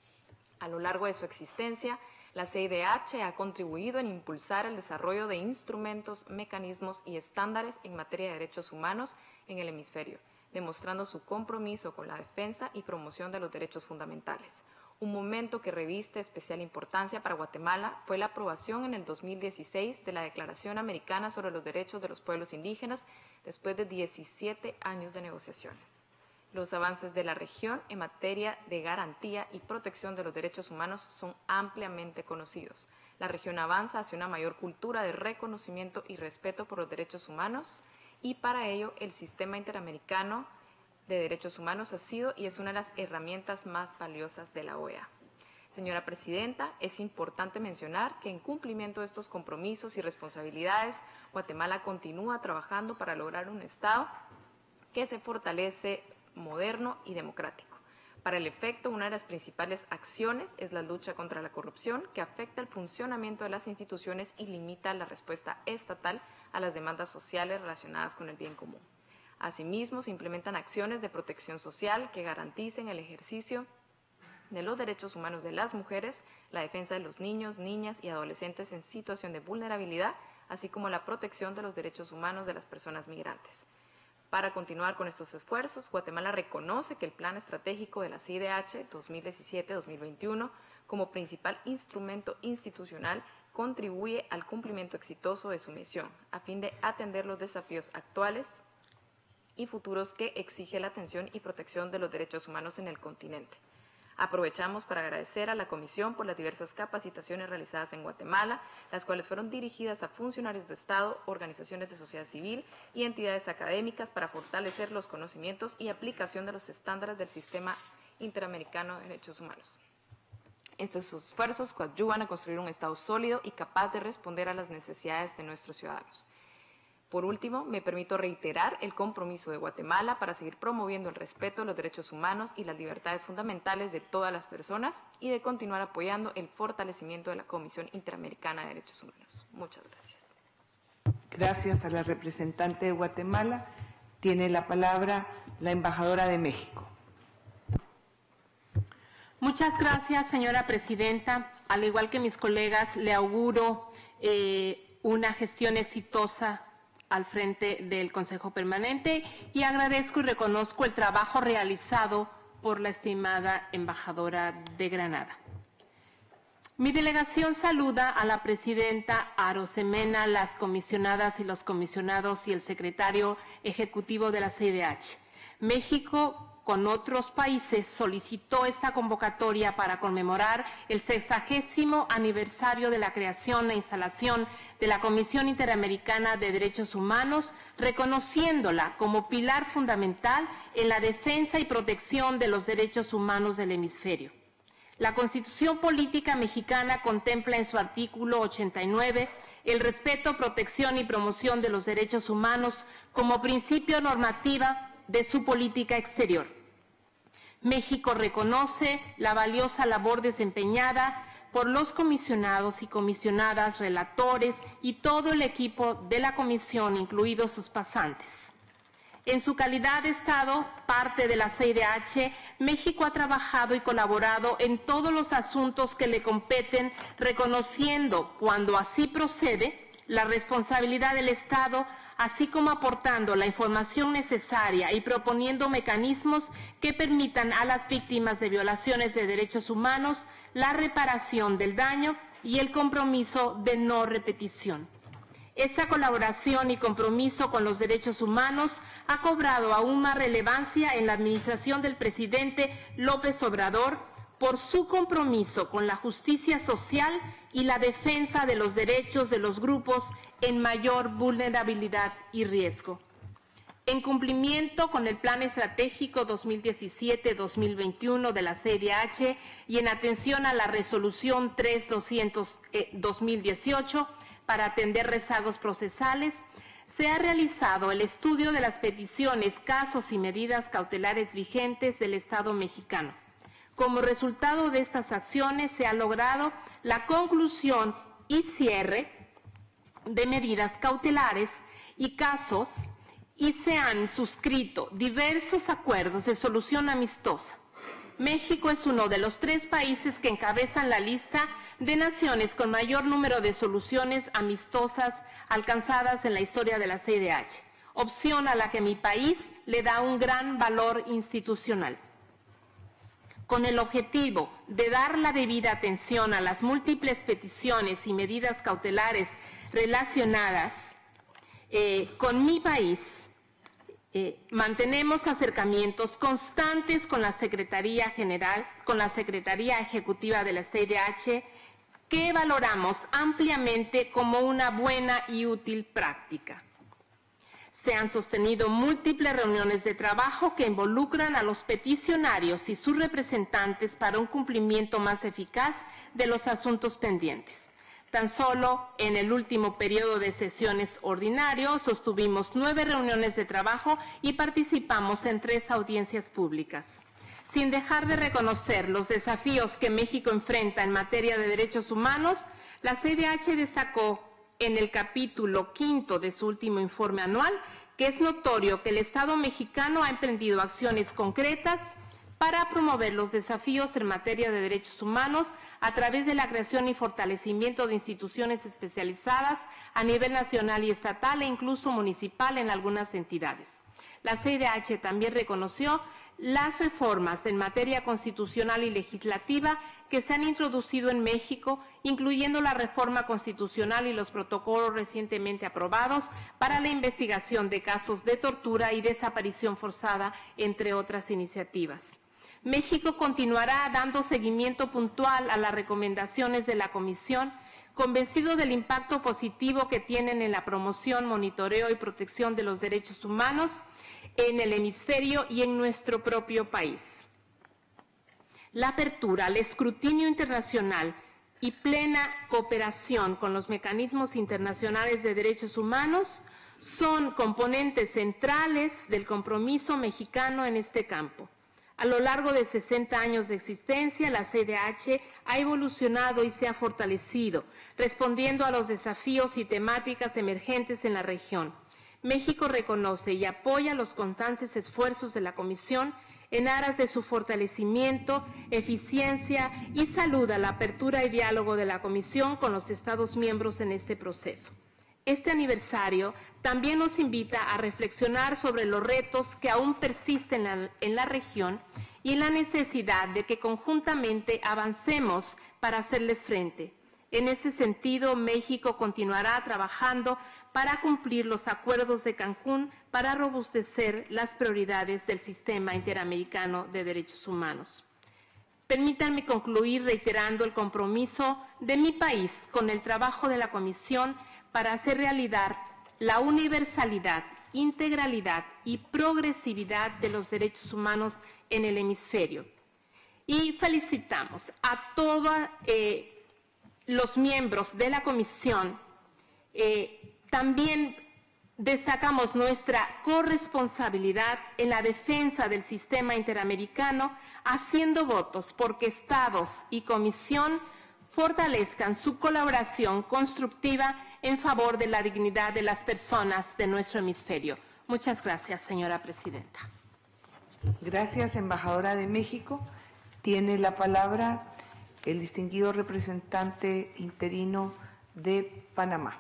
V: A lo largo de su existencia, la C I D H ha contribuido en impulsar el desarrollo de instrumentos, mecanismos y estándares en materia de derechos humanos en el hemisferio, demostrando su compromiso con la defensa y promoción de los derechos fundamentales. Un momento que reviste especial importancia para Guatemala fue la aprobación en el dos mil dieciséis de la Declaración Americana sobre los Derechos de los Pueblos Indígenas después de diecisiete años de negociaciones. Los avances de la región en materia de garantía y protección de los derechos humanos son ampliamente conocidos. La región avanza hacia una mayor cultura de reconocimiento y respeto por los derechos humanos y para ello el Sistema Interamericano de Derechos Humanos ha sido y es una de las herramientas más valiosas de la O E A. Señora Presidenta, es importante mencionar que en cumplimiento de estos compromisos y responsabilidades, Guatemala continúa trabajando para lograr un Estado que se fortalece, moderno y democrático. Para el efecto, una de las principales acciones es la lucha contra la corrupción, que afecta el funcionamiento de las instituciones y limita la respuesta estatal a las demandas sociales relacionadas con el bien común. Asimismo, se implementan acciones de protección social que garanticen el ejercicio de los derechos humanos de las mujeres, la defensa de los niños, niñas y adolescentes en situación de vulnerabilidad, así como la protección de los derechos humanos de las personas migrantes. Para continuar con estos esfuerzos, Guatemala reconoce que el Plan Estratégico de la C I D H dos mil diecisiete a dos mil veintiuno, como principal instrumento institucional, contribuye al cumplimiento exitoso de su misión, a fin de atender los desafíos actuales y futuros que exige la atención y protección de los derechos humanos en el continente. Aprovechamos para agradecer a la Comisión por las diversas capacitaciones realizadas en Guatemala, las cuales fueron dirigidas a funcionarios de Estado, organizaciones de sociedad civil y entidades académicas para fortalecer los conocimientos y aplicación de los estándares del Sistema Interamericano de Derechos Humanos. Estos esfuerzos coadyuvan a construir un Estado sólido y capaz de responder a las necesidades de nuestros ciudadanos. Por último, me permito reiterar el compromiso de Guatemala para seguir promoviendo el respeto de los derechos humanos y las libertades fundamentales de todas las personas y de continuar apoyando el fortalecimiento de la Comisión Interamericana de Derechos Humanos. Muchas gracias.
D: Gracias a la representante de Guatemala. Tiene la palabra la embajadora de México.
F: Muchas gracias, señora presidenta. Al igual que mis colegas, le auguro eh, una gestión exitosa al frente del Consejo Permanente y agradezco y reconozco el trabajo realizado por la estimada embajadora de Granada. Mi delegación saluda a la presidenta Arosemena, las comisionadas y los comisionados y el secretario ejecutivo de la C I D H. México, con otros países, solicitó esta convocatoria para conmemorar el sexagésimo aniversario de la creación e instalación de la Comisión Interamericana de Derechos Humanos, reconociéndola como pilar fundamental en la defensa y protección de los derechos humanos del hemisferio. La Constitución Política Mexicana contempla en su artículo ochenta y nueve el respeto, protección y promoción de los derechos humanos como principio normativa de su política exterior. México reconoce la valiosa labor desempeñada por los comisionados y comisionadas, relatores y todo el equipo de la comisión, incluidos sus pasantes. En su calidad de Estado, parte de la C I D H, México ha trabajado y colaborado en todos los asuntos que le competen, reconociendo, cuando así procede, la responsabilidad del Estado, así como aportando la información necesaria y proponiendo mecanismos que permitan a las víctimas de violaciones de derechos humanos la reparación del daño y el compromiso de no repetición. Esta colaboración y compromiso con los derechos humanos ha cobrado aún más relevancia en la administración del presidente López Obrador por su compromiso con la justicia social y la defensa de los derechos de los grupos en mayor vulnerabilidad y riesgo. En cumplimiento con el Plan Estratégico dos mil diecisiete a dos mil veintiuno de la C I D H y en atención a la Resolución tres doscientos dos mil dieciocho para atender rezagos procesales, se ha realizado el estudio de las peticiones, casos y medidas cautelares vigentes del Estado mexicano. Como resultado de estas acciones se ha logrado la conclusión y cierre de medidas cautelares y casos y se han suscrito diversos acuerdos de solución amistosa. México es uno de los tres países que encabezan la lista de naciones con mayor número de soluciones amistosas alcanzadas en la historia de la C I D H, opción a la que mi país le da un gran valor institucional. Con el objetivo de dar la debida atención a las múltiples peticiones y medidas cautelares relacionadas eh, con mi país, Eh, mantenemos acercamientos constantes con la Secretaría General, con la Secretaría Ejecutiva de la C I D H, que valoramos ampliamente como una buena y útil práctica. Se han sostenido múltiples reuniones de trabajo que involucran a los peticionarios y sus representantes para un cumplimiento más eficaz de los asuntos pendientes. Tan solo en el último periodo de sesiones ordinario sostuvimos nueve reuniones de trabajo y participamos en tres audiencias públicas. Sin dejar de reconocer los desafíos que México enfrenta en materia de derechos humanos, la C I D H destacó en el capítulo quinto de su último informe anual que es notorio que el Estado mexicano ha emprendido acciones concretas para promover los desafíos en materia de derechos humanos a través de la creación y fortalecimiento de instituciones especializadas a nivel nacional y estatal e incluso municipal en algunas entidades. La C I D H también reconoció las reformas en materia constitucional y legislativa que se han introducido en México, incluyendo la reforma constitucional y los protocolos recientemente aprobados para la investigación de casos de tortura y desaparición forzada, entre otras iniciativas. México continuará dando seguimiento puntual a las recomendaciones de la Comisión, convencido del impacto positivo que tienen en la promoción, monitoreo y protección de los derechos humanos en el hemisferio y en nuestro propio país. La apertura al escrutinio internacional y plena cooperación con los mecanismos internacionales de derechos humanos son componentes centrales del compromiso mexicano en este campo. A lo largo de sesenta años de existencia, la C I D H ha evolucionado y se ha fortalecido, respondiendo a los desafíos y temáticas emergentes en la región. México reconoce y apoya los constantes esfuerzos de la Comisión en aras de su fortalecimiento, eficiencia y saluda la apertura y diálogo de la Comisión con los Estados miembros en este proceso. Este aniversario también nos invita a reflexionar sobre los retos que aún persisten en la, en la región y en la necesidad de que conjuntamente avancemos para hacerles frente. En ese sentido, México continuará trabajando para cumplir los acuerdos de Cancún para robustecer las prioridades del sistema interamericano de derechos humanos. Permítanme concluir reiterando el compromiso de mi país con el trabajo de la Comisión para hacer realidad la universalidad, integralidad y progresividad de los derechos humanos en el hemisferio. Y felicitamos a todos eh, los miembros de la Comisión. Eh, también destacamos nuestra corresponsabilidad en la defensa del sistema interamericano, haciendo votos porque Estados y Comisión fortalezcan su colaboración constructiva en favor de la dignidad de las personas de nuestro hemisferio. Muchas gracias, señora presidenta.
D: Gracias, embajadora de México. Tiene la palabra el distinguido representante interino de Panamá.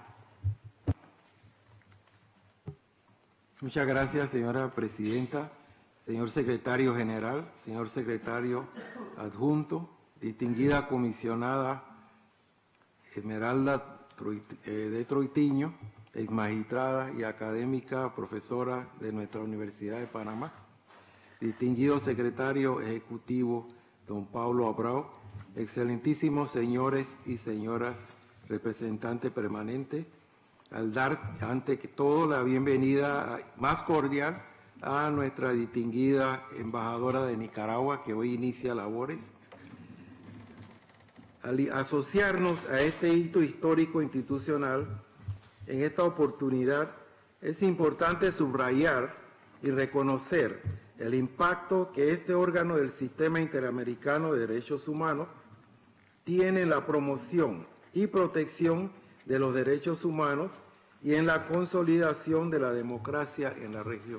G: Muchas gracias, señora presidenta, señor secretario general, señor secretario adjunto, distinguida comisionada Esmeralda de Troitiño, ex magistrada y académica profesora de nuestra Universidad de Panamá, distinguido secretario ejecutivo don Paulo Abrao, excelentísimos señores y señoras representantes permanentes, al dar ante todo la bienvenida más cordial a nuestra distinguida embajadora de Nicaragua que hoy inicia labores. Al asociarnos a este hito histórico institucional, en esta oportunidad es importante subrayar y reconocer el impacto que este órgano del Sistema Interamericano de Derechos Humanos tiene en la promoción y protección de los derechos humanos y en la consolidación de la democracia en la región.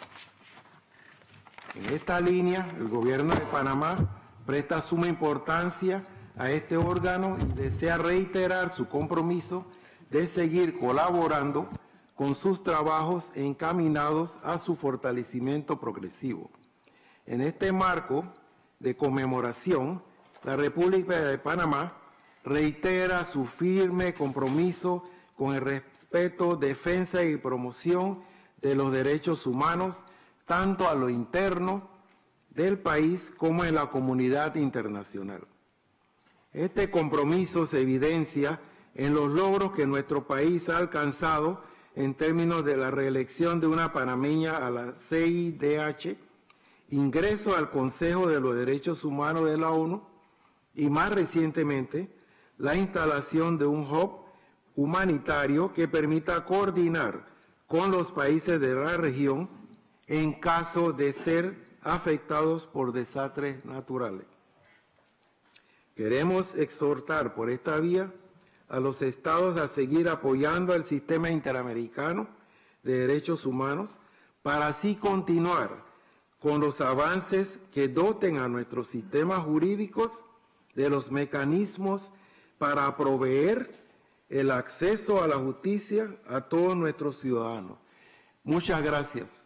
G: En esta línea, el Gobierno de Panamá presta suma importancia a este órgano y desea reiterar su compromiso de seguir colaborando con sus trabajos encaminados a su fortalecimiento progresivo. En este marco de conmemoración, la República de Panamá reitera su firme compromiso con el respeto, defensa y promoción de los derechos humanos, tanto a lo interno del país como en la comunidad internacional. Este compromiso se evidencia en los logros que nuestro país ha alcanzado en términos de la reelección de una panameña a la C I D H, ingreso al Consejo de los Derechos Humanos de la ONU y más recientemente la instalación de un hub humanitario que permita coordinar con los países de la región en caso de ser afectados por desastres naturales. Queremos exhortar por esta vía a los estados a seguir apoyando al sistema interamericano de derechos humanos para así continuar con los avances que doten a nuestros sistemas jurídicos de los mecanismos para proveer el acceso a la justicia a todos nuestros ciudadanos. Muchas gracias.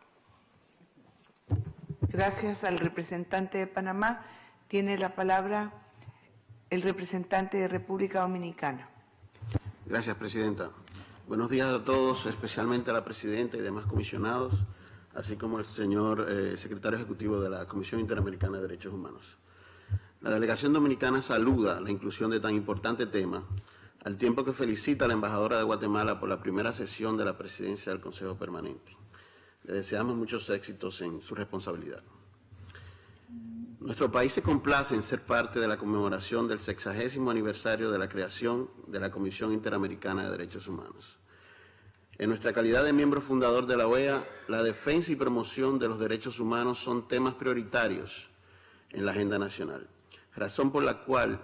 D: Gracias al representante de Panamá. Tiene la palabra el representante de República Dominicana.
I: Gracias, presidenta. Buenos días a todos, especialmente a la presidenta y demás comisionados, así como el señor eh, secretario ejecutivo de la Comisión Interamericana de Derechos Humanos. La delegación dominicana saluda la inclusión de tan importante tema, al tiempo que felicita a la embajadora de Guatemala por la primera sesión de la presidencia del Consejo Permanente. Le deseamos muchos éxitos en su responsabilidad. Nuestro país se complace en ser parte de la conmemoración del sexagésimo aniversario de la creación de la Comisión Interamericana de Derechos Humanos. En nuestra calidad de miembro fundador de la O E A, la defensa y promoción de los derechos humanos son temas prioritarios en la agenda nacional, razón por la cual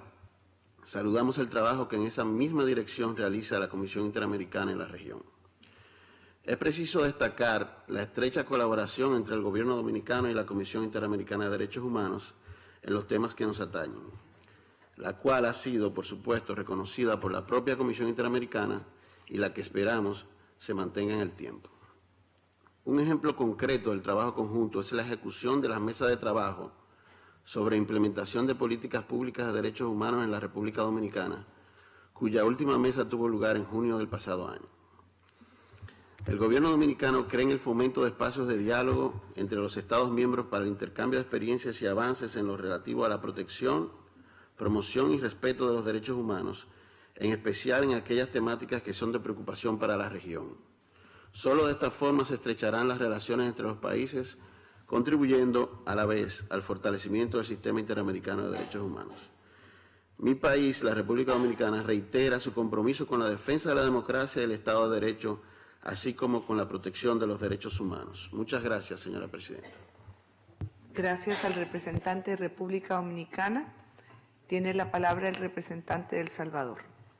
I: saludamos el trabajo que en esa misma dirección realiza la Comisión Interamericana en la región. Es preciso destacar la estrecha colaboración entre el Gobierno dominicano y la Comisión Interamericana de Derechos Humanos en los temas que nos atañen, la cual ha sido, por supuesto, reconocida por la propia Comisión Interamericana y la que esperamos se mantenga en el tiempo. Un ejemplo concreto del trabajo conjunto es la ejecución de las mesas de trabajo sobre implementación de políticas públicas de derechos humanos en la República Dominicana, cuya última mesa tuvo lugar en junio del pasado año. El Gobierno dominicano cree en el fomento de espacios de diálogo entre los Estados miembros para el intercambio de experiencias y avances en lo relativo a la protección, promoción y respeto de los derechos humanos, en especial en aquellas temáticas que son de preocupación para la región. Solo de esta forma se estrecharán las relaciones entre los países, contribuyendo a la vez al fortalecimiento del sistema interamericano de derechos humanos. Mi país, la República Dominicana, reitera su compromiso con la defensa de la democracia y el Estado de Derecho, así como con la protección de los derechos humanos. Muchas gracias, señora presidenta.
D: Gracias al representante de República Dominicana. Tiene la palabra el representante de El Salvador.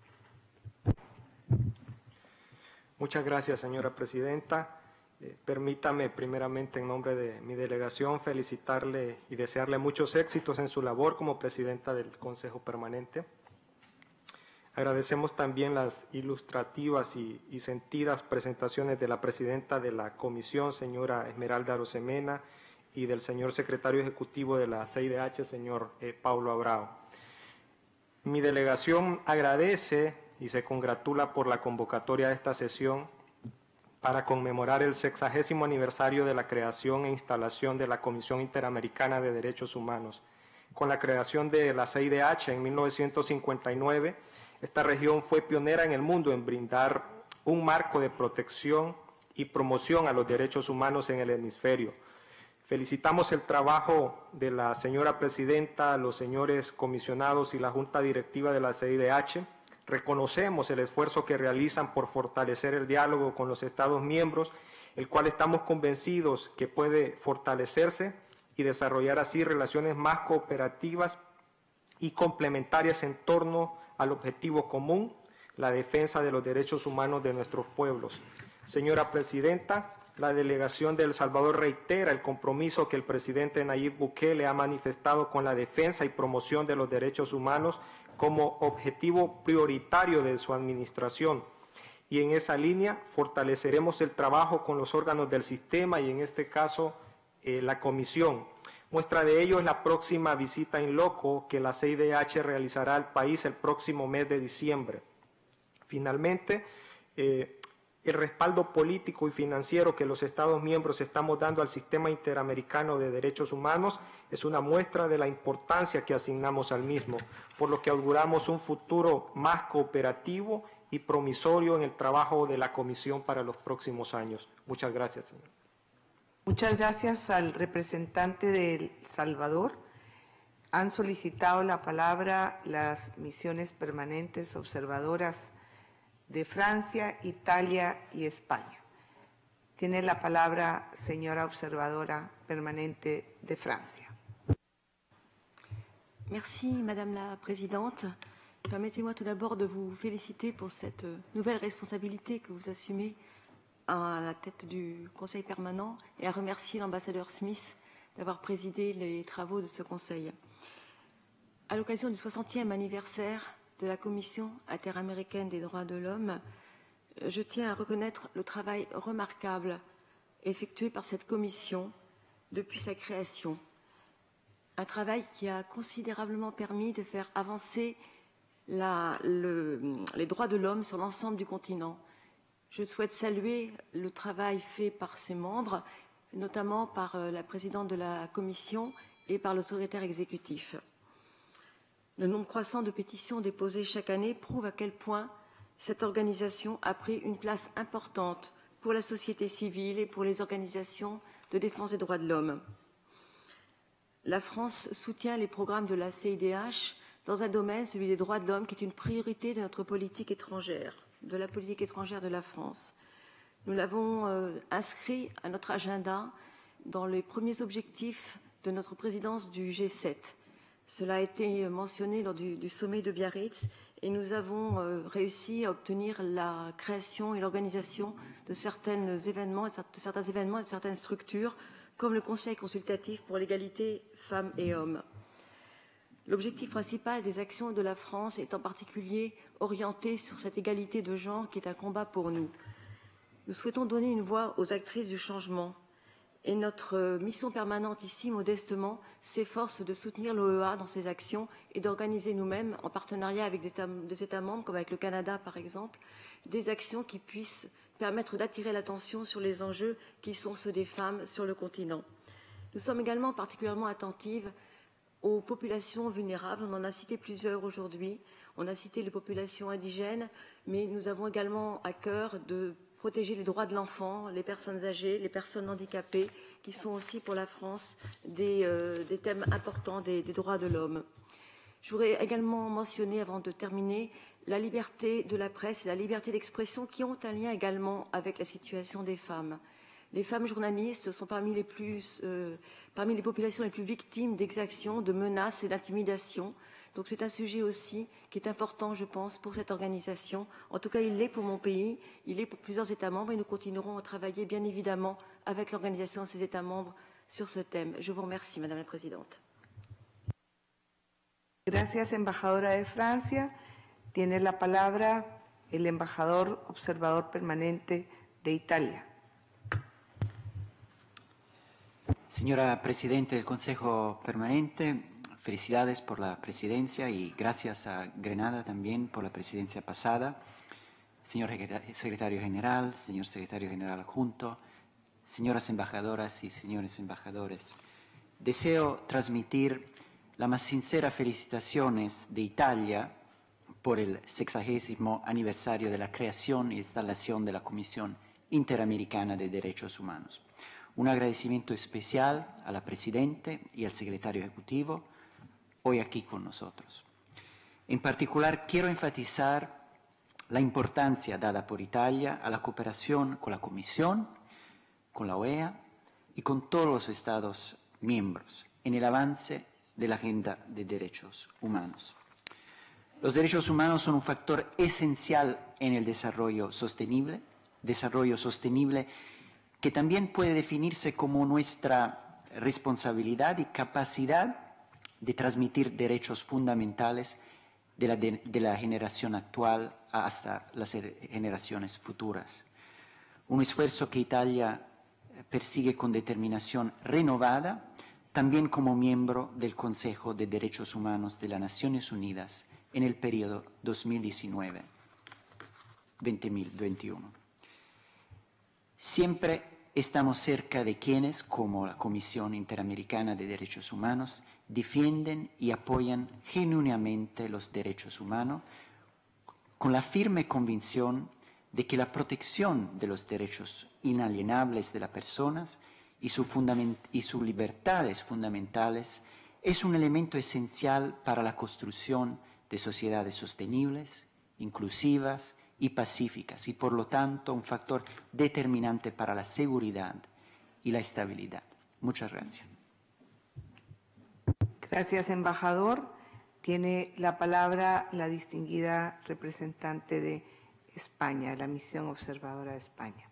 N: Muchas gracias, señora presidenta. Eh, permítame, primeramente, en nombre de mi delegación, felicitarle y desearle muchos éxitos en su labor como presidenta del Consejo Permanente. Agradecemos también las ilustrativas y, y sentidas presentaciones de la presidenta de la Comisión, señora Esmeralda Arosemena, y del señor secretario ejecutivo de la C I D H, señor eh, Paulo Abrao. Mi delegación agradece y se congratula por la convocatoria de esta sesión para conmemorar el sexagésimo aniversario de la creación e instalación de la Comisión Interamericana de Derechos Humanos. Con la creación de la C I D H en mil novecientos cincuenta y nueve, esta región fue pionera en el mundo en brindar un marco de protección y promoción a los derechos humanos en el hemisferio. Felicitamos el trabajo de la señora presidenta, los señores comisionados y la junta directiva de la C I D H. Reconocemos el esfuerzo que realizan por fortalecer el diálogo con los Estados miembros, el cual estamos convencidos que puede fortalecerse y desarrollar así relaciones más cooperativas y complementarias en torno al objetivo común, la defensa de los derechos humanos de nuestros pueblos. Señora presidenta, la delegación de El Salvador reitera el compromiso que el presidente Nayib Bukele ha manifestado con la defensa y promoción de los derechos humanos como objetivo prioritario de su administración. Y en esa línea fortaleceremos el trabajo con los órganos del sistema y en este caso eh, la Comisión. Muestra de ello es la próxima visita in loco que la C I D H realizará al país el próximo mes de diciembre. Finalmente, eh, el respaldo político y financiero que los Estados miembros estamos dando al sistema interamericano de derechos humanos es una muestra de la importancia que asignamos al mismo, por lo que auguramos un futuro más cooperativo y promisorio en el trabajo de la Comisión para los próximos años. Muchas gracias, señor.
D: Muchas gracias al representante de El Salvador. Han solicitado la palabra las misiones permanentes observadoras de Francia, Italia y España. Tiene la palabra señora observadora permanente de Francia.
J: Merci, Madame la Présidente. Permettez-moi tout d'abord de vous féliciter pour cette nouvelle responsabilité que vous assumez à la tête du Conseil permanent et à remercier l'ambassadeur Smith d'avoir présidé les travaux de ce Conseil. À l'occasion du soixantième anniversaire de la Commission interaméricaine des droits de l'homme, je tiens à reconnaître le travail remarquable effectué par cette commission depuis sa création. Un travail qui a considérablement permis de faire avancer la, le, les droits de l'homme sur l'ensemble du continent. Je souhaite saluer le travail fait par ses membres, notamment par la présidente de la Commission et par le secrétaire exécutif. Le nombre croissant de pétitions déposées chaque année prouve à quel point cette organisation a pris une place importante pour la société civile et pour les organisations de défense des droits de l'homme. La France soutient les programmes de la C I D H dans un domaine, celui des droits de l'homme, qui est une priorité de notre politique étrangère, de la politique étrangère de la France. Nous l'avons euh, inscrit à notre agenda dans les premiers objectifs de notre présidence du G sept. Cela a été mentionné lors du, du sommet de Biarritz et nous avons euh, réussi à obtenir la création et l'organisation de certains événements, de certains événements et de certaines structures, comme le Conseil consultatif pour l'égalité femmes et hommes. L'objectif principal des actions de la France est en particulier orienté sur cette égalité de genre qui est un combat pour nous. Nous souhaitons donner une voix aux actrices du changement et notre mission permanente ici, modestement, s'efforce de soutenir l'O E A dans ses actions et d'organiser nous-mêmes, en partenariat avec des États, des États membres, comme avec le Canada par exemple, des actions qui puissent permettre d'attirer l'attention sur les enjeux qui sont ceux des femmes sur le continent. Nous sommes également particulièrement attentives aux populations vulnérables. On en a cité plusieurs aujourd'hui. On a cité les populations indigènes, mais nous avons également à cœur de protéger les droits de l'enfant, les personnes âgées, les personnes handicapées, qui sont aussi pour la France des, euh, des thèmes importants des, des droits de l'homme. Je voudrais également mentionner, avant de terminer, la liberté de la presse et la liberté d'expression qui ont un lien également avec la situation des femmes. Les femmes journalistes sont parmi les, plus, euh, parmi les populations les plus victimes d'exactions, de menaces et d'intimidations. Donc c'est un sujet aussi qui est important, je pense, pour cette organisation. En tout cas, il l'est pour mon pays, il l'est pour plusieurs États membres et nous continuerons à travailler, bien évidemment, avec l'organisation de ces États membres sur ce thème. Je vous remercie, Madame la Présidente.
D: Gracias, embajadora de Francia. Tiene la palabra el embajador observador permanente de Italia.
K: Señora Presidente del Consejo Permanente, felicidades por la presidencia y gracias a Grenada también por la presidencia pasada. Señor Secretario General, señor Secretario General Adjunto, señoras embajadoras y señores embajadores, deseo transmitir las más sinceras felicitaciones de Italia por el sexagésimo aniversario de la creación e instalación de la Comisión Interamericana de Derechos Humanos. Un agradecimiento especial a la Presidente y al Secretario Ejecutivo, hoy aquí con nosotros. En particular, quiero enfatizar la importancia dada por Italia a la cooperación con la Comisión, con la O E A y con todos los Estados miembros en el avance de la agenda de derechos humanos. Los derechos humanos son un factor esencial en el desarrollo sostenible, desarrollo sostenible que también puede definirse como nuestra responsabilidad y capacidad de transmitir derechos fundamentales de la, de, de la generación actual hasta las generaciones futuras. Un esfuerzo que Italia persigue con determinación renovada, también como miembro del Consejo de Derechos Humanos de las Naciones Unidas en el periodo dos mil diecinueve a dos mil veintiuno. Siempre estamos cerca de quienes, como la Comisión Interamericana de Derechos Humanos, defienden y apoyan genuinamente los derechos humanos con la firme convicción de que la protección de los derechos inalienables de las personas y, su y sus libertades fundamentales es un elemento esencial para la construcción de sociedades sostenibles, inclusivas y pacíficas, y por lo tanto un factor determinante para la seguridad y la estabilidad. Muchas gracias.
D: Gracias, embajador. Tiene la palabra la distinguida representante de España, la misión observadora de España.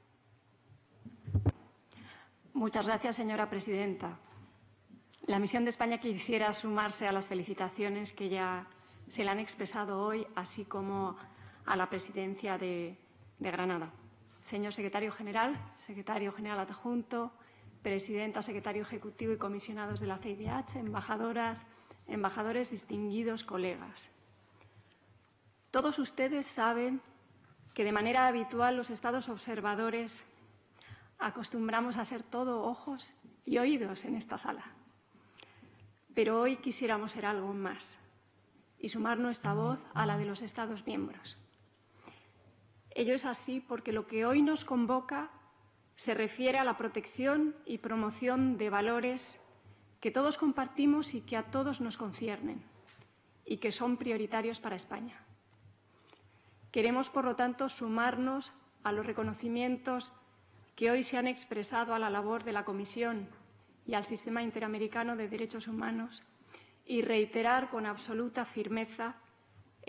L: Muchas gracias, señora presidenta. La misión de España quisiera sumarse a las felicitaciones que ya se le han expresado hoy, así como a la presidencia de, de Granada. Señor secretario general, secretario general adjunto, presidenta, secretario ejecutivo y comisionados de la C I D H, embajadoras, embajadores, distinguidos colegas. Todos ustedes saben que de manera habitual los estados observadores acostumbramos a ser todo ojos y oídos en esta sala. Pero hoy quisiéramos ser algo más y sumar nuestra voz a la de los estados miembros. Ello es así porque lo que hoy nos convoca se refiere a la protección y promoción de valores que todos compartimos y que a todos nos conciernen y que son prioritarios para España. Queremos, por lo tanto, sumarnos a los reconocimientos que hoy se han expresado a la labor de la Comisión y al Sistema Interamericano de Derechos Humanos y reiterar con absoluta firmeza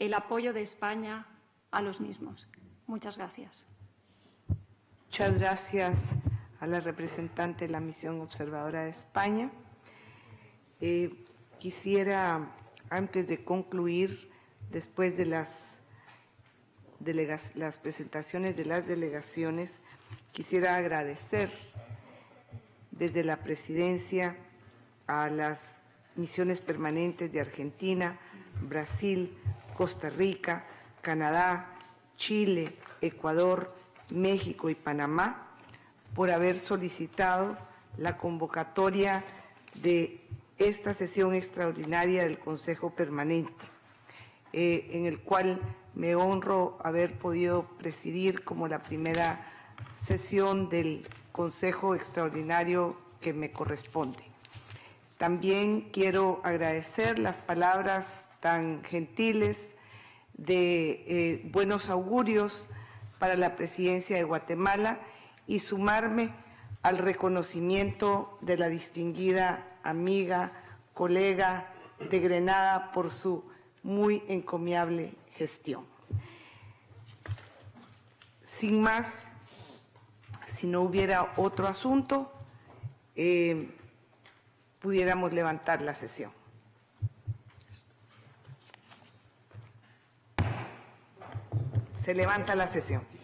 L: el apoyo de España a los mismos. Muchas gracias.
D: Muchas gracias a la representante de la Misión Observadora de España. Eh, quisiera, antes de concluir, después de las, delegas, las presentaciones de las delegaciones, quisiera agradecer desde la presidencia a las misiones permanentes de Argentina, Brasil, Costa Rica, Canadá, Chile, Ecuador, México y Panamá por haber solicitado la convocatoria de esta sesión extraordinaria del Consejo Permanente, eh, en el cual me honro haber podido presidir como la primera sesión del Consejo Extraordinario que me corresponde. También quiero agradecer las palabras tan gentiles de eh, buenos augurios para la presidencia de Guatemala y sumarme al reconocimiento de la distinguida amiga, colega de Grenada por su muy encomiable gestión. Sin más, si no hubiera otro asunto, eh, pudiéramos levantar la sesión. Se levanta la sesión.